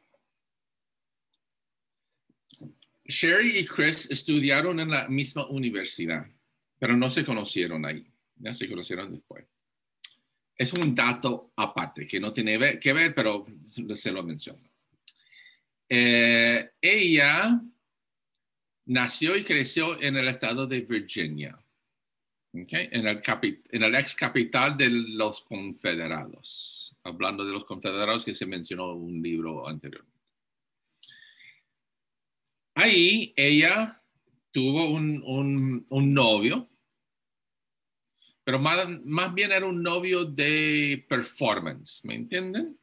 Sherry y Chris estudiaron en la misma universidad, pero no se conocieron ahí. Ya se conocieron después. Es un dato aparte que no tiene que ver, pero se lo menciono. Eh, ella nació y creció en el estado de Virginia, ¿okay? en, el en el ex capital de los Confederados. Hablando de los Confederados que se mencionó en un libro anterior. Ahí ella tuvo un, un, un novio, pero más, más bien era un novio de performance, ¿me entienden?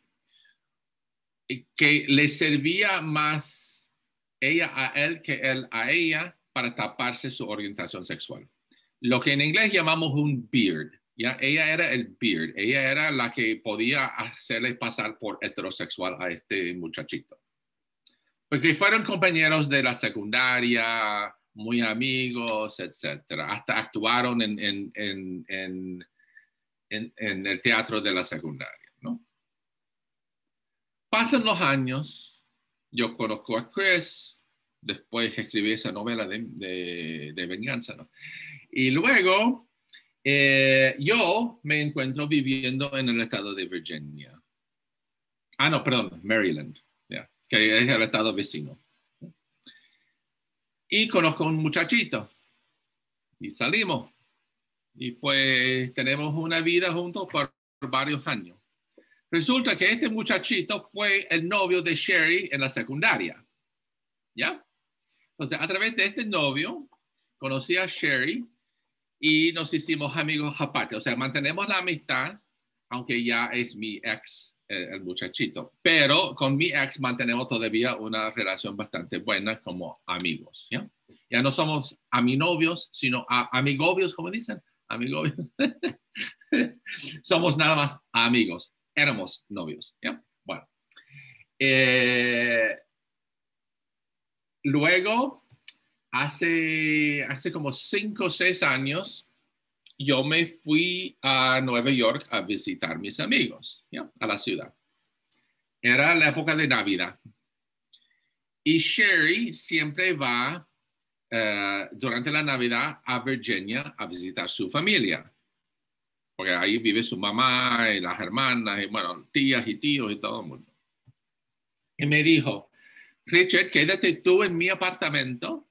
Que le servía más ella a él que él a ella para taparse su orientación sexual. Lo que en inglés llamamos un beard. ¿ya? Ella era el beard. Ella era la que podía hacerle pasar por heterosexual a este muchachito. Porque fueron compañeros de la secundaria, muy amigos, etcétera. Hasta actuaron en, en, en, en, en, en el teatro de la secundaria, ¿no? Pasan los años, yo conozco a Chris, después escribí esa novela de, de, de venganza, ¿no? Y luego eh, yo me encuentro viviendo en el estado de Virginia. Ah, no, perdón, Maryland, yeah, que es el estado vecino. Y conozco a un muchachito y salimos. Y pues tenemos una vida juntos por varios años. Resulta que este muchachito fue el novio de Sherry en la secundaria. ¿Ya? Entonces, a través de este novio, conocí a Sherry y nos hicimos amigos aparte. O sea, mantenemos la amistad, aunque ya es mi ex, eh, el muchachito. Pero con mi ex mantenemos todavía una relación bastante buena como amigos. ¿Ya? Ya no somos aminovios, sino a, amigobios, como dicen. Amigobios. Somos nada más amigos. Éramos novios, ¿ya? Bueno. Eh, luego, hace, hace como cinco o seis años, yo me fui a Nueva York a visitar a mis amigos, ¿ya? A la ciudad. Era la época de Navidad. Y Sherry siempre va uh, durante la Navidad a Virginia a visitar su familia. Porque ahí vive su mamá y las hermanas, y bueno, tías y tíos y todo el mundo. Y me dijo, Richard, quédate tú en mi apartamento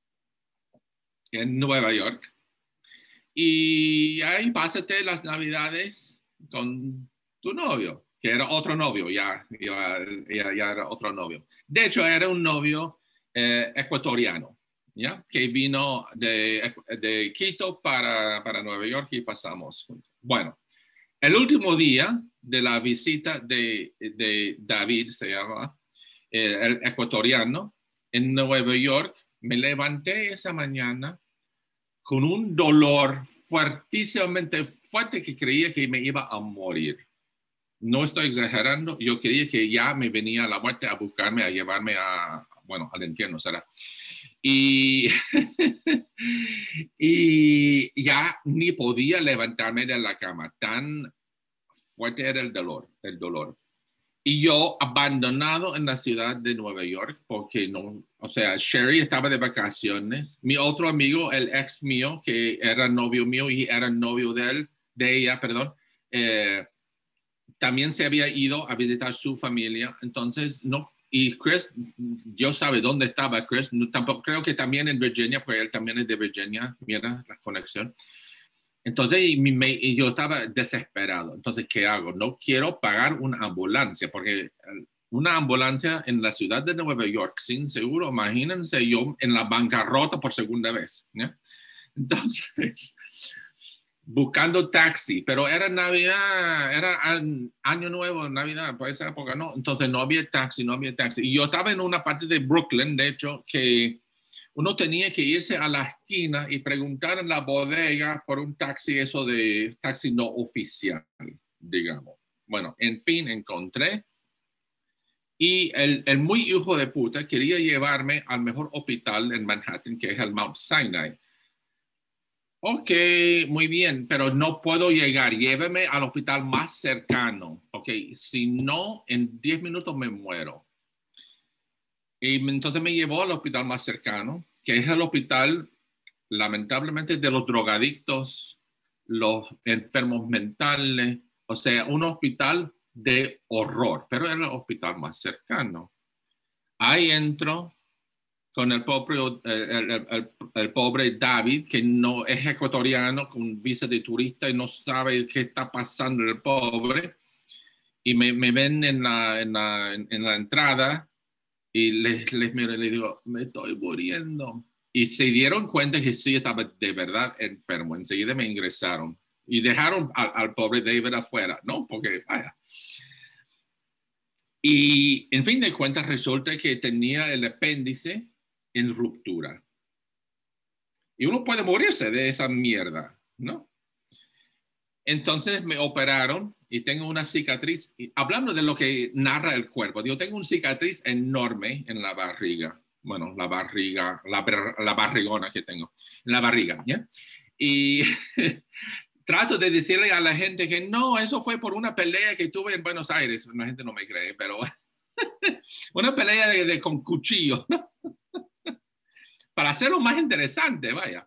en Nueva York y ahí pásate las Navidades con tu novio, que era otro novio, ya, ya, ya, ya era otro novio. De hecho, era un novio eh, ecuatoriano. ¿Ya? Que vino de, de Quito para, para Nueva York y pasamos juntos. Bueno, el último día de la visita de, de David, se llama, eh, el ecuatoriano, en Nueva York, me levanté esa mañana con un dolor fuertísimamente fuerte que creía que me iba a morir. No estoy exagerando, yo creía que ya me venía la muerte a buscarme, a llevarme a, bueno, al infierno, ¿será? Y, y ya ni podía levantarme de la cama, tan fuerte era el dolor, el dolor. Y yo abandonado en la ciudad de Nueva York, porque no, o sea, Sherry estaba de vacaciones. Mi otro amigo, el ex mío, que era novio mío y era novio de él, de ella, perdón, eh, también se había ido a visitar su familia. Entonces, no, y Chris, yo sabe dónde estaba Chris, no, tampoco, creo que también en Virginia, porque él también es de Virginia, mira la conexión. Entonces y me, y yo estaba desesperado. Entonces, ¿qué hago? No quiero pagar una ambulancia, porque una ambulancia en la ciudad de Nueva York sin seguro, imagínense yo en la bancarrota por segunda vez, ¿ya? Entonces, buscando taxi, pero era Navidad, era Año Nuevo, Navidad, por esa época no. Entonces no había taxi, no había taxi. Y yo estaba en una parte de Brooklyn, de hecho, que uno tenía que irse a la esquina y preguntar en la bodega por un taxi, eso de taxi no oficial, digamos. Bueno, en fin, encontré. Y el, el muy hijo de puta quería llevarme al mejor hospital en Manhattan, que es el Mount Sinai. Ok, muy bien, pero no puedo llegar. Lléveme al hospital más cercano. Ok, si no, en diez minutos me muero. Y entonces me llevó al hospital más cercano, que es el hospital, lamentablemente, de los drogadictos, los enfermos mentales, o sea, un hospital de horror, pero era el hospital más cercano. Ahí entro con el pobre, el, el, el, el pobre David, que no es ecuatoriano, con visa de turista y no sabe qué está pasando el pobre. Y me, me ven en la, en la, en la entrada. Y les, les miro y les digo, me estoy muriendo. Y se dieron cuenta que sí estaba de verdad enfermo. Enseguida me ingresaron. Y dejaron al, al pobre David afuera, ¿no? Porque, vaya. Y, en fin de cuentas, resulta que tenía el apéndice en ruptura. Y uno puede morirse de esa mierda, ¿no? Entonces me operaron y tengo una cicatriz. Hablando de lo que narra el cuerpo, yo tengo una cicatriz enorme en la barriga. Bueno, la barriga, la, la barrigona que tengo, en la barriga, ¿ya? Y trato de decirle a la gente que no, eso fue por una pelea que tuve en Buenos Aires. La gente no me cree, pero una pelea de, de, con cuchillo, ¿no? Para hacerlo más interesante, vaya.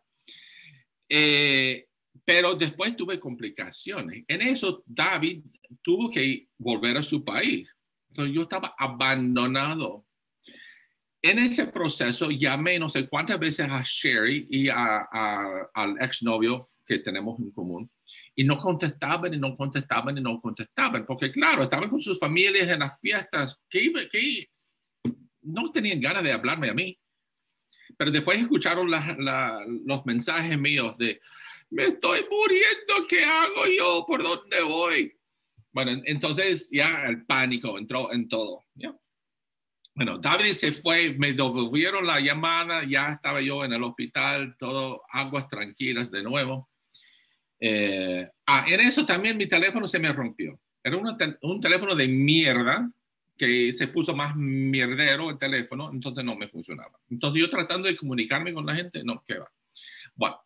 Eh, pero después tuve complicaciones. En eso, David tuvo que volver a su país. Entonces, yo estaba abandonado. En ese proceso, llamé no sé cuántas veces a Sherry y a, a, al exnovio que tenemos en común. Y no contestaban, y no contestaban, y no contestaban. Porque, claro, estaban con sus familias en las fiestas que, que no tenían ganas de hablarme a mí. Pero después escucharon la, la, los mensajes míos de, me estoy muriendo, ¿qué hago yo? ¿Por dónde voy? Bueno, entonces ya el pánico entró en todo. ¿Ya? Bueno, David se fue, me devolvieron la llamada, ya estaba yo en el hospital, todo aguas tranquilas de nuevo. Eh, ah, en eso también mi teléfono se me rompió. Era una te un teléfono de mierda, que se puso más mierdero el teléfono, entonces no me funcionaba. Entonces yo tratando de comunicarme con la gente, no, ¿qué va? Bueno,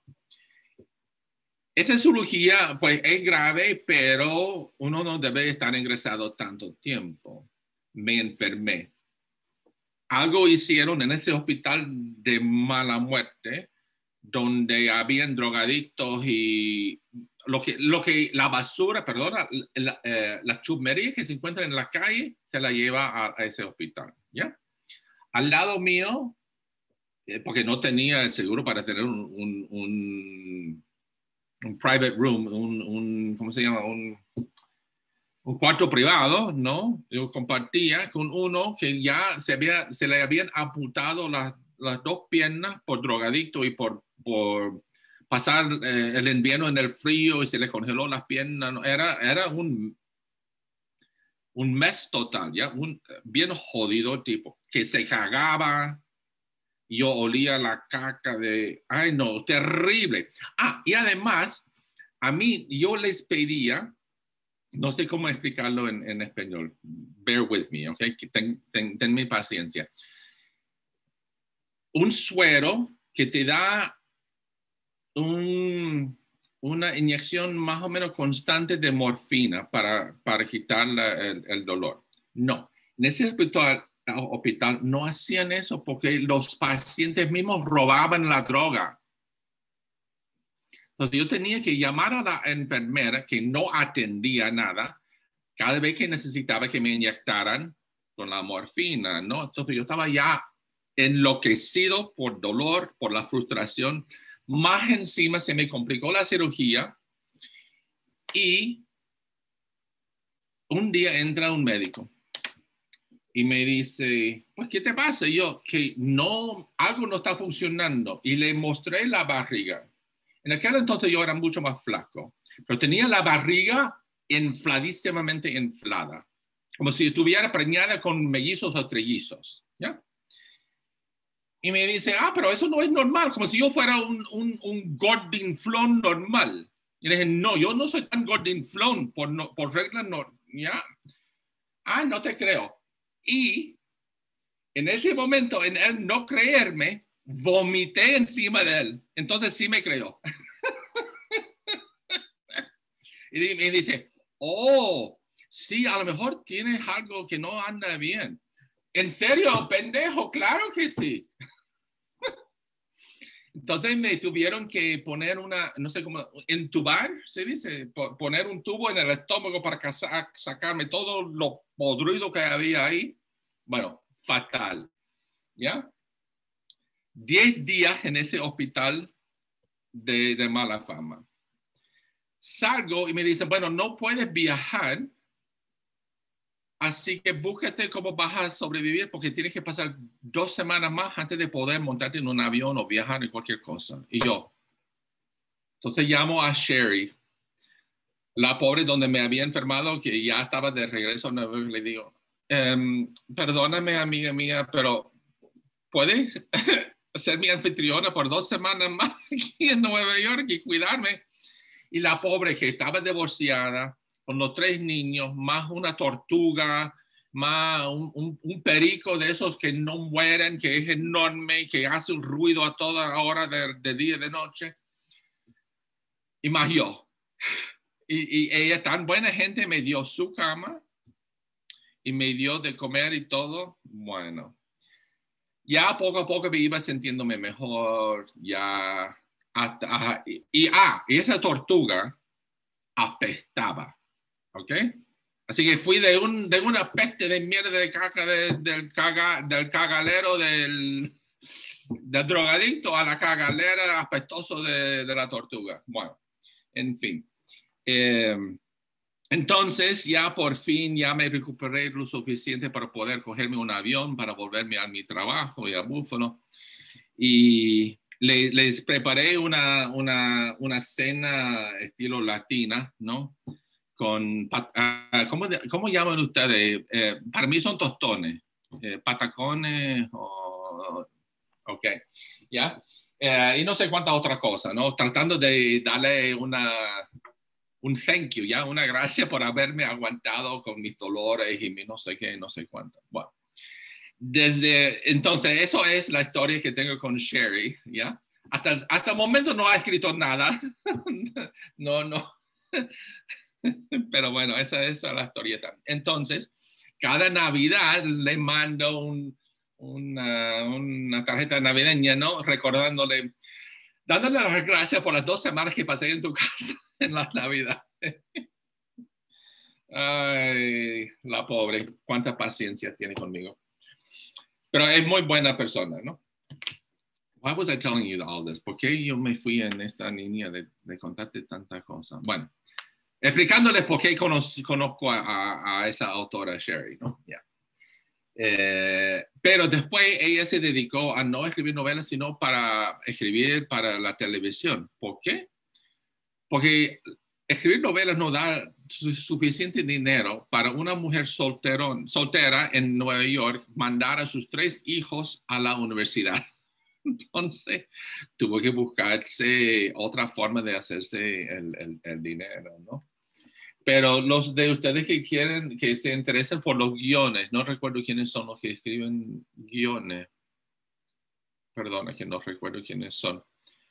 esa cirugía pues es grave, pero uno no debe estar ingresado tanto tiempo. Me enfermé. Algo hicieron en ese hospital de mala muerte, donde habían drogadictos y lo que, lo que la basura, perdona, la, eh, la chusmería que se encuentra en la calle se la lleva a, a ese hospital, ¿ya? Al lado mío, eh, porque no tenía el seguro para tener un, un, un, un private room, un, un, ¿cómo se llama? Un, un cuarto privado, ¿no? Yo compartía con uno que ya se, había, se le habían amputado las, las dos piernas por drogadicto y por, por pasar eh, el invierno en el frío y se le congeló las piernas. Era, era un, un mes total, ¿ya? Un bien jodido tipo, que se cagaba Yo olía la caca de, ay no, terrible. Ah, y además, a mí, yo les pedía, no sé cómo explicarlo en, en español, bear with me, ¿ok? Ten, ten, ten mi paciencia. Un suero que te da un, una inyección más o menos constante de morfina para, para quitar la, el, el dolor. No, en ese hospital, hospital no hacían eso porque los pacientes mismos robaban la droga. Entonces yo tenía que llamar a la enfermera que no atendía nada cada vez que necesitaba que me inyectaran con la morfina, ¿no? Entonces yo estaba ya enloquecido por dolor, por la frustración. Más encima se me complicó la cirugía y un día entra un médico y me dice, pues, ¿qué te pasa? Y yo, que no, algo no está funcionando. Y le mostré la barriga. En aquel entonces yo era mucho más flaco, pero tenía la barriga infladísimamente inflada, como si estuviera preñada con mellizos o trellizos, ¿ya? Y me dice, ah, pero eso no es normal, como si yo fuera un, un, un gordinflón normal. Y le dije, no, yo no soy tan gordinflón por, no, por regla, no, ¿ya? Ah, no te creo. Y en ese momento, en él no creerme, vomité encima de él. Entonces sí me creyó. Y me dice, oh, sí, a lo mejor tienes algo que no anda bien. ¿En serio, pendejo? Claro que sí. Entonces me tuvieron que poner una, no sé cómo, entubar, se dice, poner un tubo en el estómago para sacarme todo lo podrido que había ahí. Bueno, fatal, ¿ya? Diez días en ese hospital de, de mala fama. Salgo y me dicen, bueno, no puedes viajar, así que búscate cómo vas a sobrevivir porque tienes que pasar dos semanas más antes de poder montarte en un avión o viajar en cualquier cosa. Y yo, entonces llamo a Sherry, la pobre donde me había enfermado, que ya estaba de regreso a Nueva York, le digo, ehm, perdóname, amiga mía, pero ¿puedes ser mi anfitriona por dos semanas más aquí en Nueva York y cuidarme? Y la pobre que estaba divorciada, con los tres niños, más una tortuga, más un, un, un perico de esos que no mueren, que es enorme, que hace un ruido a toda hora de, de día y de noche. Y más yo. Y, y ella, tan buena gente, me dio su cama y me dio de comer y todo. Bueno, ya poco a poco me iba sintiéndome mejor, ya hasta, y, y, ah, y esa tortuga apestaba, ¿ok? Así que fui de, un, de una peste de mierda de caca de, del, caga, del cagalero del, del drogadicto a la cagalera apestoso de, de la tortuga. Bueno, en fin. Eh, entonces ya por fin ya me recuperé lo suficiente para poder cogerme un avión para volverme a mi trabajo y a Buffalo. Y le, les preparé una, una, una cena estilo latina, ¿no? Con, uh, ¿cómo, ¿cómo llaman ustedes? Eh, para mí son tostones, eh, patacones, o, ok, ¿ya? Eh, y no sé cuántas otras cosas, ¿no? Tratando de darle una, un thank you, ¿ya? Una gracia por haberme aguantado con mis dolores y mi no sé qué, no sé cuánto. Bueno. Desde entonces, eso es la historia que tengo con Sherry, ¿ya? Hasta, hasta el momento no ha escrito nada. no, no. Pero bueno, esa, esa es la historieta. Entonces, cada Navidad le mando un, una, una tarjeta navideña, ¿no? Recordándole, dándole las gracias por las dos semanas que pasé en tu casa en la Navidad. Ay, la pobre, cuánta paciencia tiene conmigo. Pero es muy buena persona, ¿no? Why was I telling you all this? ¿Por qué yo me fui en esta línea de, de contarte tanta cosa? Bueno, explicándoles por qué conozco, conozco a, a, a esa autora, Sherry, ¿no? Yeah. Eh, pero después ella se dedicó a no escribir novelas, sino para escribir para la televisión. ¿Por qué? Porque escribir novelas no da suficiente dinero para una mujer solterón, soltera en Nueva York mandar a sus tres hijos a la universidad. Entonces, tuvo que buscarse otra forma de hacerse el, el, el dinero, ¿no? Pero los de ustedes que quieren, que se interesan por los guiones, no recuerdo quiénes son los que escriben guiones. Perdona, que no recuerdo quiénes son.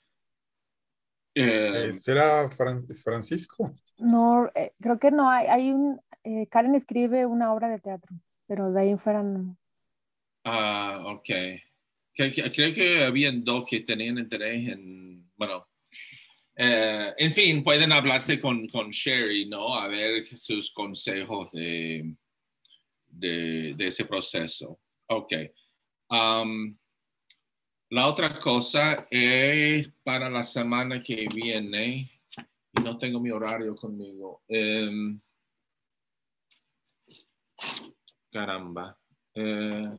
Eh, ¿Será Fran Francisco? No, eh, creo que no hay. Hay un, eh, Karen escribe una obra de teatro, pero de ahí en fuera no. Ah, ok. Que, que, creo que habían dos que tenían interés en, bueno, eh, en fin, pueden hablarse con, con Sherry, ¿no? A ver sus consejos de, de, de ese proceso. Ok. Um, la otra cosa es para la semana que viene, y no tengo mi horario conmigo. Um, caramba. Eh,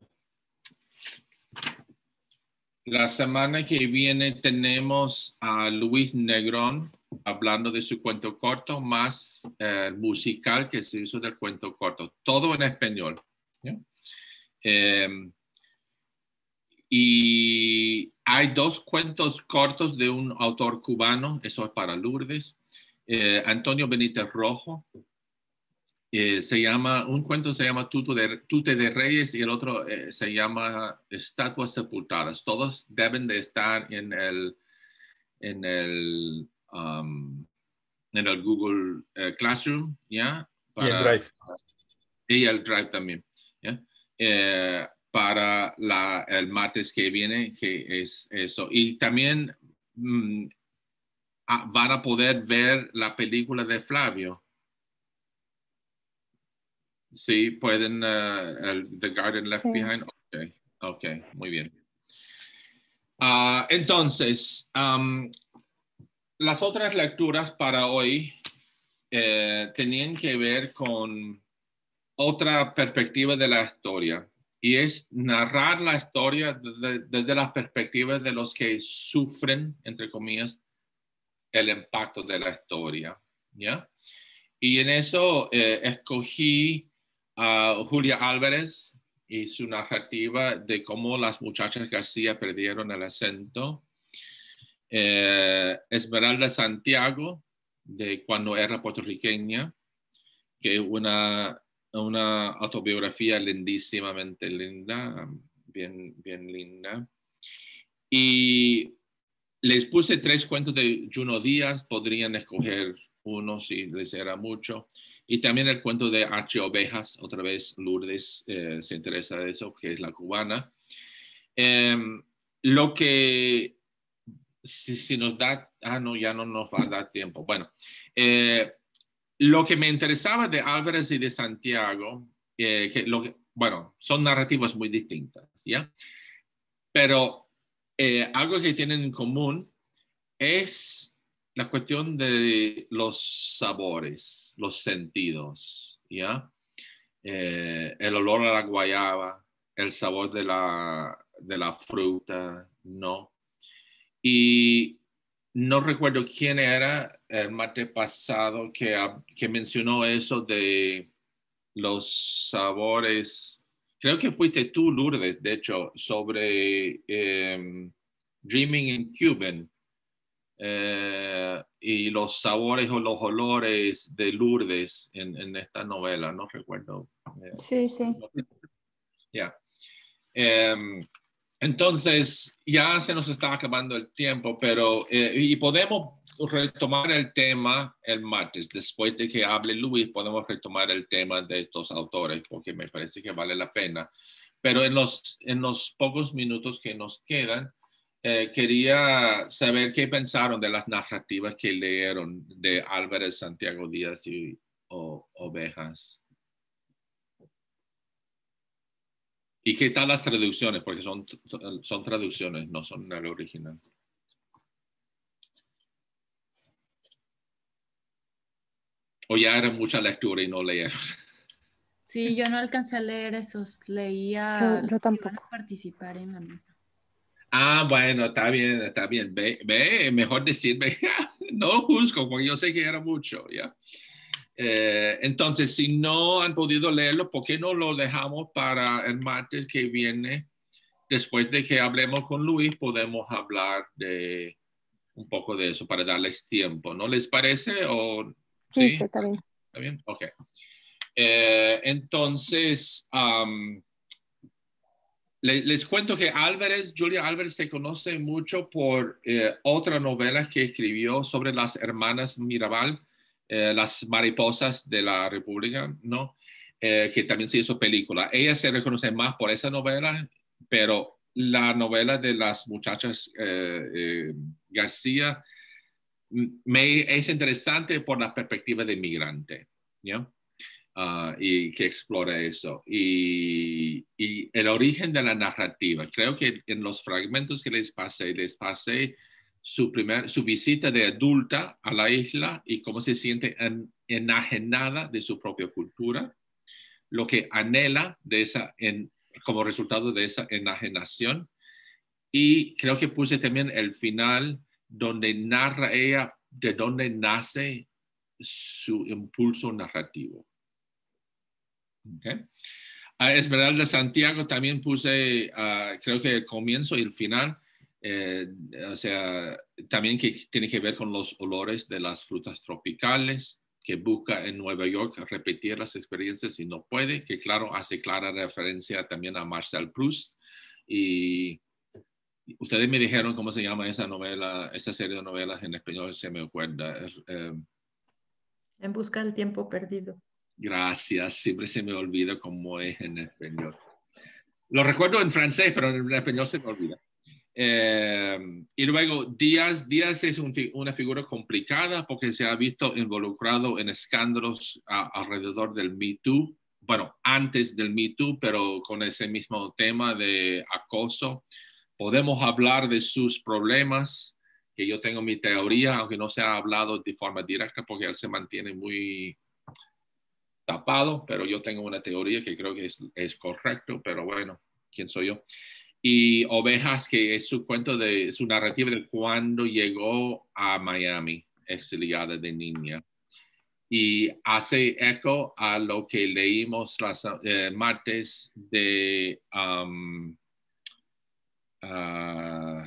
La semana que viene tenemos a Luis Negrón hablando de su cuento corto, más eh, musical que se hizo del cuento corto. Todo en español. ¿Yeah? Eh, y hay dos cuentos cortos de un autor cubano, eso es para Lourdes, eh, Antonio Benítez Rojo. Eh, se llama, un cuento se llama Tute de, Tute de Reyes y el otro eh, se llama Estatuas Sepultadas. Todos deben de estar en el, en el, um, en el Google uh, Classroom, ¿ya? Para, y el Drive. Y el Drive también, ¿ya? Eh, para la, el martes que viene, que es eso. Y también mm, a, van a poder ver la película de Flavio. Sí, pueden, uh, el, The Garden Left sí. Behind. Ok, ok, muy bien. Uh, entonces, um, las otras lecturas para hoy eh, tenían que ver con otra perspectiva de la historia, y es narrar la historia desde, desde las perspectivas de los que sufren, entre comillas, el impacto de la historia, ¿ya? Y en eso eh, escogí a Julia Álvarez y su narrativa de cómo las muchachas García perdieron el acento. Eh, Esmeralda Santiago, de Cuando era puertorriqueña, que es una, una autobiografía lindísimamente linda, bien, bien linda. Y les puse tres cuentos de Junot Díaz, podrían escoger uno si les era mucho. Y también el cuento de H. Ovejas, otra vez Lourdes eh, se interesa de eso, que es la cubana. Eh, lo que, si, si nos da, ah, no, ya no nos va a dar tiempo. Bueno, eh, lo que me interesaba de Álvarez y de Santiago, eh, que lo que, bueno, son narrativas muy distintas, ¿ya? Pero eh, algo que tienen en común es la cuestión de los sabores, los sentidos, ¿ya? Eh, el olor a la guayaba, el sabor de la, de la fruta, ¿no? Y no recuerdo quién era el martes pasado que, que mencionó eso de los sabores. Creo que fuiste tú, Lourdes, de hecho, sobre um, Dreaming in Cuban. Eh, y los sabores o los olores de Lourdes en, en esta novela, no recuerdo. Eh, sí, sí. Ya. Yeah. Um, entonces, ya se nos está acabando el tiempo, pero eh, y podemos retomar el tema el martes. Después de que hable Luis, podemos retomar el tema de estos autores, porque me parece que vale la pena. Pero en los, en los pocos minutos que nos quedan, Eh, quería saber qué pensaron de las narrativas que leyeron de Álvarez, Santiago Díaz y o, Ovejas. ¿Y qué tal las traducciones? Porque son, son traducciones, no son el original. O ya era mucha lectura y no leyeron. Sí, yo no alcancé a leer esos. Leía yo, yo tampoco. Iban a participar en la mesa. Ah, bueno, está bien, está bien. Ve, ve mejor decirme, no juzgo, porque yo sé que era mucho, ¿ya? Eh, entonces, si no han podido leerlo, ¿por qué no lo dejamos para el martes que viene? después de que hablemos con Luis, podemos hablar de un poco de eso para darles tiempo. ¿No les parece? ¿O, sí, sí, está bien. ¿Está bien? Ok. Eh, entonces, um, les, les cuento que Álvarez, Julia Álvarez se conoce mucho por eh, otra novela que escribió sobre las hermanas Mirabal, eh, las mariposas de la República, ¿no? Eh, que también se hizo película. Ella se reconoce más por esa novela, pero la novela de las muchachas eh, eh, García me es interesante por la perspectiva de migrante, ¿ya? Uh, y que explora eso. Y, y el origen de la narrativa. Creo que en los fragmentos que les pasé, les pasé su, primer, su visita de adulta a la isla y cómo se siente en, enajenada de su propia cultura, lo que anhela de esa, en, como resultado de esa enajenación. Y creo que puse también el final donde narra ella de dónde nace su impulso narrativo. Okay. A Esmeralda Santiago también puse, uh, creo que el comienzo y el final, eh, o sea, también que tiene que ver con los olores de las frutas tropicales, que busca en Nueva York repetir las experiencias y no puede, que claro, hace clara referencia también a Marcel Proust. Y ustedes me dijeron cómo se llama esa novela, esa serie de novelas en español, se me acuerda. Eh, En busca del tiempo perdido. Gracias, siempre se me olvida cómo es en español. Lo recuerdo en francés, pero en español se me olvida. Eh, y luego Díaz, Díaz es un, una figura complicada porque se ha visto involucrado en escándalos a, alrededor del Me Too. Bueno, antes del Me Too, pero con ese mismo tema de acoso. Podemos hablar de sus problemas, que yo tengo mi teoría, aunque no se ha hablado de forma directa porque él se mantiene muy tapado, pero yo tengo una teoría que creo que es, es correcto, pero bueno, ¿quién soy yo? Y Ovejas, que es su cuento de su narrativa de cuando llegó a Miami, exiliada de niña. Y hace eco a lo que leímos las eh, martes de... Um, uh,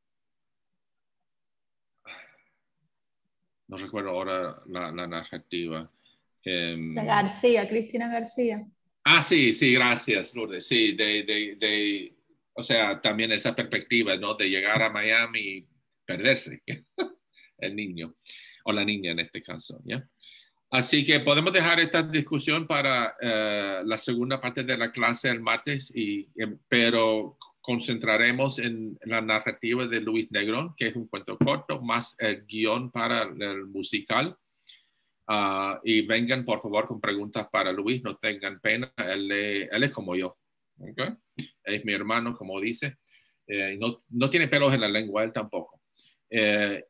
no recuerdo ahora la, la narrativa. Um, de García, Cristina García. Ah, sí, sí, gracias, Lourdes. Sí, de, de, de, o sea, también esa perspectiva, ¿no? De llegar a Miami y perderse, el niño, o la niña en este caso, ¿ya? Así que podemos dejar esta discusión para uh, la segunda parte de la clase el martes, y, pero concentraremos en la narrativa de Luis Negrón, que es un cuento corto, más el guión para el musical. Uh, y vengan, por favor, con preguntas para Luis, no tengan pena, él, él es como yo, ¿okay? Es mi hermano, como dice, eh, no, no tiene pelos en la lengua, él tampoco. Eh,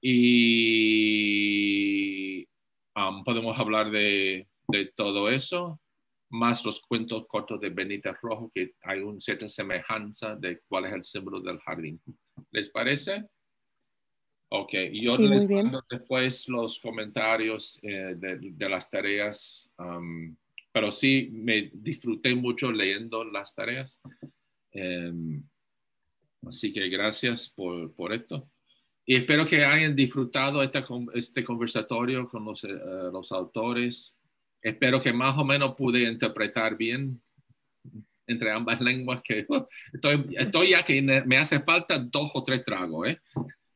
y um, podemos hablar de, de todo eso, más los cuentos cortos de Benítez Rojo, que hay una cierta semejanza de cuál es el símbolo del jardín. ¿Les parece? Ok, yo sí, les mando después los comentarios eh, de, de las tareas, um, pero sí me disfruté mucho leyendo las tareas. Um, así que gracias por, por esto. Y espero que hayan disfrutado esta, este conversatorio con los, uh, los autores. Espero que más o menos pude interpretar bien entre ambas lenguas, que uh, estoy, estoy ya que me hace falta dos o tres tragos, ¿eh?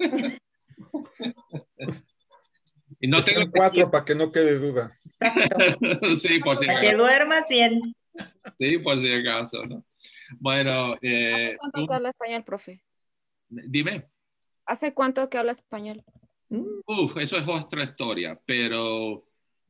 Y no tengo cuatro para que no quede duda. Sí, por si acaso. Para que duermas bien. Sí, por si acaso, ¿no? Bueno. Eh, ¿Hace cuánto que habla español, profe? Dime. ¿Hace cuánto que habla español? Uf, eso es otra historia, pero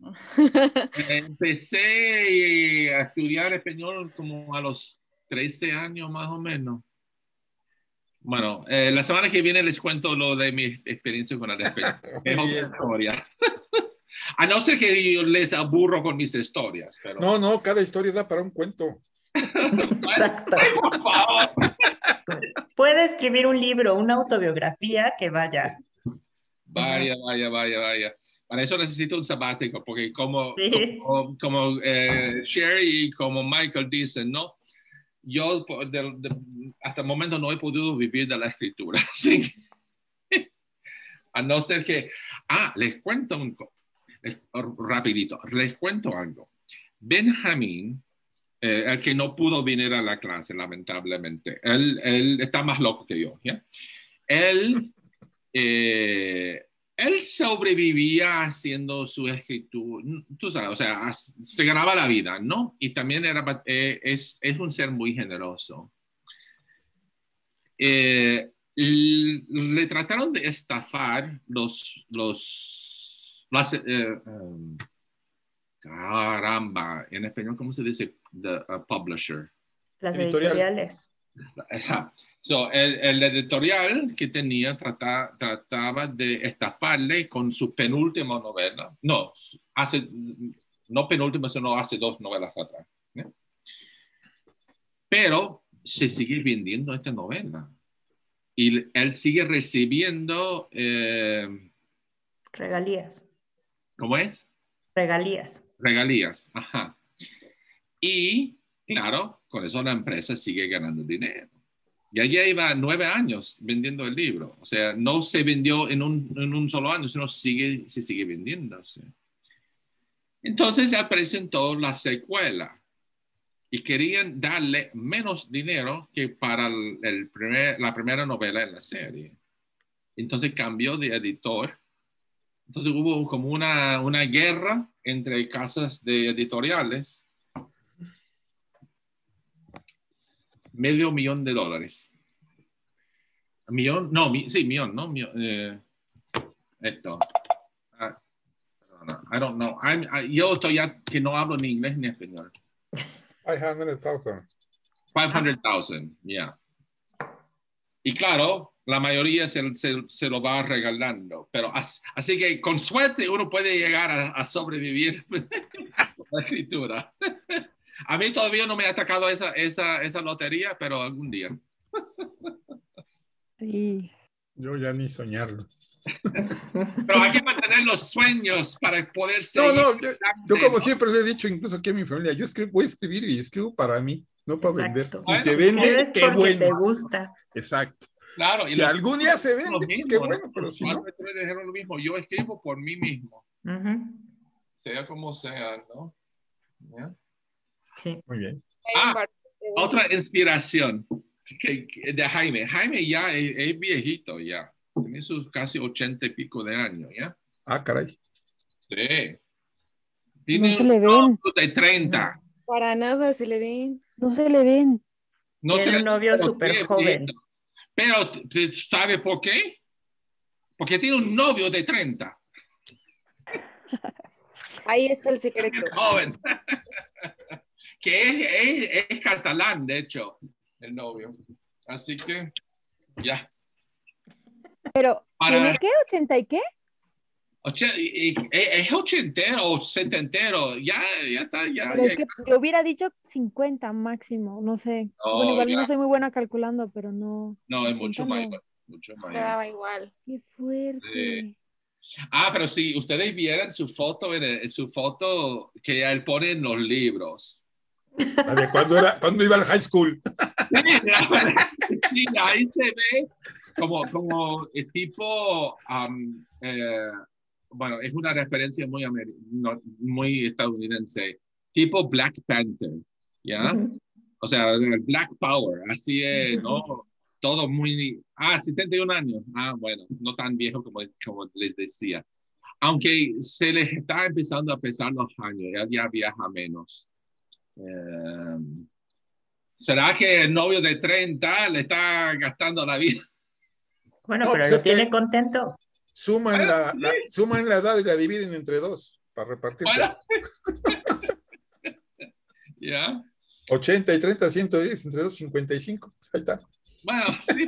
empecé a estudiar español como a los trece años más o menos. Bueno, eh, la semana que viene les cuento lo de mi experiencia con el español. Es otra historia. A no ser que yo les aburro con mis historias. Pero... No, no, cada historia da para un cuento. Exacto. Ay, por favor. Puede escribir un libro, una autobiografía que vaya. Vaya, vaya, vaya, vaya. Para eso necesito un sabático, porque como, sí. como, como eh, Sherry y como Michael dicen, ¿no? Yo de, de, hasta el momento no he podido vivir de la escritura. Así que, a no ser que, ah, les cuento un, les, rapidito, les cuento algo. Benjamín, eh, el que no pudo venir a la clase, lamentablemente, él, él está más loco que yo, ¿ya? Él, eh, él sobrevivía haciendo su escritura, tú sabes, o sea, se ganaba la vida, ¿no? Y también era, eh, es, es un ser muy generoso. Eh, le trataron de estafar los, los, las, eh, um, caramba, en español, ¿cómo se dice? The uh, publisher. Las editoriales. So, el, el editorial que tenía trata, trataba de estafarle con su penúltima novela. No, hace, no penúltima, sino hace dos novelas atrás. ¿eh? Pero se sigue vendiendo esta novela. Y él sigue recibiendo... Eh, regalías. ¿Cómo es? Regalías. Regalías, ajá. Y, claro, con eso la empresa sigue ganando dinero. Ya lleva nueve años vendiendo el libro. O sea, no se vendió en un, en un solo año, sino sigue, se sigue vendiéndose. Entonces ya presentó la secuela. Y querían darle menos dinero que para el, el primer, la primera novela en la serie. Entonces cambió de editor. Entonces hubo como una, una guerra entre casas de editoriales. Medio millón de dólares. Millón, no, mi, sí, millón, ¿no? Millón, eh, esto. Uh, I don't know. I'm, I, yo estoy ya que no hablo ni inglés ni español. five hundred thousand. five hundred thousand, yeah. Y claro, la mayoría se, se, se lo va regalando. Pero as, así que con suerte uno puede llegar a, a sobrevivir la escritura. A mí todavía no me ha atacado esa, esa, esa lotería, pero algún día. Sí. Yo ya ni soñarlo. Pero hay que mantener los sueños para poder seguir. No, no, yo, yo como siempre le he dicho, incluso aquí a mi familia, yo escribo, voy a escribir y escribo para mí, no para Exacto. vender. Si Bueno, se vende, qué bueno. Te gusta. Exacto. Claro, y si los, algún día se vende, pues mismo, qué ¿no? bueno, pero si no. Dijeron lo mismo, yo escribo por mí mismo. Uh-huh. Sea como sea, ¿no? ¿Yeah? Sí. Muy bien. Ah, otra inspiración que, que de Jaime. Jaime ya es, es viejito, ya. Tiene sus casi ochenta y pico de años, ¿ya? Ah, caray. Sí. Tiene no se le ven. De treinta. Para nada se le ven. No se le ven. No Tiene se un novio súper joven. Pero, ¿sabe por qué? Porque tiene un novio de treinta. Ahí está el secreto. Joven. Que es, es, es catalán, de hecho, el novio. Así que, ya. Pero, Para, ¿tiene qué? ¿ochenta y qué? Oche, es ochentero o setentero. Ya, ya está, ya. Pero ya. es que yo hubiera dicho cincuenta máximo, no sé. No, bueno, igual ya. no soy muy buena calculando, pero no. No, es mucho no. mayor. Mucho mayor. Quedaba igual. Qué fuerte. Sí. Ah, pero si ustedes vieran su foto, en el, su foto que él pone en los libros. La de cuando, era, cuando iba al high school. Sí, ahí se ve como, como el tipo, um, eh, bueno, es una referencia muy, no, muy estadounidense, tipo Black Panther, ¿ya? Uh-huh. O sea, Black Power, así es, ¿no? Todo muy... Ah, setenta y un años. Ah, bueno, no tan viejo como, como les decía. Aunque se les está empezando a pesar los años, ya, ya viaja menos. Eh, ¿Será que el novio de treinta le está gastando la vida? Bueno, no, pero pues lo tiene contento. Suman, bueno, la, sí. la, suman la edad y la dividen entre dos para repartirse. Bueno. Ya. Yeah. ochenta y treinta, ciento diez, entre dos, cincuenta y cinco. Ahí está. Bueno, sí.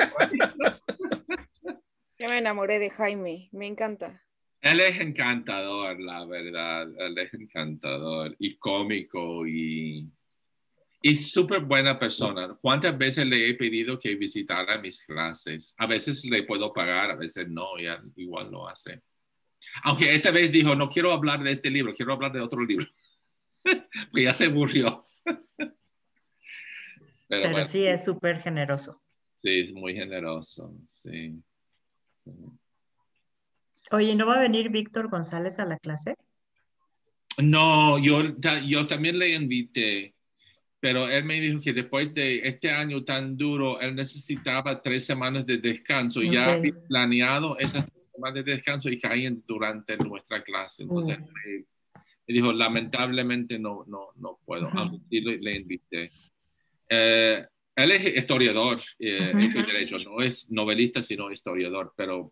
Yo me enamoré de Jaime, me encanta. Él es encantador, la verdad. Él es encantador y cómico y, y súper buena persona. ¿Cuántas veces le he pedido que visitara mis clases? A veces le puedo pagar, a veces no, y igual lo hace. Aunque esta vez dijo, no quiero hablar de este libro, quiero hablar de otro libro. Porque ya se aburrió. Pero, Pero bueno, sí, es súper generoso. sí, es muy generoso, sí. sí. Oye, ¿no va a venir Víctor González a la clase? No, yo, ta- yo también le invité, pero él me dijo que después de este año tan duro, él necesitaba tres semanas de descanso. Y ya Ok. había planeado esas tres semanas de descanso y caían durante nuestra clase. Entonces, Mm. me, me dijo, lamentablemente no, no, no puedo. Ujú. Aunque sí le, le invité. Eh, él es historiador, eh, Ujú. hecho y derecho, no es novelista, sino historiador, pero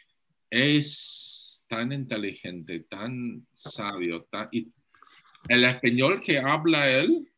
es tan inteligente, tan sabio, tan, y el español que habla él,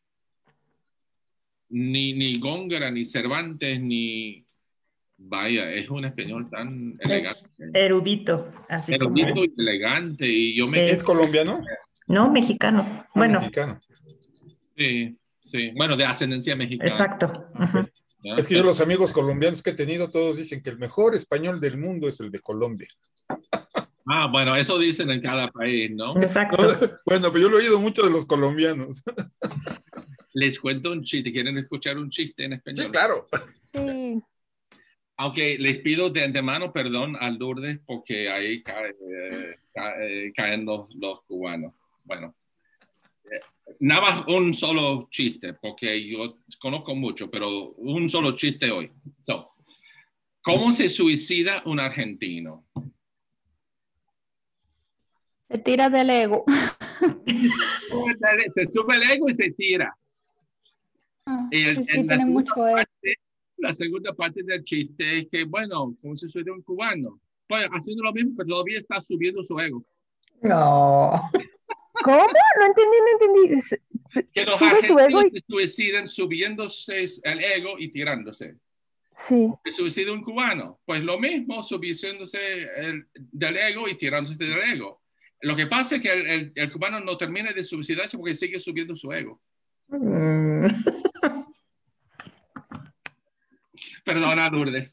ni, ni Góngora, ni Cervantes, ni... Vaya, es un español tan Es elegante. erudito, así Erudito como... y elegante, y yo me Sí. quedé... ¿Es colombiano? No, mexicano. Bueno, Mexicano. Sí, sí, bueno, de ascendencia mexicana. exacto. Ujú. ¿no? Es que yo los amigos colombianos que he tenido, todos dicen que el mejor español del mundo es el de Colombia. Ah, bueno, eso dicen en cada país, ¿no? Exacto. No, bueno, pero yo lo he oído mucho de los colombianos. Les cuento un chiste. ¿Quieren escuchar un chiste en español? Sí, claro. Sí. Aunque les pido de antemano perdón al Lourdes porque ahí cae, eh, cae- caen los, los cubanos. Bueno, eh, nada más un solo chiste, porque yo conozco mucho, pero un solo chiste hoy. So, ¿cómo se suicida un argentino? Se tira del ego. Se sube el ego y se tira. Ah, Y el- sí, sí, en la tiene segunda mucho ego. parte, la segunda parte del chiste es que, bueno, ¿cómo se suicida un cubano? Pues haciendo lo mismo, pero todavía está subiendo su ego. No. ¿Cómo? No entendí, no entendí. Se- se- Que los Sube su ego argentinos y... se suicidan subiéndose el ego y tirándose. Sí. ¿Se suicida un cubano? Pues lo mismo, subiéndose el, del ego y tirándose del ego. Lo que pasa es que el, el- el cubano no termina de suicidarse porque sigue subiendo su ego. Mm. Perdona, Lourdes.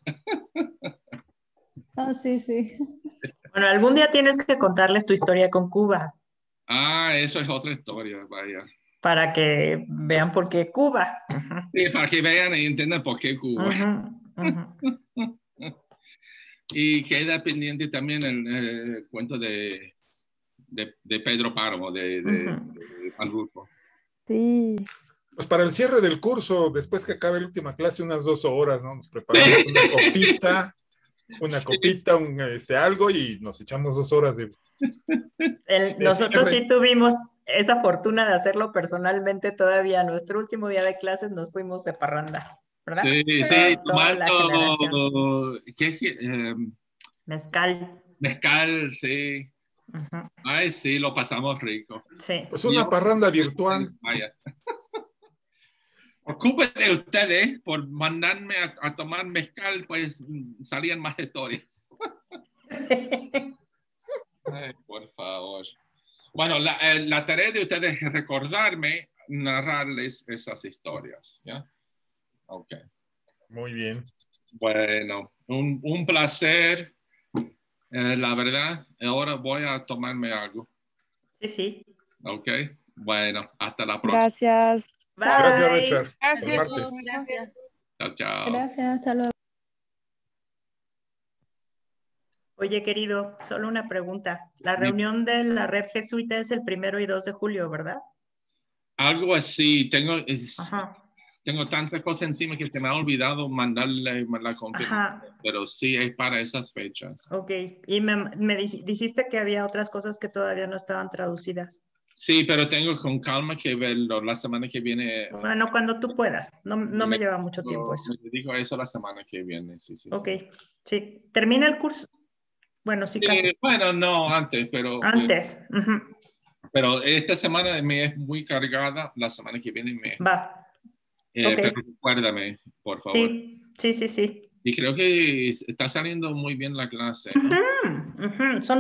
Ah, sí, sí. Bueno, algún día tienes que contarles tu historia con Cuba Ah, eso es otra historia, vaya. para que vean por qué Cuba. Ujú. Sí, para que vean y entiendan por qué Cuba. Ujú, ujú. Y queda pendiente también el, eh, cuento de, de, de Pedro Páramo, de, de, Ujú. de Panrulfo. Sí. Pues para el cierre del curso, después que acabe la última clase, unas dos horas, ¿no? Nos preparamos una copita, una Sí. copita, un, este, algo, y nos echamos dos horas de... El- de nosotros cierre. sí tuvimos esa fortuna de hacerlo personalmente todavía. Nuestro último día de clases nos fuimos de parranda, ¿verdad? Sí, Toda- sí, toda la generación. tomando ¿qué es que? Eh, Mezcal. mezcal, sí. Ujú. Ay, sí, lo pasamos rico. Sí. Pues una Yo- parranda virtual. Vaya. Ocupen de ustedes por mandarme a, a tomar mezcal, pues mm, salían más historias. Ay, por favor. Bueno, la, eh, la tarea de ustedes es recordarme, narrarles esas historias, ¿ya? Ok. Muy bien. Bueno, un, un placer. Eh, la verdad, ahora voy a tomarme algo. Sí, sí. Ok. Bueno, hasta la próxima. Gracias. Bye. Gracias, Richard. Gracias. El martes. Gracias. Chao, chao. Gracias, hasta luego. Oye, querido, solo una pregunta. La Sí. reunión de la red jesuita es el primero y dos de julio, ¿verdad? Algo así. Tengo, es- Ajá. tengo tantas cosas encima que se me ha olvidado mandarle la confirmación. Ajá. Pero sí es para esas fechas. Ok. Y me, me dij- dijiste que había otras cosas que todavía no estaban traducidas. Sí, pero tengo con calma que verlo la semana que viene. Bueno, cuando tú puedas. No, no me lleva mucho tiempo eso. Me dedico a eso la semana que viene. Sí, sí, Ok. sí. Sí. ¿Termina el curso? Bueno, sí, casi. Eh, bueno, no, antes, pero, Antes. Ujú. pero esta semana me es muy cargada. La semana que viene me. Va. Eh, Ok. Pero recuérdame, por favor. Sí, sí, sí, sí. Y creo que está saliendo muy bien la clase, ¿no? Ujú, ujú. Son